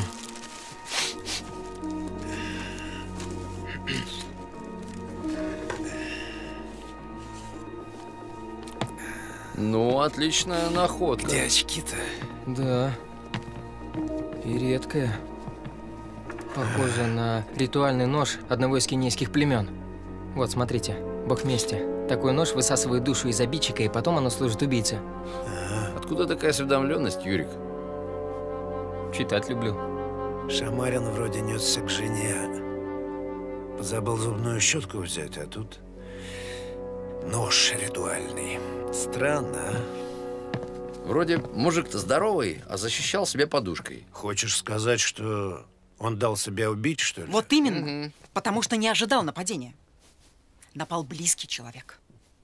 Ну, отличная находка. Где очки-то? Да. И редкая. Похоже на ритуальный нож одного из кенийских племен. Вот, смотрите. Бог мести. Такой нож высасывает душу из обидчика, и потом оно служит убийце. Откуда такая осведомленность, Юрик? Читать люблю. Шамарин вроде несся к жене. Забыл зубную щетку взять, а тут нож ритуальный. Странно, а? Вроде мужик-то здоровый, а защищал себя подушкой. Хочешь сказать, что он дал себя убить, что ли? Вот именно. Потому что не ожидал нападения. Напал близкий человек.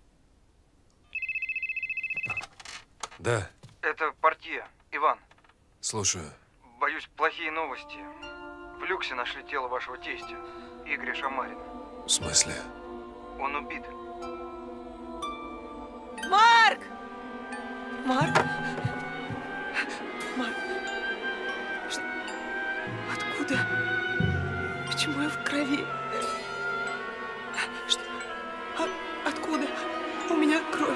Да, Это портье, Иван. слушаю. Боюсь, плохие новости. В люксе нашли тело вашего тестя, Игоря Шамарина. В смысле? Он убит. Марк! Марк? Марк? Откуда? Почему я в крови? Что? Откуда? У меня кровь.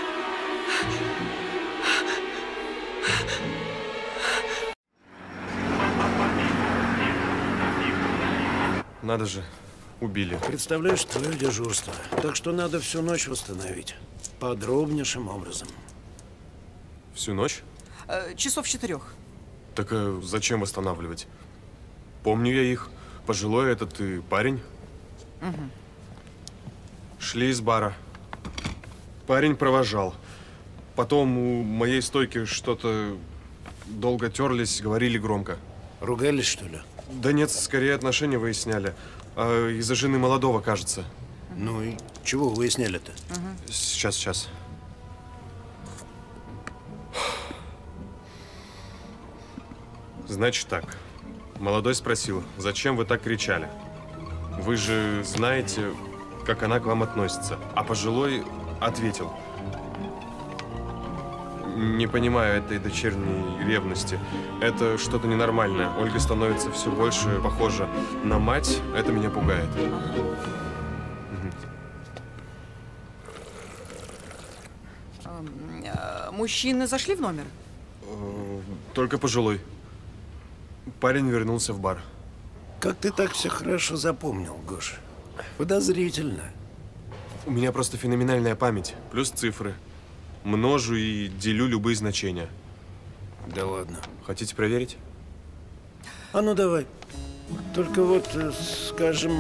Надо же, убили. Представляешь, твое дежурство. Так что надо всю ночь восстановить. Подробнейшим образом. Всю ночь? Часов 4. Так зачем восстанавливать? Помню я их. Пожилой этот и парень. Угу. Шли из бара. Парень провожал. Потом у моей стойки что-то долго терлись, говорили громко. Ругались, что ли? Да нет, скорее отношения выясняли. Из-за жены молодого, кажется. Ну и чего выясняли-то? Сейчас. Значит так. Молодой спросил, зачем вы так кричали? Вы же знаете, как она к вам относится. А пожилой ответил. Не понимаю этой дочерней ревности. Это что-то ненормальное. Ольга становится все больше похожа на мать. Это меня пугает. Мужчины зашли в номер? Только пожилой. Парень вернулся в бар. Как ты так все хорошо запомнил, Гоша? Подозрительно. У меня просто феноменальная память. Плюс цифры. Множу и делю любые значения. Да ладно. Хотите проверить? А ну давай. Только вот, скажем,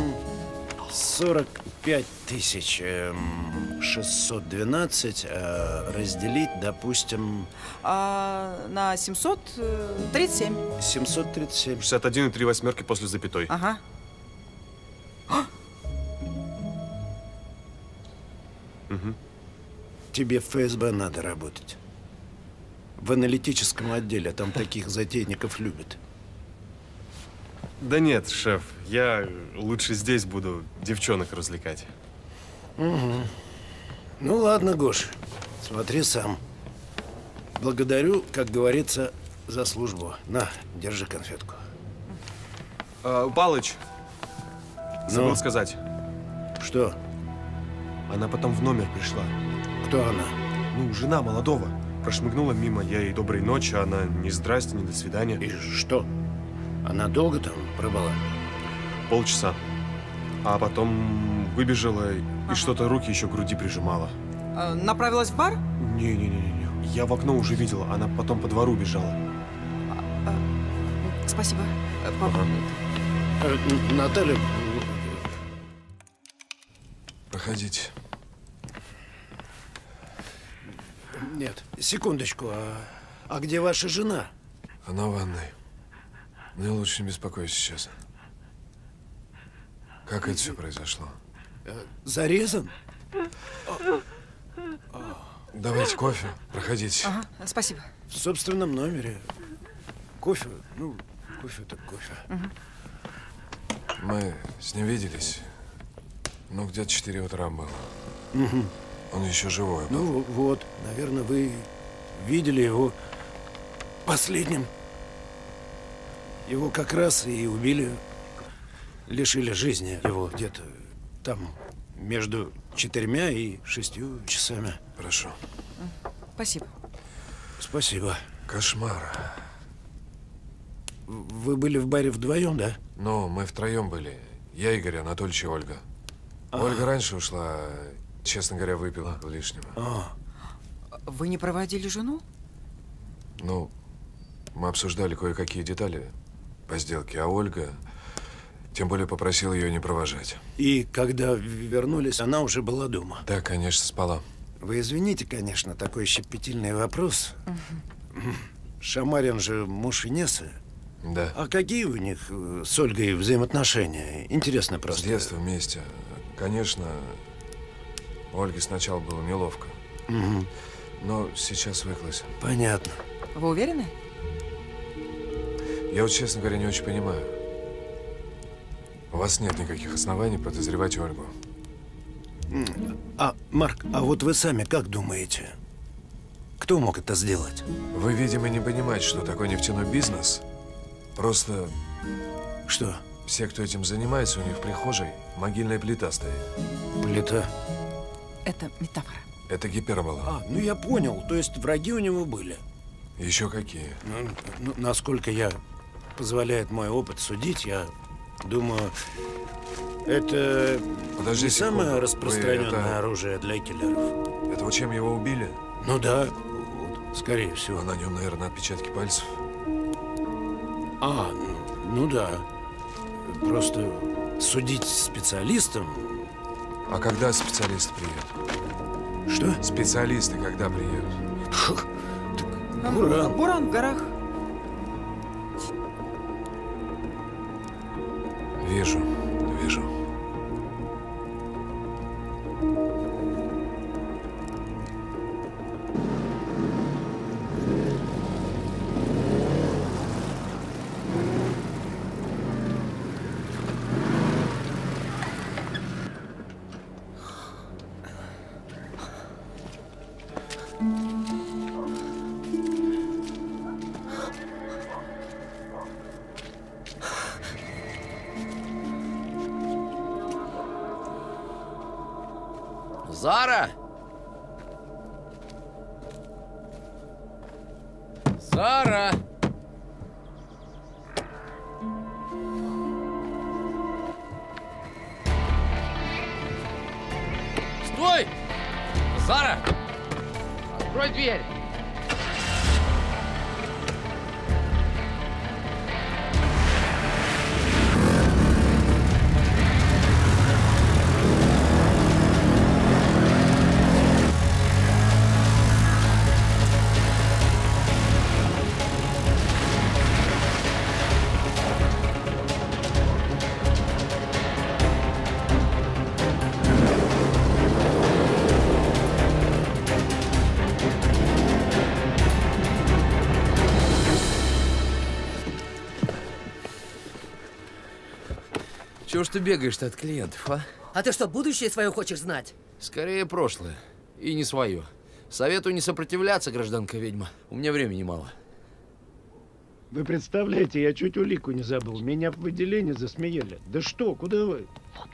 45 612 разделить, допустим… на 737. 737. 61 и 3 восьмерки после запятой. Ага. Угу. Тебе в ФСБ надо работать. В аналитическом отделе, там таких затейников любят. Да нет, шеф, я лучше здесь буду девчонок развлекать. Угу. Ну ладно, Гош, смотри сам. Благодарю, как говорится, за службу. На, держи конфетку. Палыч, забыл сказать. Что? Она потом в номер пришла. Кто она? Ну, жена молодого. Прошмыгнула мимо, я ей доброй ночи, а она ни здрасте, ни до свидания. И что? Она долго там пробыла? Полчаса. А потом выбежала и что-то руки еще к груди прижимала. Направилась в бар? Не-не-не. Я в окно уже видел, она потом по двору бежала. Спасибо. Наталья… Проходите. Нет, секундочку. А где ваша жена? Она в ванной. Мне лучше не беспокойся сейчас. Как это все произошло? Зарезан? Давайте кофе, проходите. Ага, спасибо. В собственном номере. Кофе, ну, кофе так кофе. Мы с ним виделись. Ну, где-то 4 утра было. Угу. Он еще живой. Ну вот, наверное, вы видели его последним. Его как раз и убили, лишили жизни его где-то там между 4 и 6 часами. Прошу. Спасибо. Спасибо. Кошмар. Вы были в баре вдвоем, да? Ну, мы втроем были. Я, Игорь, Анатольевич и Ольга. Ольга раньше ушла, честно говоря, выпила лишнего. Вы не проводили жену? Ну, мы обсуждали кое-какие детали по сделке, а Ольга, тем более, попросила ее не провожать. И когда вернулись, она уже была дома? Да, конечно, спала. Вы извините, конечно, такой щепетильный вопрос. Шамарин же муж Инессы. Да. А какие у них с Ольгой взаимоотношения? Интересно просто. С детства вместе. Конечно, Ольге сначала было неловко. Но сейчас свыклась. Понятно. Вы уверены? Я вот, честно говоря, не очень понимаю. У вас нет никаких оснований подозревать Ольгу. Марк, а вот вы сами как думаете? Кто мог это сделать? Вы, видимо, не понимаете, что такое нефтяной бизнес. Просто… Что? Все, кто этим занимается, у них в прихожей могильная плита стоит. Плита? Это метафора. Это гипербола. Ну я понял. То есть враги у него были? Еще какие? Ну, насколько позволяет мой опыт судить, я думаю, это не самое распространенное оружие для киллеров. Это вот чем его убили? Ну да, вот, скорее всего. А на нем, наверное, отпечатки пальцев. Ну да. Просто судить специалистам. А когда специалисты приедут? Что? Специалисты когда приедут? Буран. Буран в горах. Вижу. Зара! Зара! Стой! Зара! Открой дверь! Чего ж ты бегаешь-то от клиентов, а? А ты что, будущее свое хочешь знать? Скорее прошлое. И не свое. Советую не сопротивляться, гражданка ведьма. У меня времени мало. Вы представляете, я чуть улику не забыл. Меня в отделении засмеяли. Да что, куда вы?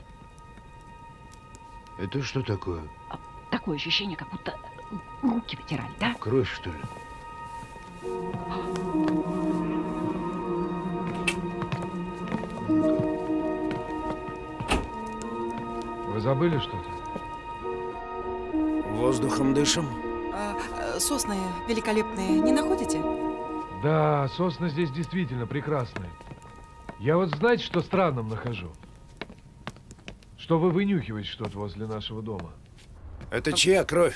Это что такое? Такое ощущение, как будто руки вытирали, да? Кровь, что ли? Вы забыли что-то? Воздухом дышим. Сосны великолепные, не находите? Да, сосны здесь действительно прекрасные. Я вот знаете, что странным нахожу? Что вы вынюхиваете что-то возле нашего дома. Это чья кровь?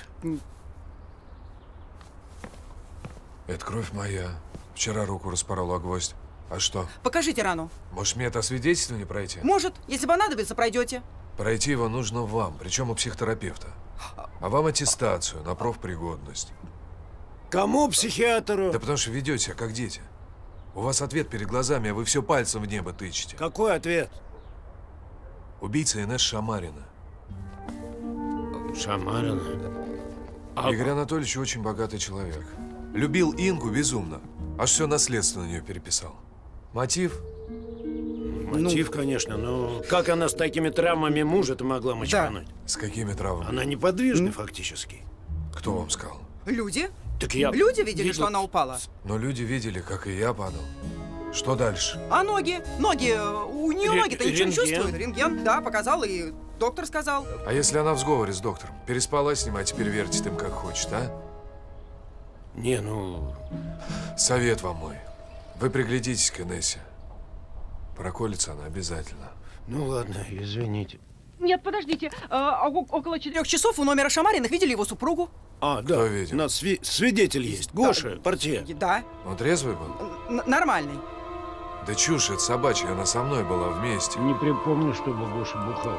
Это кровь моя. Вчера руку распорола гвоздь. А что? Покажите рану. Может, мне это освидетельствование пройти? Может, если понадобится, пройдете. Пройти его нужно вам, причем у психотерапевта. А вам аттестацию на профпригодность. Кому психиатру? Да потому что ведете себя как дети. У вас ответ перед глазами, а вы все пальцем в небо тычете. Какой ответ? Убийца Инесс Шамарина. Шамарина? Игорь Анатольевич очень богатый человек. Любил Ингу безумно. Аж все наследство на нее переписал. Мотив? Мотив, конечно, но как она с такими травмами мужа-то могла мочкануть? С какими травмами? Она неподвижна фактически. Кто вам сказал? Люди? Так я... Люди видели, что она упала? Но люди видели, как и я падал. Что дальше? А ноги? Ноги? У нее ноги-то ничего не рентген? чувствуют. Рентген, да, показал, и доктор сказал. А если она в сговоре с доктором? Переспала с ним, а теперь вертит им как хочет, а? Не, ну... Совет вам мой. Вы приглядитесь к Инессе. Проколется она обязательно. Ну ладно, извините. Нет, подождите. Около 4 часов у номера Шамариных видели его супругу. А, да. Кто видел? У нас свидетель есть. Гоша, портье. Да. Он трезвый был? Нормальный. Да чушь, это собачья, она со мной была вместе. Не припомню, чтобы Гоша бухал.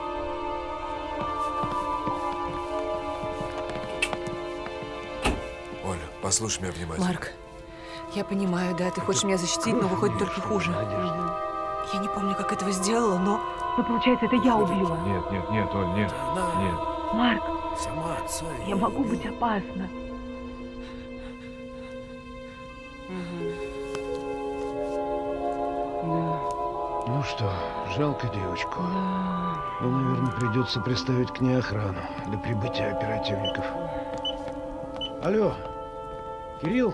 Оля, послушай меня внимательно. Марк, я понимаю, да, ты хочешь меня защитить, но выходит только хуже. Я не помню, как этого сделала, но... Ну, получается, это я убила. Нет, Оль, нет. Нет. Марк, Сама отца. я могу быть опасна. Ну что, жалко девочку. Ну, наверное, придется приставить к ней охрану до прибытия оперативников. Алло, Кирилл?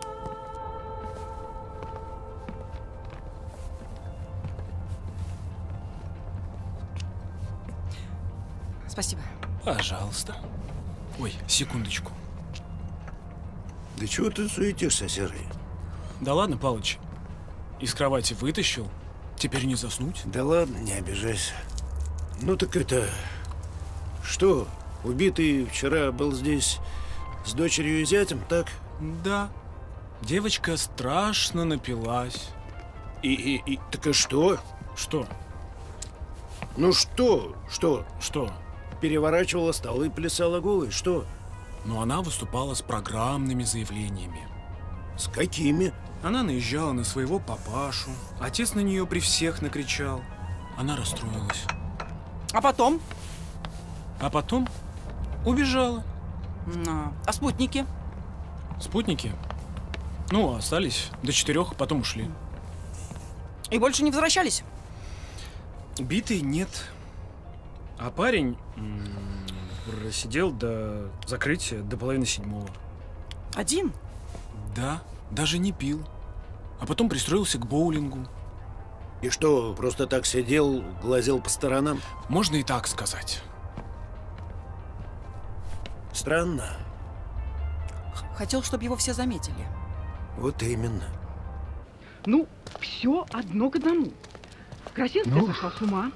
Спасибо. Пожалуйста. Ой, секундочку. Да чего ты суетишься, Серый? Да ладно, Палыч. Из кровати вытащил. Теперь не заснуть. Да ладно, не обижайся. Ну так это... Что, убитый вчера был здесь с дочерью и зятем, так? Да. Девочка страшно напилась. Так и что? Что? Ну что? Что? Что? Переворачивала столы, плясала голой, что? Но она выступала с программными заявлениями. С какими? Она наезжала на своего папашу. Отец на нее при всех накричал. Она расстроилась. А потом? А потом убежала. А спутники? Спутники? Ну, остались до 4, потом ушли. И больше не возвращались? Битый нет. А парень просидел до закрытия, до 6:30. Один? Да, даже не пил. А потом пристроился к боулингу. И что, просто так сидел, глазел по сторонам? Можно и так сказать. Странно. Хотел, чтобы его все заметили. Вот именно. Ну, все одно к одному. Красинская сошла с ума.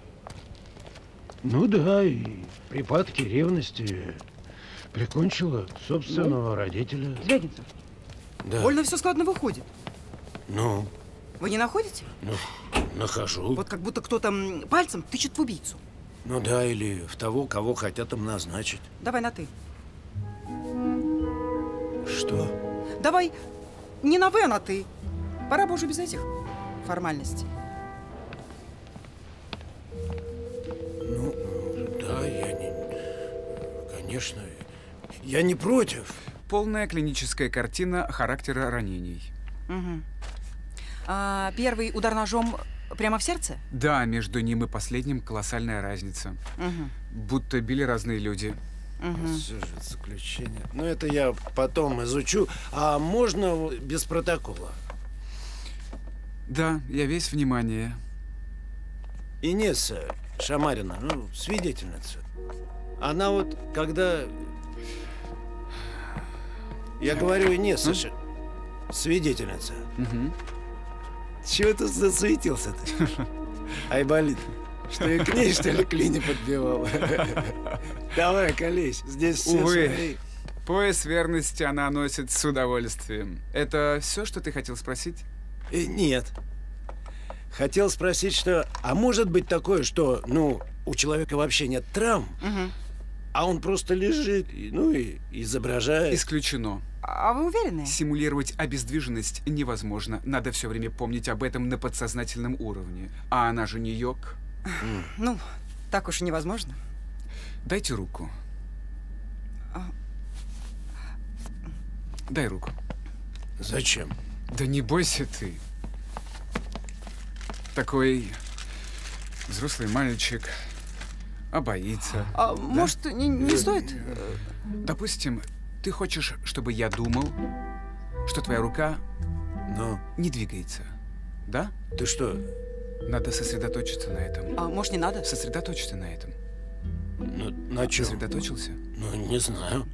Ну да, и припадки ревности прикончила собственного родителя. Звягинцев. Да. Больно все складно выходит. Ну? Вы не находите? Ну, нахожу. Вот как будто кто-то пальцем тычет в убийцу. Ну да, или в того, кого хотят им назначить. Давай на «ты». Что? Давай не на «вы», а на «ты». Пора бы уже без этих формальностей. Ну, да, я не... Конечно, я не против. Полная клиническая картина характера ранений. Угу. А первый удар ножом прямо в сердце? Да, между ним и последним колоссальная разница. Угу. Будто били разные люди. Угу. Все же заключение. Ну, это я потом изучу. А можно без протокола? Да, я весь внимание. Инесса Шамарина, ну, свидетельница. Она вот, когда... Я говорю, Инесса, свидетельница. Угу. Чего ты засуетился-то? Айболит, что и к ней, что ли, клини подбивал? Давай, колись, здесь все увы, свои. пояс верности она носит с удовольствием. Это все, что ты хотел спросить? Нет. Хотел спросить, что... А может быть такое, что, ну, у человека вообще нет травм, а он просто лежит, ну, и изображает... Исключено. А вы уверены? Симулировать обездвиженность невозможно. Надо все время помнить об этом на подсознательном уровне. А она же не йог. Ну, так уж и невозможно. Дайте руку. дай руку. Зачем? Да не бойся ты. Такой взрослый мальчик, а боится. А, да? Может, не стоит? Допустим, ты хочешь, чтобы я думал, что твоя рука не двигается, да? Ты что? Надо сосредоточиться на этом. А может, не надо? Сосредоточиться на этом. На чем? Сосредоточился? Ну, не знаю.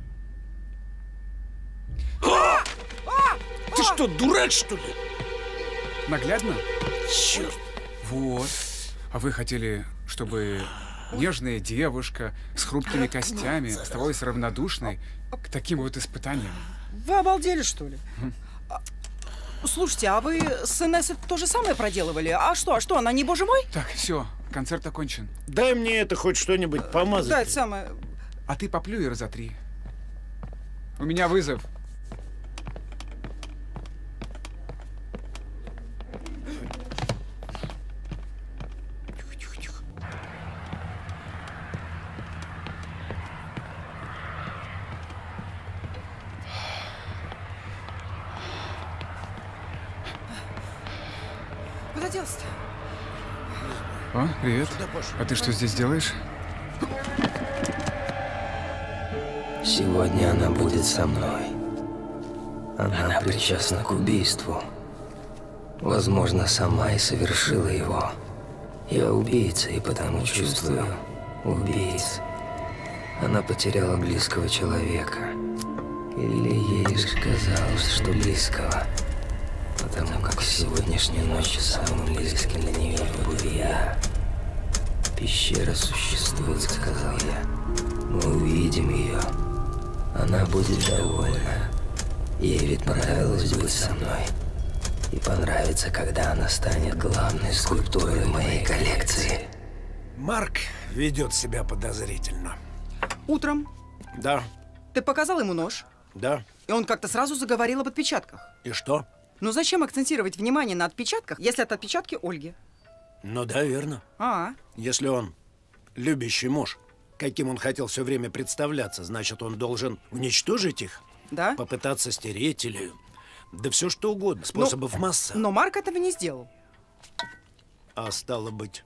Ты что, дурак, что ли? Наглядно? Черт. Вот. А вы хотели, чтобы нежная девушка с хрупкими костями оставалась равнодушной к таким вот испытаниям? Вы обалдели, что ли? Слушайте, а вы с Инессой то же самое проделывали? А что, она не боже мой? Так, все, концерт окончен. Дай мне это хоть что-нибудь помазать. Да, это самое. А ты поплюй разотри. У меня вызов. Куда делся-то? О, привет. А ты что здесь делаешь? Сегодня она будет со мной. Она причастна к убийству. Возможно, сама и совершила его. Я убийца, и потому чувствую убийц. Она потеряла близкого человека. Или ей лишь казалось, что близкого. Потому как сегодняшней ночью самым близким для нее буду я. Пещера существует, сказал я. Мы увидим ее. Она будет довольна. Ей ведь понравилось быть со мной. И понравится, когда она станет главной скульптурой моей коллекции. Марк ведет себя подозрительно. Утром? Да. Ты показал ему нож? Да. И он как-то сразу заговорил об отпечатках. И что? Ну зачем акцентировать внимание на отпечатках, если это отпечатки Ольги? Ну да, верно. Если он любящий муж, каким он хотел все время представляться, значит, он должен уничтожить их? Да. Попытаться стереть или... Да все что угодно, способов масса. Но Марк этого не сделал. А стало быть,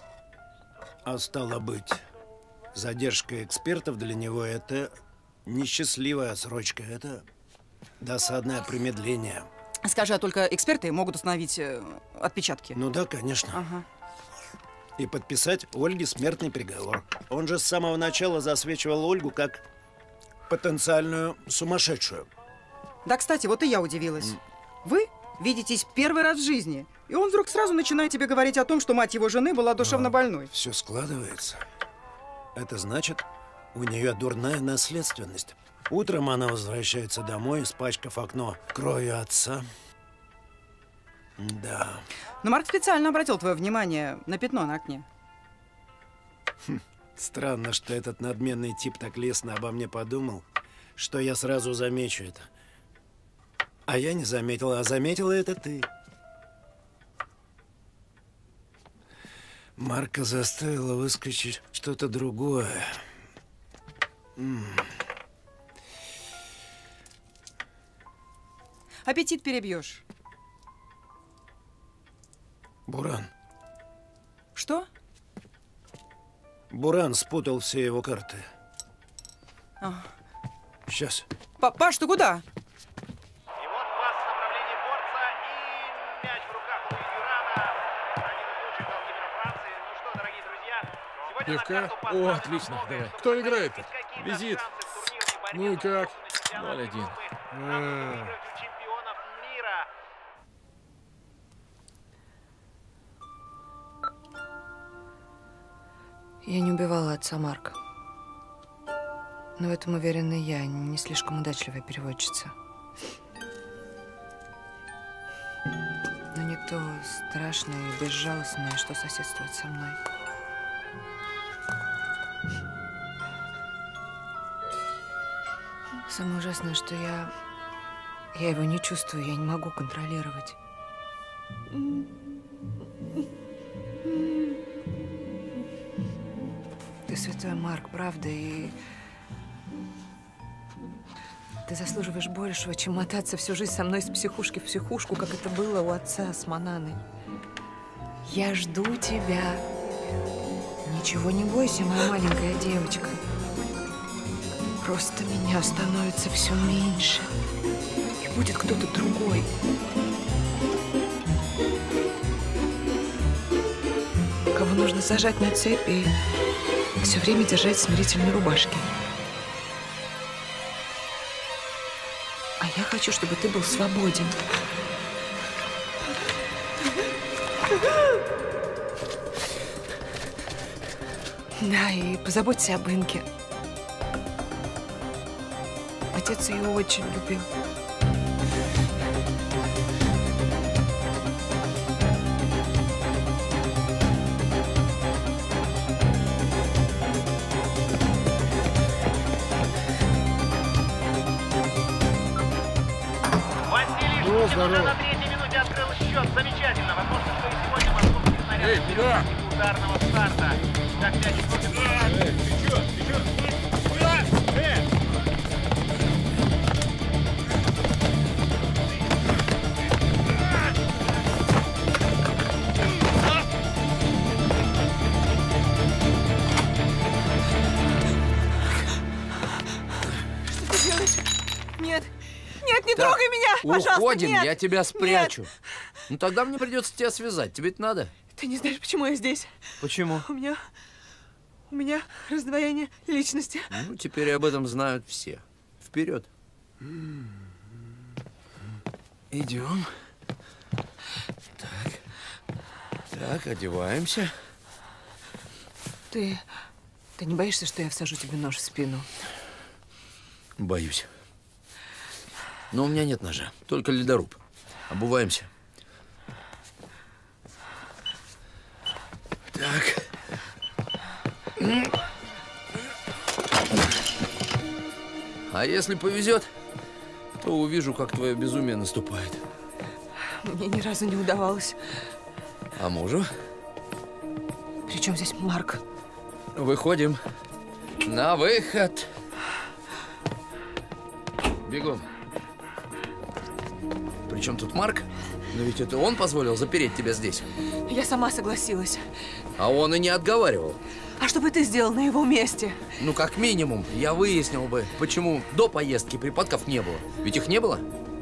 задержка экспертов для него — это несчастливая отсрочка, это досадное промедление. Скажи, а только эксперты могут установить отпечатки? Ну да, конечно. Ага. И подписать Ольге смертный приговор. Он же с самого начала засвечивал Ольгу как потенциальную сумасшедшую. Да, кстати, вот и я удивилась. Вы видитесь первый раз в жизни, и он вдруг сразу начинает тебе говорить о том, что мать его жены была душевно больной. Все складывается. Это значит, у нее дурная наследственность. Утром она возвращается домой, испачкав окно кровью отца. Да. Но Марк специально обратил твое внимание на пятно на окне. Странно, что этот надменный тип так лестно обо мне подумал, что я сразу замечу это. А я не заметила, а заметила это ты. Марка заставила выскочить что-то другое. Аппетит перебьешь. Буран. Что? Буран спутал все его карты. А. Сейчас. Паш, ты куда? Пивка? О, отлично, давай. Кто играет-то? Визит. Ну и как? 0-1. Я не убивала отца Марка. Но в этом уверена я, не слишком удачливая переводчица. Но не то страшное и безжалостное, что соседствует со мной. Самое ужасное, что я его не чувствую, я не могу контролировать. Ты святой, Марк, правда, и Ты заслуживаешь большего, чем мотаться всю жизнь со мной с психушки в психушку, как это было у отца с Мананой. Я жду тебя. Ничего не бойся, моя маленькая девочка. Просто меня становится все меньше. И будет кто-то другой. Кого нужно сажать на цепь и все время держать в смирительной рубашке. А я хочу, чтобы ты был свободен. Да, и позаботься об Инке. Отец ее очень любил. О, здорово. На третьей минуте открыл счет. Замечательно. Возможно, что и сегодня московский снаряд берет ударного старта. Как всякий против... Ты чё? Куда? Что ты делаешь? Нет. Нет, не трогай меня! Пожалуйста, уходим, нет! я тебя спрячу. Нет. Ну тогда мне придется тебя связать. Тебе это надо? Ты не знаешь, почему я здесь? Почему? У меня раздвоение личности. Ну, теперь об этом знают все. Вперед. Идем. Так, одеваемся. Ты не боишься, что я всажу тебе нож в спину? Боюсь. Но у меня нет ножа, только ледоруб. Обуваемся. Так. А если повезет, то увижу, как твое безумие наступает. Мне ни разу не удавалось. А мужу? При чем здесь Марк? Выходим. На выход. Бегом. Причем тут Марк? Но ведь это он позволил запереть тебя здесь. Я сама согласилась. А он и не отговаривал. А что бы ты сделал на его месте? Ну, как минимум, я выяснил бы, почему до поездки припадков не было. Ведь их не было?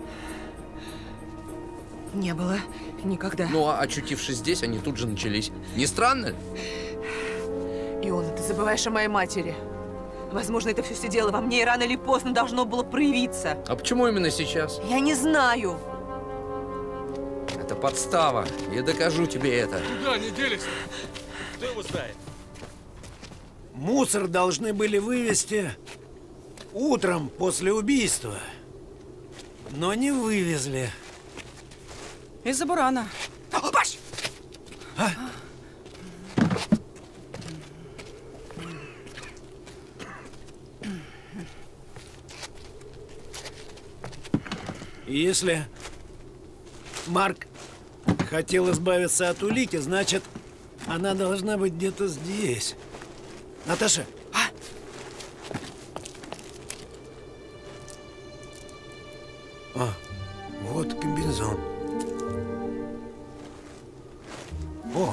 Не было. Никогда. Ну, а очутившись здесь, они тут же начались. Не странно? Иона, ты забываешь о моей матери. Возможно, это все сидело во мне, и рано или поздно должно было проявиться. А почему именно сейчас? Я не знаю. Это подстава. Я докажу тебе это. Куда они делись? Кто его знает? Мусор должны были вывезти утром после убийства. Но не вывезли. Из-за бурана. Опаш! А? Если Марк хотел избавиться от улики, значит, она должна быть где-то здесь. Наташа! А, вот комбинезон. О!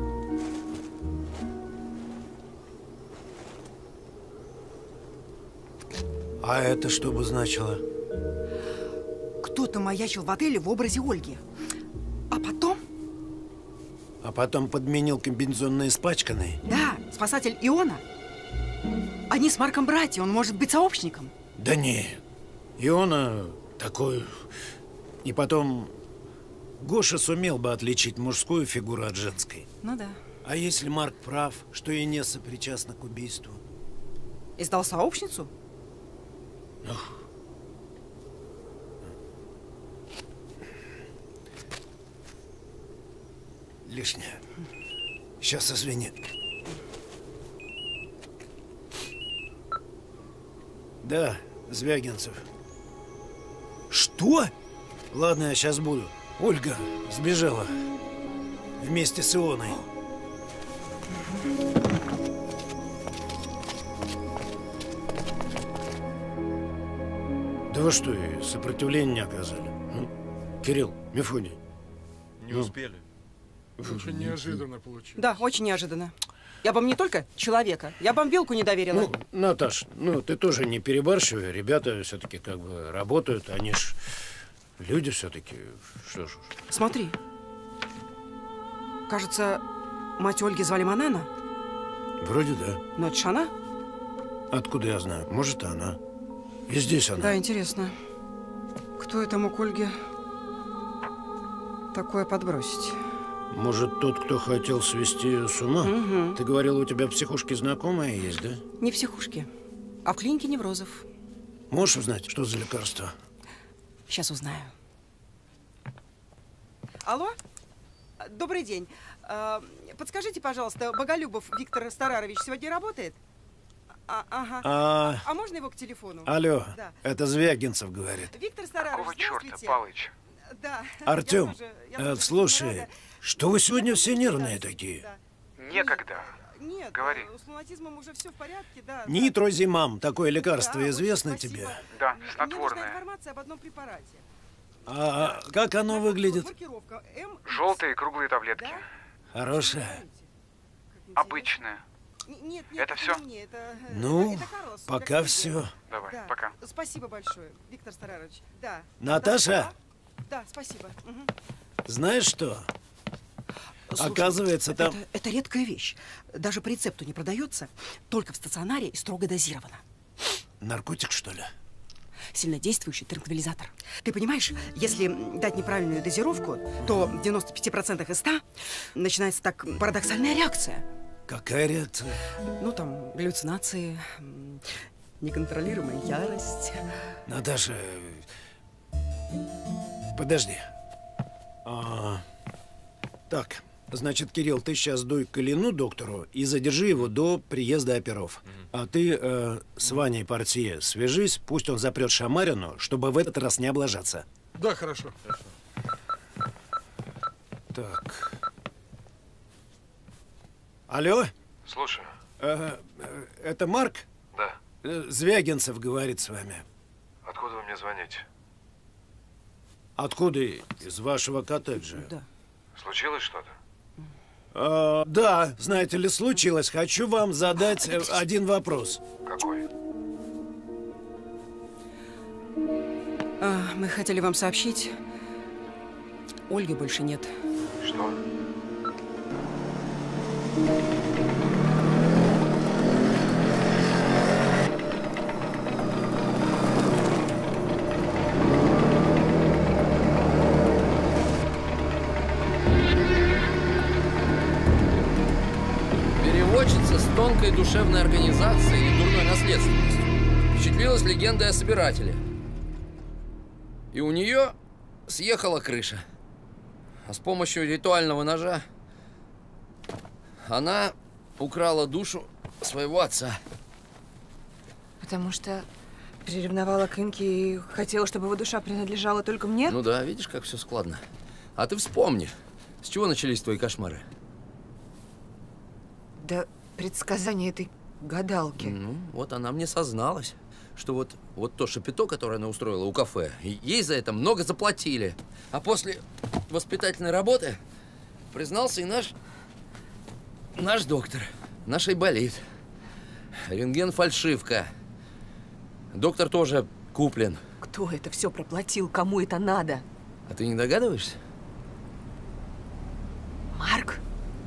А это что бы значило? Кто-то маячил в отеле в образе Ольги. А потом подменил комбинезон на испачканный? Да, спасатель Иона. Они с Марком братья, он может быть сообщником. Да не, Иона такой. И потом Гоша сумел бы отличить мужскую фигуру от женской. Ну да. А если Марк прав, что Инесса причастна к убийству? И сдал сообщницу? Ох. Лишнее. Сейчас извини. Да, Звягинцев. Что? Ладно, я сейчас буду. Ольга сбежала. Вместе с Ионой. Да вы что, и сопротивления не оказали? Кирилл, Мефодий. Не успели. Очень неожиданно получилось. Да, очень неожиданно. Я вам не только человека, я вам вилку не доверила. Ну, Наташ, ты тоже не перебарщивай. Ребята все-таки как бы работают, они ж люди все-таки. Что ж. Смотри. Кажется, мать Ольги звали Манана? Вроде да. Но это ж она? Откуда я знаю? Может, и она. И здесь она. Да, интересно. Кто это мог Ольге такое подбросить? Может, тот, кто хотел свести ее с ума? Угу. Ты говорила, у тебя в психушке знакомая есть, да? Не в психушке, а в клинике неврозов. Можешь узнать, что за лекарство? Сейчас узнаю. Алло? Добрый день. Подскажите, пожалуйста, Боголюбов Виктор Старарович сегодня работает? Ага. А можно его к телефону? Алло, да. Это Звягинцев говорит. Виктор Старарович, какого черта, здравствуйте. Палыч? Да. Артем, слушай, что вы сегодня все нервные такие? Некогда. Нет, говори. С лунатизмом уже все в порядке, да. Нитрозимам, такое лекарство известно тебе? Да, Мне снотворное. нужна информация об одном препарате. А как оно выглядит? Маркировка М. Желтые круглые таблетки. Хорошая. Обычная. Нет, это все? Ну, пока все. Давай, Да. пока. Спасибо большое, Виктор Старарович. Да. Наташа? Да, спасибо. Угу. Знаешь что? Слушай, оказывается, там... Это редкая вещь. Даже по рецепту не продается, только в стационаре и строго дозировано. Наркотик, что ли? Сильнодействующий транквилизатор. Ты понимаешь, если дать неправильную дозировку, то в 95% из 100 начинается так парадоксальная реакция. Какая реакция? Ну, там, галлюцинации, неконтролируемая ярость. Наташа, подожди. Так, значит, Кирилл, ты сейчас дуй к Ильину доктору и задержи его до приезда оперов. А ты с Ваней Портье свяжись, пусть он запрет Шамарину, чтобы в этот раз не облажаться. Да, хорошо. Так. Алло? Слушаю. Это Марк? Да. Звягинцев говорит с вами. Откуда вы мне звоните? Откуда? Из вашего коттеджа. Да. Случилось что-то? Да, знаете ли, случилось. Хочу вам задать один вопрос. Какой? Мы хотели вам сообщить, Ольги больше нет. Что? Переводчица с тонкой душевной организацией и дурной наследственностью впечатлилась легендой о собирателе. И у нее съехала крыша. А с помощью ритуального ножа она украла душу своего отца. Потому что приревновала к Инке и хотела, чтобы его душа принадлежала только мне? Ну да, видишь, как все складно. А ты вспомни, с чего начались твои кошмары? Да предсказание этой гадалки. Ну, вот она мне созналась, что вот то шапито, которое она устроила у кафе, ей за это много заплатили. А после воспитательной работы признался и наш доктор. Наш айболит. Рентген фальшивка. Доктор тоже куплен. Кто это все проплатил? Кому это надо? А ты не догадываешься? Марк?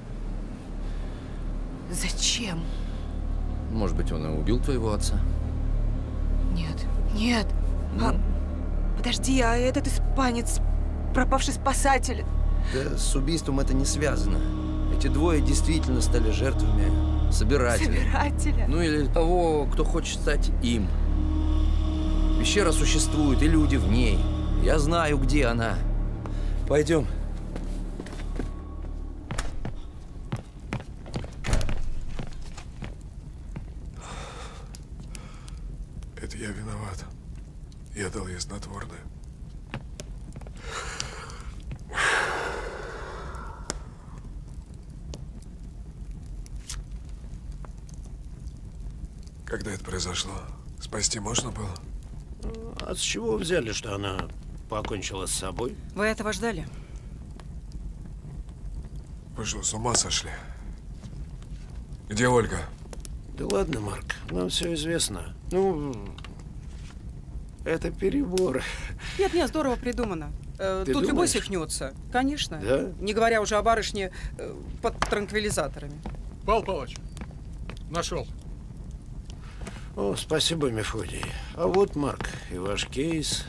Зачем? Может быть, он и убил твоего отца? Нет. Подожди, а этот испанец, пропавший спасатель? Да с убийством это не связано. Эти двое действительно стали жертвами собирателя. Ну или того, кто хочет стать им. Пещера существует, и люди в ней. Я знаю, где она. Пойдем. Это я виноват. Я дал ей снотворное. Когда это произошло? Спасти можно было? А с чего вы взяли, что она покончила с собой? Вы этого ждали? Вы что, с ума сошли? Где Ольга? Да ладно, Марк, нам все известно. Ну, это перебор. Нет, нет, здорово придумано. Тут любой думаешь? свихнется. Конечно. Да? Не говоря уже о барышне под транквилизаторами. Павел Павлович, нашел. О, спасибо, Мефодий. А вот, Марк, и ваш кейс.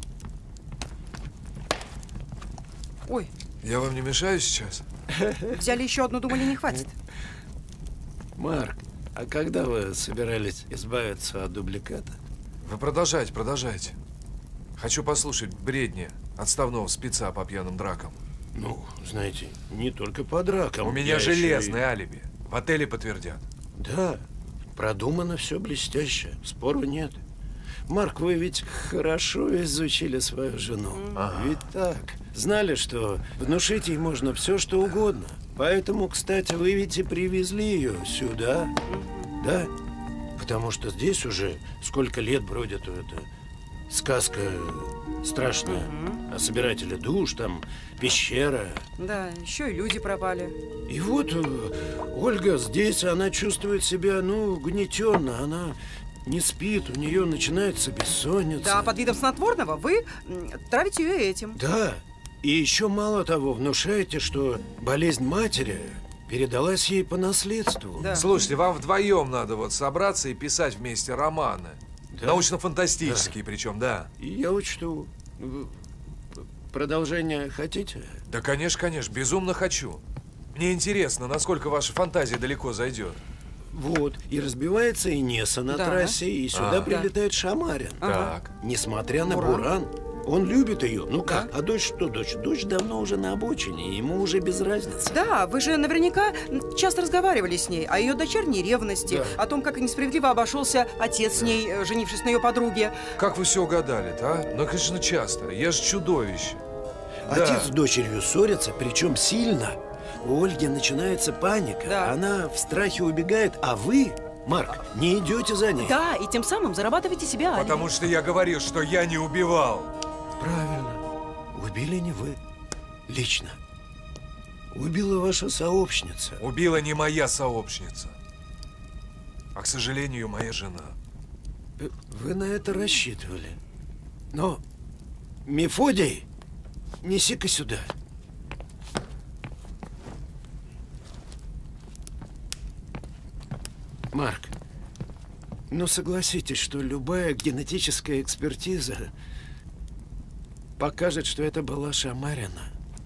Ой. Я вам не мешаю сейчас? Взяли еще одну, думали, не хватит. Марк, а когда вы собирались избавиться от дубликата? Вы продолжайте, продолжайте. Хочу послушать бредни отставного спеца по пьяным дракам. Ну, знаете, не только по дракам. У меня железное алиби. В отеле подтвердят. Да, продумано все блестяще, спору нет. Марк, вы ведь хорошо изучили свою жену. Ага. Ведь так. Знали, что внушить ей можно все, что угодно. Поэтому, кстати, вы ведь и привезли ее сюда. Да? Потому что здесь уже сколько лет бродит эта сказка страшная о собирателе душ, там пещера. Да, еще и люди пропали. И вот Ольга здесь, она чувствует себя, ну, гнетенно. Она не спит, у нее начинается бессонница. Да, под видом снотворного вы травите ее этим. Да. И еще мало того, внушаете, что болезнь матери передалась ей по наследству. Да. Слушайте, вам вдвоем надо вот собраться и писать вместе романы. Да? Научно-фантастические причем, да. И я учту. Продолжение хотите? Да, конечно, конечно, безумно хочу. Мне интересно, насколько ваша фантазия далеко зайдет. Вот, и разбивается Инесса на трассе, и сюда прилетает Шамарин. Так. Несмотря на буран, он любит ее. Ну как? А дочь что, дочь? Дочь давно уже на обочине, ему уже без разницы. Да, вы же наверняка часто разговаривали с ней о ее дочерней ревности, о том, как несправедливо обошелся отец с ней, женившись на ее подруге. Как вы все угадали-то, а? Ну, конечно, часто. Я же чудовище. Отец с дочерью ссорятся, причем сильно. У Ольги начинается паника, она в страхе убегает, а вы, Марк, не идете за ней. Да, и тем самым зарабатываете себе алиби. Потому что я говорил, что я не убивал. Правильно. Убили не вы. Лично. Убила ваша сообщница. Убила не моя сообщница, а, к сожалению, моя жена. Вы на это рассчитывали. Но, Мефодий, неси-ка сюда. Марк, ну согласитесь, что любая генетическая экспертиза покажет, что это была Шамарина.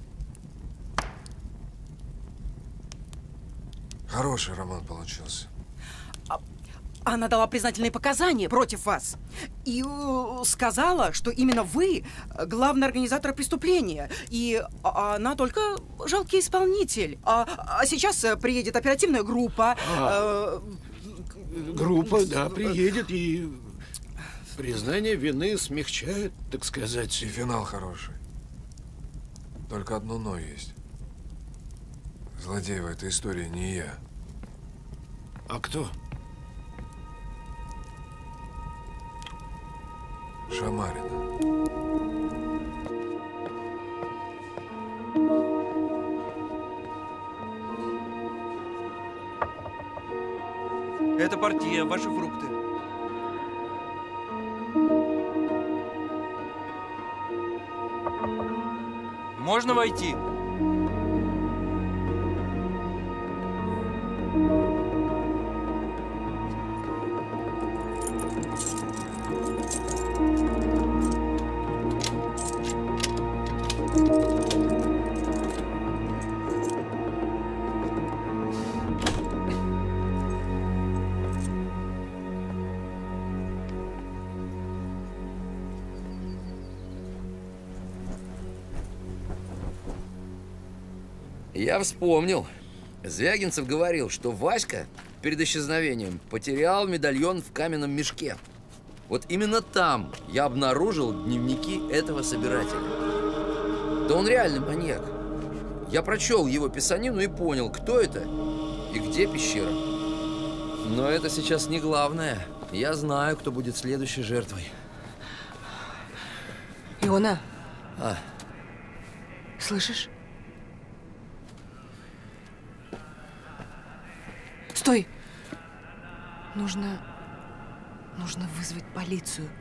Хороший роман получился. Она дала признательные показания против вас. И сказала, что именно вы главный организатор преступления. И она только жалкий исполнитель. А сейчас приедет оперативная группа. Группа, да, приедет и признание вины смягчает, так сказать. И финал хороший. Только одно «но» есть. Злодей в этой истории не я. А кто? Шамарина. Это партия, ваши фрукты. Можно войти? Я вспомнил. Звягинцев говорил, что Васька перед исчезновением потерял медальон в каменном мешке. Вот именно там я обнаружил дневники этого собирателя. Да он реально маньяк. Я прочел его писанину и понял, кто это и где пещера. Но это сейчас не главное. Я знаю, кто будет следующей жертвой. Иона, А, слышишь? Стой! Нужно вызвать полицию.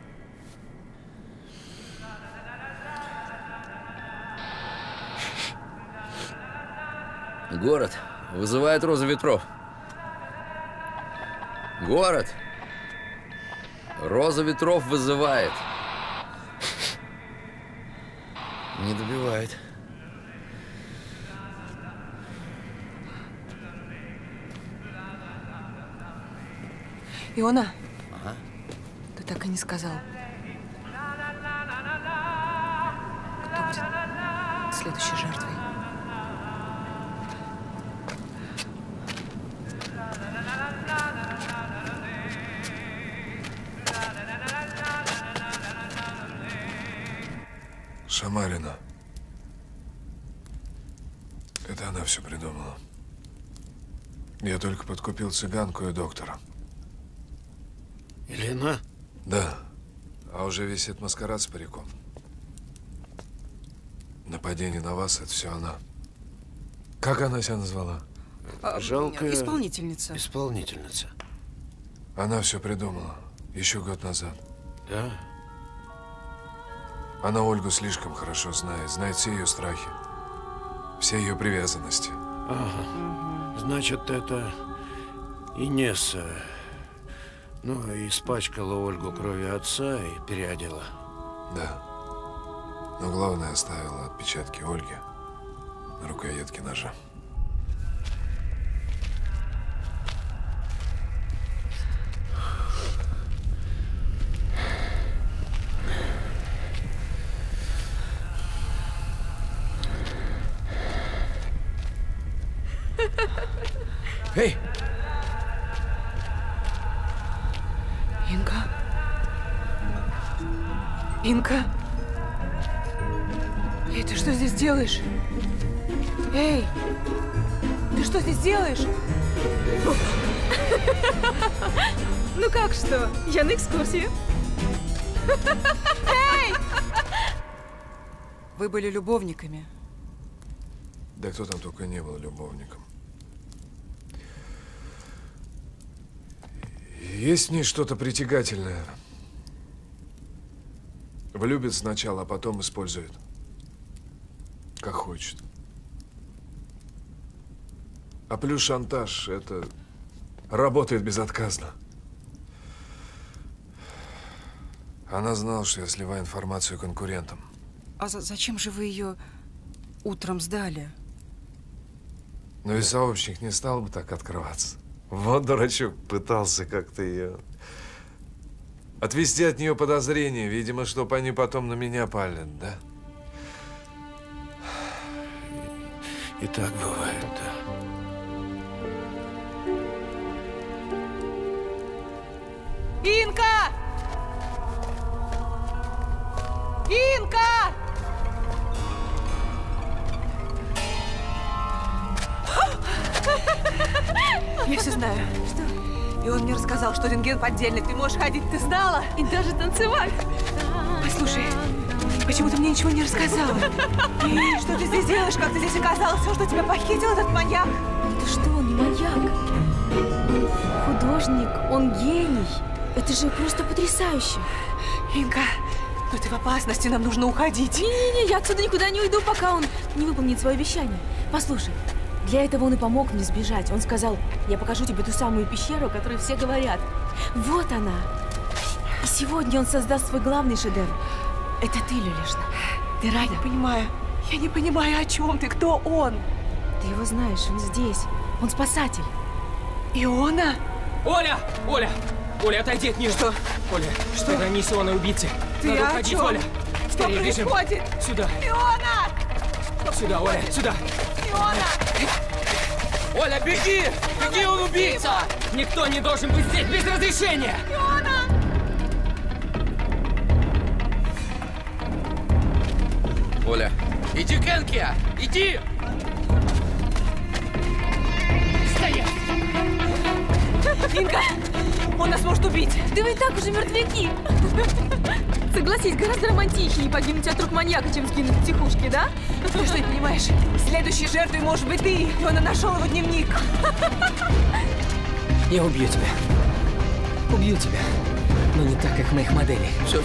город вызывает роза ветров. Город. Роза ветров вызывает. Не добивает. Иона, Ага. ты так и не сказал. Кто будет следующей жертвой? Шамарина. Это она все придумала. Я только подкупил цыганку и доктора. Елена? Да. А уже висит маскарад с париком. Нападение на вас – это все она. Как она себя назвала? Жалкая... Исполнительница. Исполнительница. Она все придумала. Еще год назад. Да? Она Ольгу слишком хорошо знает. Знает все ее страхи. Все ее привязанности. Ага. Значит, это Инесса. Ну, испачкала Ольгу кровью отца и переодела. Да. Но главное, оставила отпечатки Ольги на рукоятке ножа. Эй! Инка? Инка? Эй, ты что здесь делаешь? Эй! Ты что здесь делаешь? Ну как что? Я на экскурсии. Эй! Вы были любовниками. Да кто там только не был любовником. Есть в ней что-то притягательное. Влюбит сначала, а потом использует. Как хочет. А плюс шантаж – это работает безотказно. Она знала, что я сливаю информацию конкурентам. А зачем же вы ее утром сдали? Но и сообщник не стал бы так открываться. Вот дурачок пытался как-то ее отвести от нее подозрения, видимо, чтоб они потом на меня палят, да? И так бывает, да. Инка! Инка! Я все знаю. Что? И он мне рассказал, что рентген поддельный. Ты можешь ходить, ты знала? И даже танцевать. Послушай, почему ты мне ничего не рассказала? И что ты здесь делаешь? Как ты здесь оказалась? Что тебя похитил этот маньяк? Это что, он не маньяк? Художник, он гений. Это же просто потрясающе. Инка, ну ты в опасности, нам нужно уходить. Не-не-не, я отсюда никуда не уйду, пока он не выполнит свое обещание. Послушай, для этого он и помог мне сбежать. Он сказал, я покажу тебе ту самую пещеру, о которой все говорят. Вот она. И сегодня он создаст свой главный шедевр. Это ты, Люлишна. Ты рада? Я не понимаю, о чем ты, кто он? Ты его знаешь, он здесь. Он спасатель. Иона? Оля! Оля! Оля, отойди от нее. Что? Оля, что? Это миссионные убийцы. Ты Надо о уходить, чем? Оля. Что Скорее, бежим. происходит? Сюда. Иона! Сюда, Оля, сюда. Иона! Оля, беги! Беги, он убийца! Никто не должен быть здесь без разрешения! Иона! Оля, иди к Энке! Иди! Стоять! Инка! Он нас может убить! Да вы и так уже мертвяки! Согласись, гораздо романтичнее погибнуть от рук маньяка, чем сгинуть в тихушке, да? Ты что, не понимаешь? Следующей жертвой может быть ты, и он нашел его дневник. Я убью тебя. Убью тебя. Но не так, как моих моделей. Все.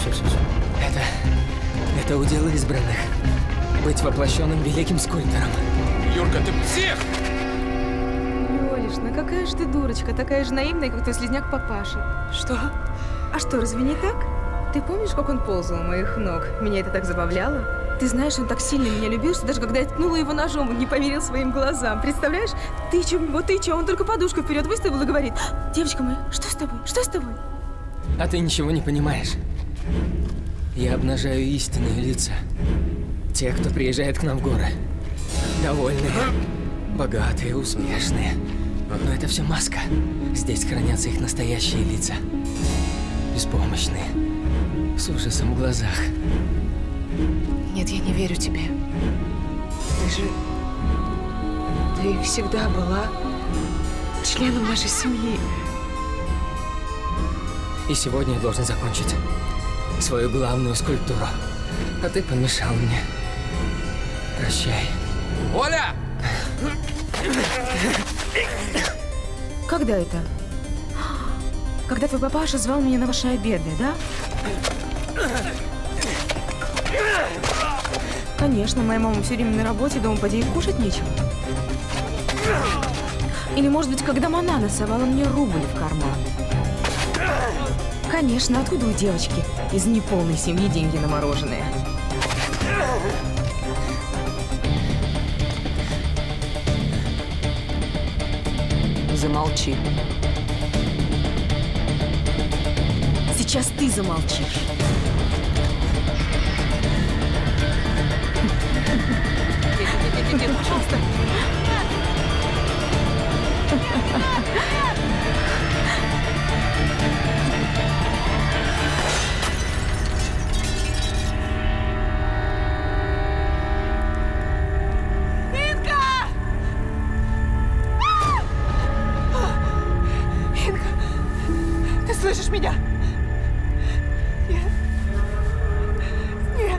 Это удел избранных. Быть воплощенным великим скульптором. Юрка, ты псих! Лёлишна, какая же ты дурочка, такая же наивная, как твой слизняк папаша. Что? А что, разве не так? Ты помнишь, как он ползал у моих ног? Меня это так забавляло. Ты знаешь, он так сильно меня любил, что даже когда я ткнула его ножом, он не поверил своим глазам. Представляешь? Ты чё? Он только подушку вперед выставил и говорит: девочка моя, что с тобой? Что с тобой? А ты ничего не понимаешь. Я обнажаю истинные лица. Те, кто приезжает к нам в горы. Довольные, богатые, успешные. Но это все маска. Здесь хранятся их настоящие лица. Беспомощные. С ужасом в глазах. Нет, я не верю тебе. Ты всегда была членом нашей семьи. И сегодня я должен закончить свою главную скульптуру. А ты помешал мне. Прощай. Оля! Когда это? Когда твой папаша звал меня на ваши обеды, да? Конечно, моя мама все время на работе, дома поди и кушать нечего. Или, может быть, когда Мана насовала мне рубль в карман. Конечно, откуда у девочки из неполной семьи деньги на мороженое? Замолчи. Сейчас ты замолчишь. Нет, пожалуйста. Слышишь меня? Нет. Нет.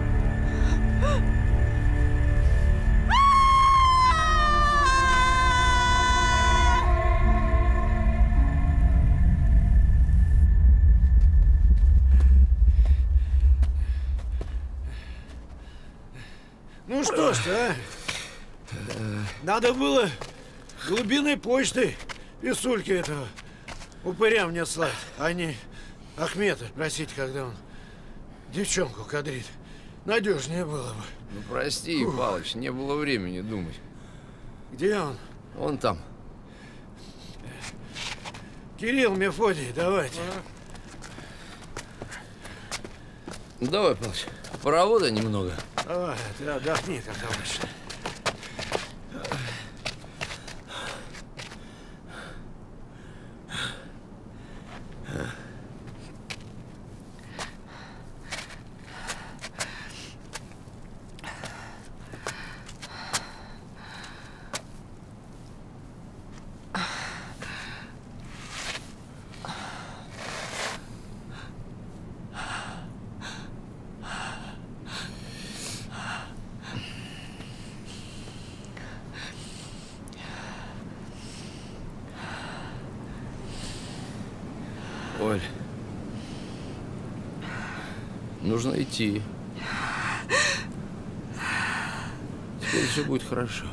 Ну что ж, а? Надо было глубиной почты писульки этого упыря мне слать, а не Ахмета просить, когда он девчонку кадрит. Надежнее было бы. Ну прости, Палыч, не было времени думать. Где он? Он там. Кирилл, Мефодий, давайте. Давай, Палыч, поработай немного. Давай, ты отдохни, как обычно. Оль, нужно идти. Теперь все будет хорошо.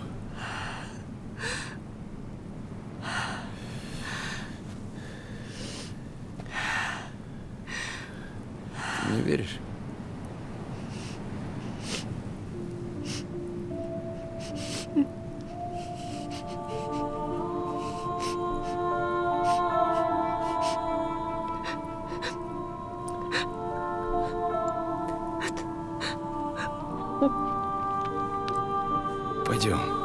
Ты не веришь? Пойдем.